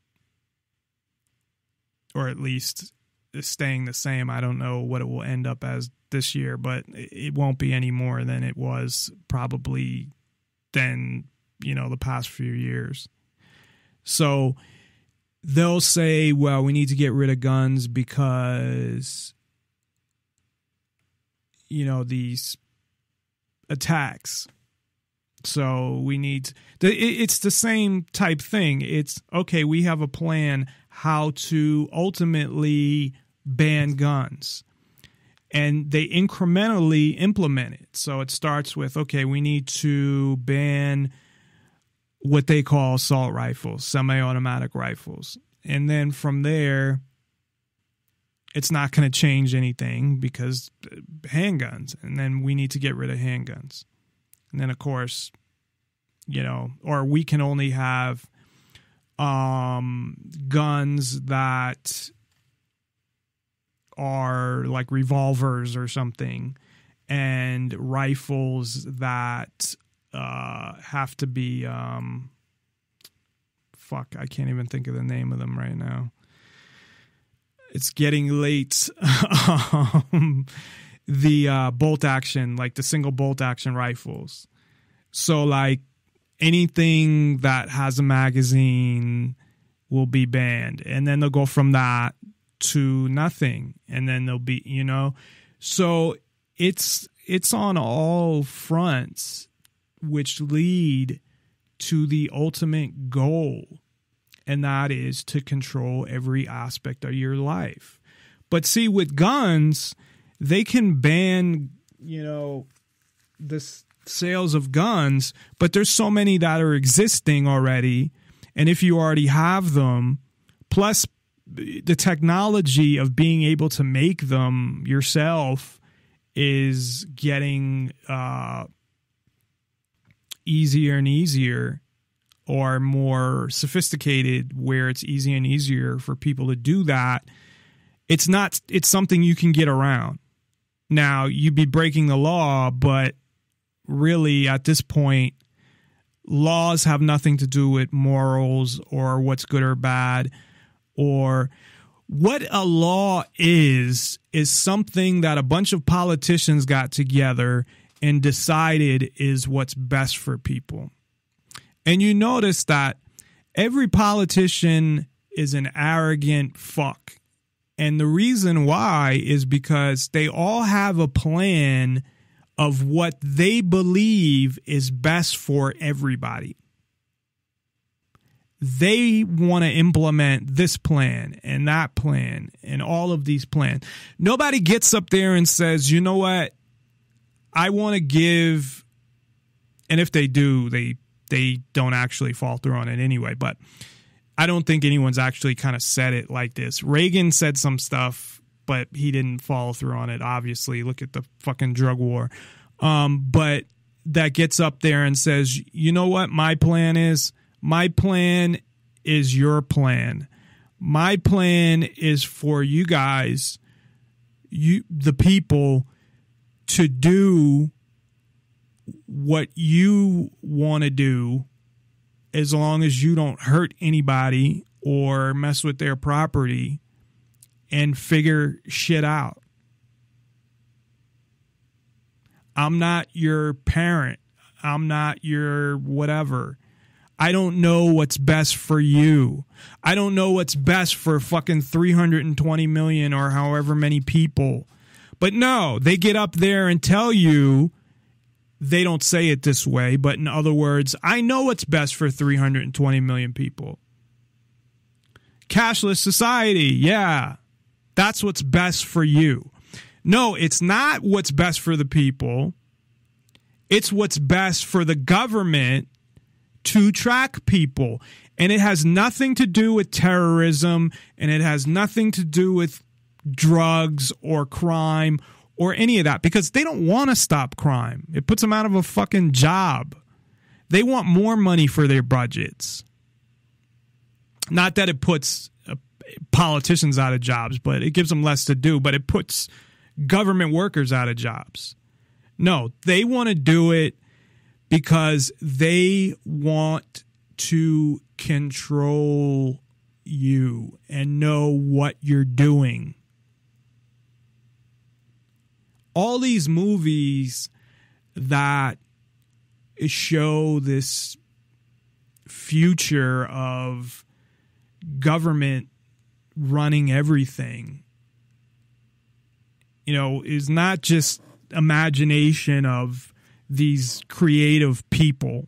Or at least staying the same. I don't know what it will end up as this year, but it won't be any more than it was probably than, the past few years. So they'll say, well, we need to get rid of guns because, these attacks. So we need, it's the same type thing. It's, okay, we have a plan how to ultimately ban guns. And they incrementally implement it. So it starts with, okay, we need to ban what they call assault rifles, semi-automatic rifles. And then from there, it's not going to change anything because handguns. And then we need to get rid of handguns. And then, of course, or we can only have guns that are like revolvers or something, and rifles that have to be I can't even think of the name of them right now. It's getting late. The bolt action, like the single bolt action rifles. So like anything that has a magazine will be banned, and then they'll go from that to nothing, and then they'll be, so it's on all fronts, which lead to the ultimate goal, and that is to control every aspect of your life. But see, with guns, they can ban, the sales of guns, but there's so many that are existing already, and if you already have them, plus the technology of being able to make them yourself is getting easier and easier, or more sophisticated, where it's easier and easier for people to do that. It's something you can get around. Now, you'd be breaking the law, but really at this point, laws have nothing to do with morals or what's good or bad. Or what a law is something that a bunch of politicians got together and decided is what's best for people. And you notice that every politician is an arrogant fuck. And the reason why is because they all have a plan of what they believe is best for everybody. They want to implement this plan and that plan and all of these plans. Nobody gets up there and says, you know what, I want to give, and if they do, they don't actually fall through on it anyway, but I don't think anyone's actually kind of said it like this. Reagan said some stuff, but he didn't follow through on it, obviously. Look at the fucking drug war. But that gets up there and says, you know what my plan is? My plan is your plan. My plan is for you guys, the people, to do what you want to do as long as you don't hurt anybody or mess with their property and figure shit out. I'm not your parent. I'm not your whatever. I don't know what's best for you. I don't know what's best for fucking 320 million or however many people. But no, they get up there and tell you, they don't say it this way, but in other words, I know what's best for 320 million people. Cashless society, yeah, that's what's best for you. No, it's not what's best for the people. It's what's best for the government to track people. And it has nothing to do with terrorism, and it has nothing to do with drugs or crime or any of that, because they don't want to stop crime. It puts them out of a fucking job. They want more money for their budgets. Not that it puts politicians out of jobs, but it gives them less to do, but it puts government workers out of jobs. No, they want to do it because they want to control you and know what you're doing. All these movies that show this future of government running everything, you know, is not just imagination of these creative people.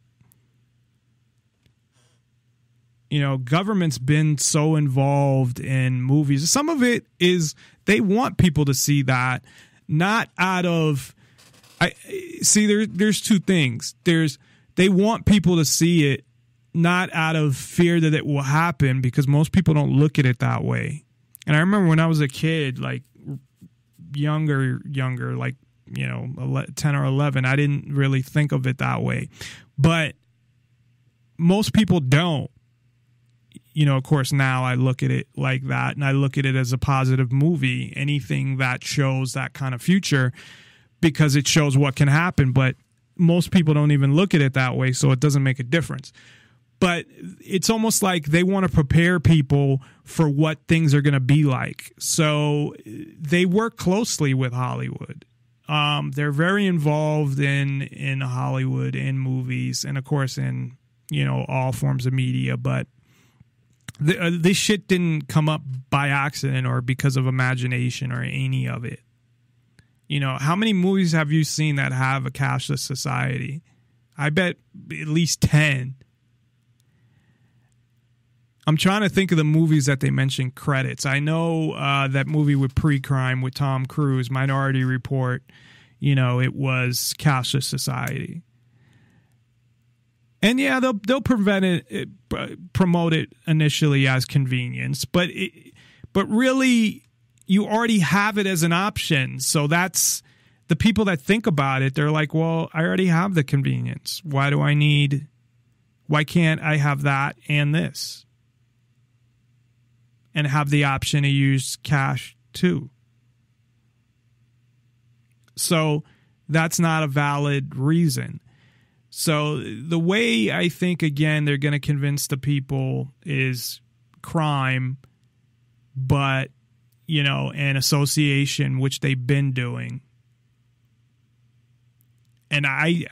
You know, government's been so involved in movies. Some of it is they want people to see that, not out of, there's two things. They want people to see it, not out of fear that it will happen, because most people don't look at it that way. And I remember when I was a kid, like younger, like, you know, 10 or 11, I didn't really think of it that way. But most people don't. You know, of course, now I look at it like that, and I look at it as a positive movie, anything that shows that kind of future, because it shows what can happen. But most people don't even look at it that way, so it doesn't make a difference. But it's almost like they want to prepare people for what things are going to be like. So they work closely with Hollywood. They're very involved in Hollywood, in movies, and of course in, you know, all forms of media. But this shit didn't come up by accident or because of imagination or any of it. You know, how many movies have you seen that have a cashless society? I bet at least 10. I'm trying to think of the movies that they mention credits. I know that movie with pre-crime with Tom Cruise, Minority Report, you know, it was cashless society. And yeah, they'll promote it initially as convenience, but really you already have it as an option. So that's the people that think about it. They're like, well, I already have the convenience. Why can't I have that and this? And have the option to use cash too. So that's not a valid reason. So the way I think, again, they're going to convince the people is crime, but, you know, an association, which they've been doing. And I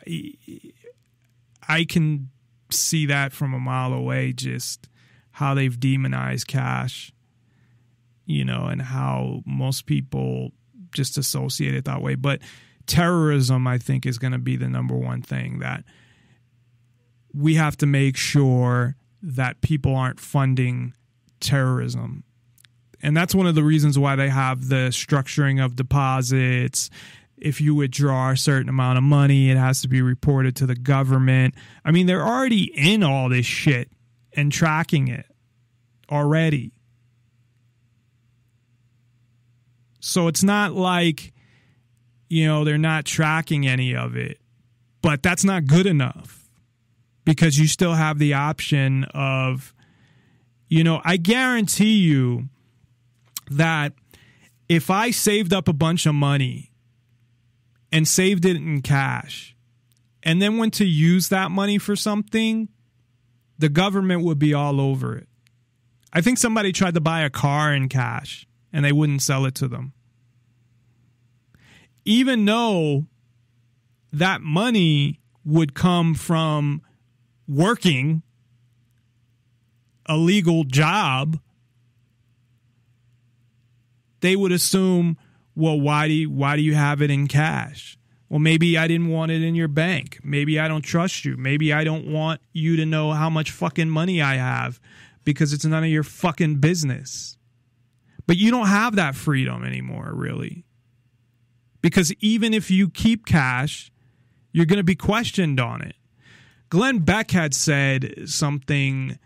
can see that from a mile away, just how they've demonized cash, you know, and how most people just associate it that way. But terrorism, I think, is going to be the number one thing that we have to make sure that people aren't funding terrorism. And that's one of the reasons why they have the structuring of deposits. If you withdraw a certain amount of money, it has to be reported to the government. I mean, they're already in all this shit and tracking it already. So it's not like, you know, they're not tracking any of it, but that's not good enough, because you still have the option of, you know, I guarantee you that if I saved up a bunch of money and saved it in cash and then went to use that money for something, the government would be all over it. I think somebody tried to buy a car in cash and they wouldn't sell it to them. Even though that money would come from working a legal job, they would assume, well, why do you have it in cash? Well, maybe I didn't want it in your bank. Maybe I don't trust you. Maybe I don't want you to know how much fucking money I have because it's none of your fucking business. But you don't have that freedom anymore, really. Because even if you keep cash, you're going to be questioned on it. Glenn Beck had said something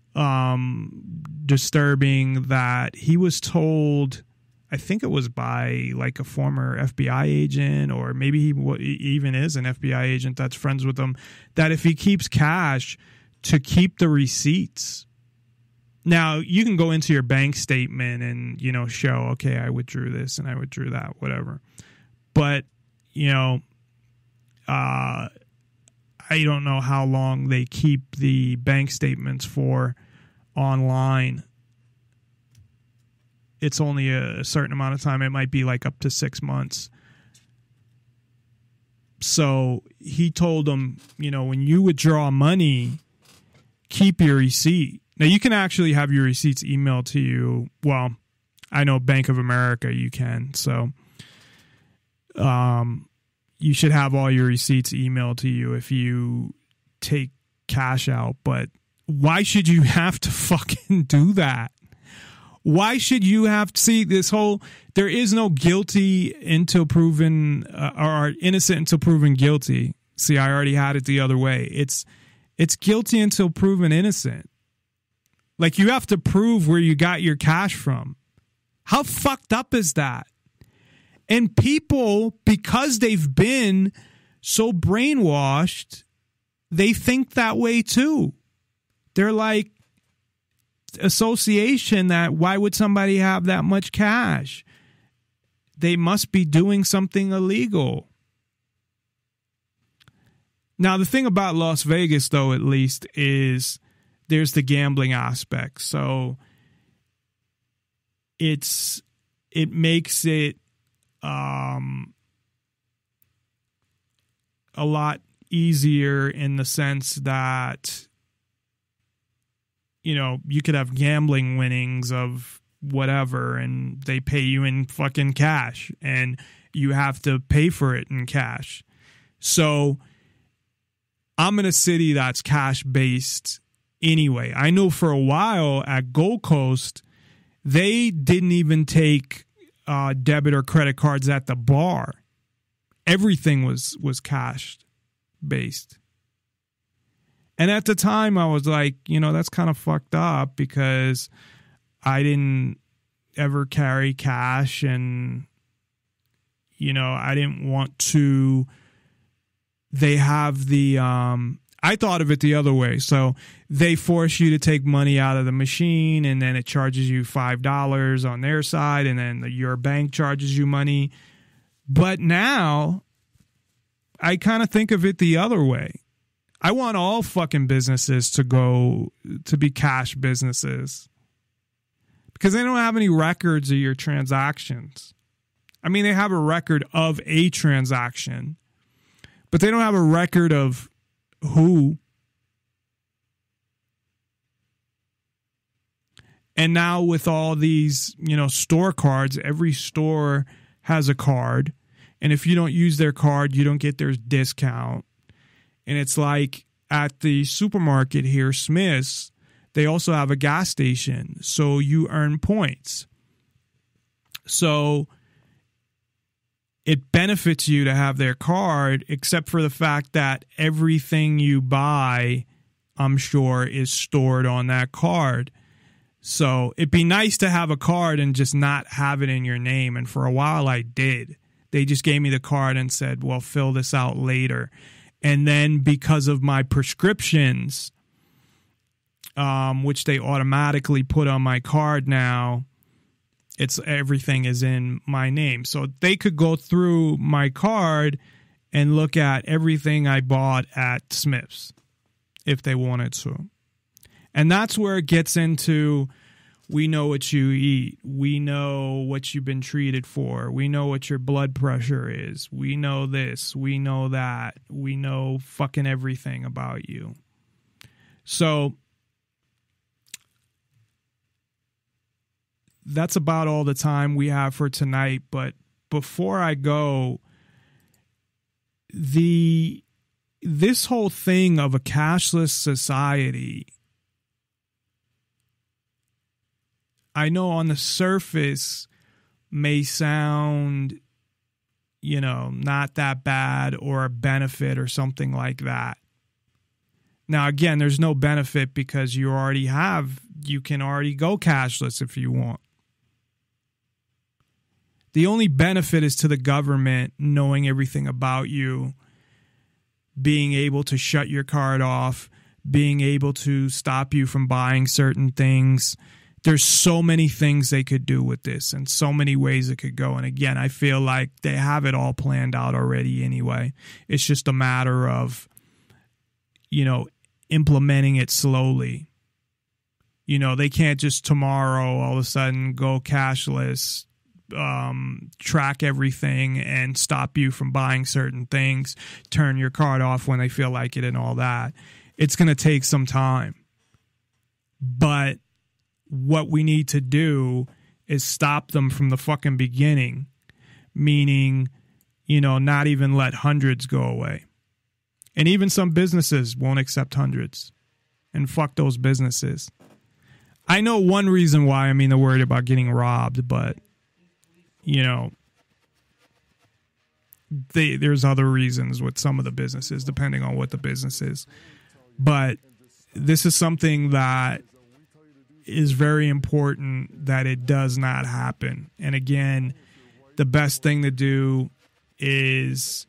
disturbing, that he was told, I think it was by like a former FBI agent, or maybe he even is an FBI agent that's friends with him, that if he keeps cash, to keep the receipts. Now, you can go into your bank statement and, you know, show, okay, I withdrew this and I withdrew that, whatever. But, you know, I don't know how long they keep the bank statements for online. It's only a certain amount of time. It might be like up to 6 months. So he told them, you know, when you withdraw money, keep your receipt. Now, you can actually have your receipts emailed to you. Well, I know Bank of America, you can. So you should have all your receipts emailed to you if you take cash out. But why should you have to fucking do that? Why should you have to see this whole, there is no guilty until proven, or innocent until proven guilty. See, I already had it the other way. It's guilty until proven innocent. Like, you have to prove where you got your cash from. How fucked up is that? And people, because they've been so brainwashed, they think that way too. They're like, association that why would somebody have that much cash? They must be doing something illegal. Now, the thing about Las Vegas, though, at least, is there's the gambling aspect. So it makes it a lot easier in the sense that, you know, you could have gambling winnings of whatever and they pay you in fucking cash and you have to pay for it in cash. So I'm in a city that's cash based anyway. I know for a while at Gold Coast, they didn't even take debit or credit cards at the bar. Everything was cash based. And at the time, I was like, you know, that's kind of fucked up because I didn't ever carry cash and, you know, I didn't want to. They have the, I thought of it the other way. So they force you to take money out of the machine and then it charges you $5 on their side and then your bank charges you money. But now I kind of think of it the other way. I want all fucking businesses to go to be cash businesses because they don't have any records of your transactions. I mean, they have a record of a transaction, but they don't have a record of who. And now with all these, you know, store cards, every store has a card. And if you don't use their card, you don't get their discount. And it's like at the supermarket here, Smith's, they also have a gas station. So you earn points. So it benefits you to have their card, except for the fact that everything you buy, I'm sure, is stored on that card. So it'd be nice to have a card and just not have it in your name. And for a while I did. They just gave me the card and said, well, fill this out later. And then because of my prescriptions, which they automatically put on my card now, everything is in my name. So they could go through my card and look at everything I bought at Smith's if they wanted to. And that's where it gets into, we know what you eat. We know what you've been treated for. We know what your blood pressure is. We know this. We know that. We know fucking everything about you. So that's about all the time we have for tonight. But before I go, this whole thing of a cashless society, I know on the surface may sound, not that bad or a benefit or something like that. Now, again, there's no benefit because you can already go cashless if you want. The only benefit is to the government knowing everything about you, being able to shut your card off, being able to stop you from buying certain things. There's so many things they could do with this and so many ways it could go. And again, I feel like they have it all planned out already anyway. It's just a matter of, implementing it slowly. They can't just tomorrow all of a sudden go cashless, track everything and stop you from buying certain things, turn your card off when they feel like it and all that. It's going to take some time. But what we need to do is stop them from the fucking beginning, meaning, not even let hundreds go away. And even some businesses won't accept hundreds. And fuck those businesses. I know one reason why. They're worried about getting robbed, but, there's other reasons with some of the businesses, depending on what the business is. But this is something that is very important that it does not happen. And again, the best thing to do is,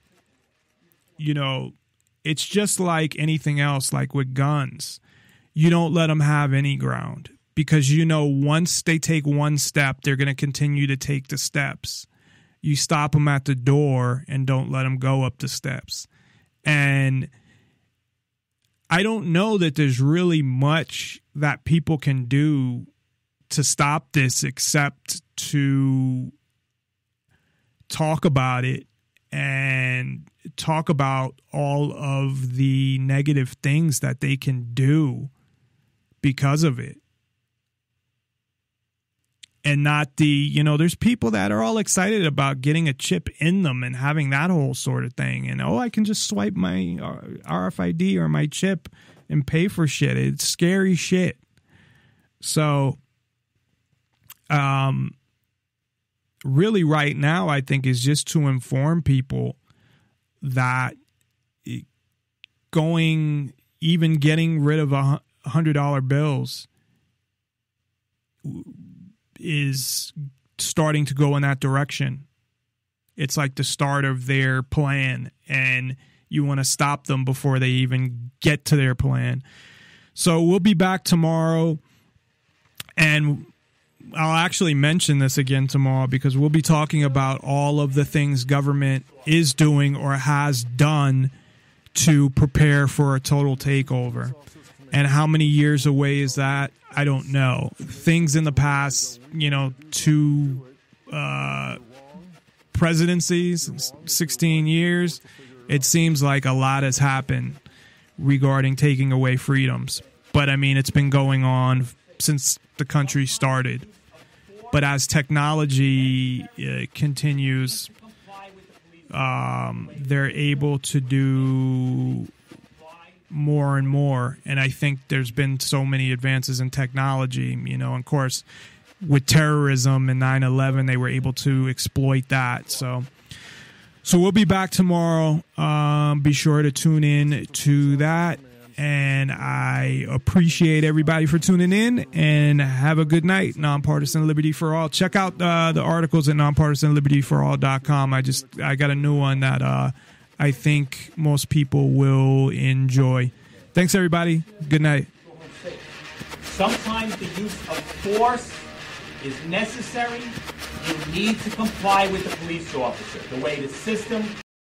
it's just like anything else, like with guns. You don't let them have any ground because, once they take one step, they're going to continue to take the steps. You stop them at the door and don't let them go up the steps. And I don't know that there's really much that people can do to stop this except to talk about it and talk about all of the negative things that they can do because of it. And not there's people that are all excited about getting a chip in them and having that whole sort of thing. And, I can just swipe my RFID or my chip and pay for shit. It's scary shit. So, really right now, I think is just to inform people that getting rid of $100 bills is starting to go in that direction. It's like the start of their plan, and you want to stop them before they even get to their plan. So we'll be back tomorrow, and I'll actually mention this again tomorrow because we'll be talking about all of the things government is doing or has done to prepare for a total takeover. And how many years away is that? I don't know. Things in the past, 2 presidencies, 16 years, it seems like a lot has happened regarding taking away freedoms. But, it's been going on since the country started. But as technology continues, they're able to do more and more. And I think there's been so many advances in technology, and of course, with terrorism and 9/11, they were able to exploit that. So we'll be back tomorrow. Be sure to tune in to that. And I appreciate everybody for tuning in, and have a good night. Nonpartisan Liberty for All. Check out the articles at NonPartisanLibertyForall.com. I got a new one that I think most people will enjoy. Thanks, everybody. Good night. Sometimes the use of force is necessary. You need to comply with the police officer. The way the system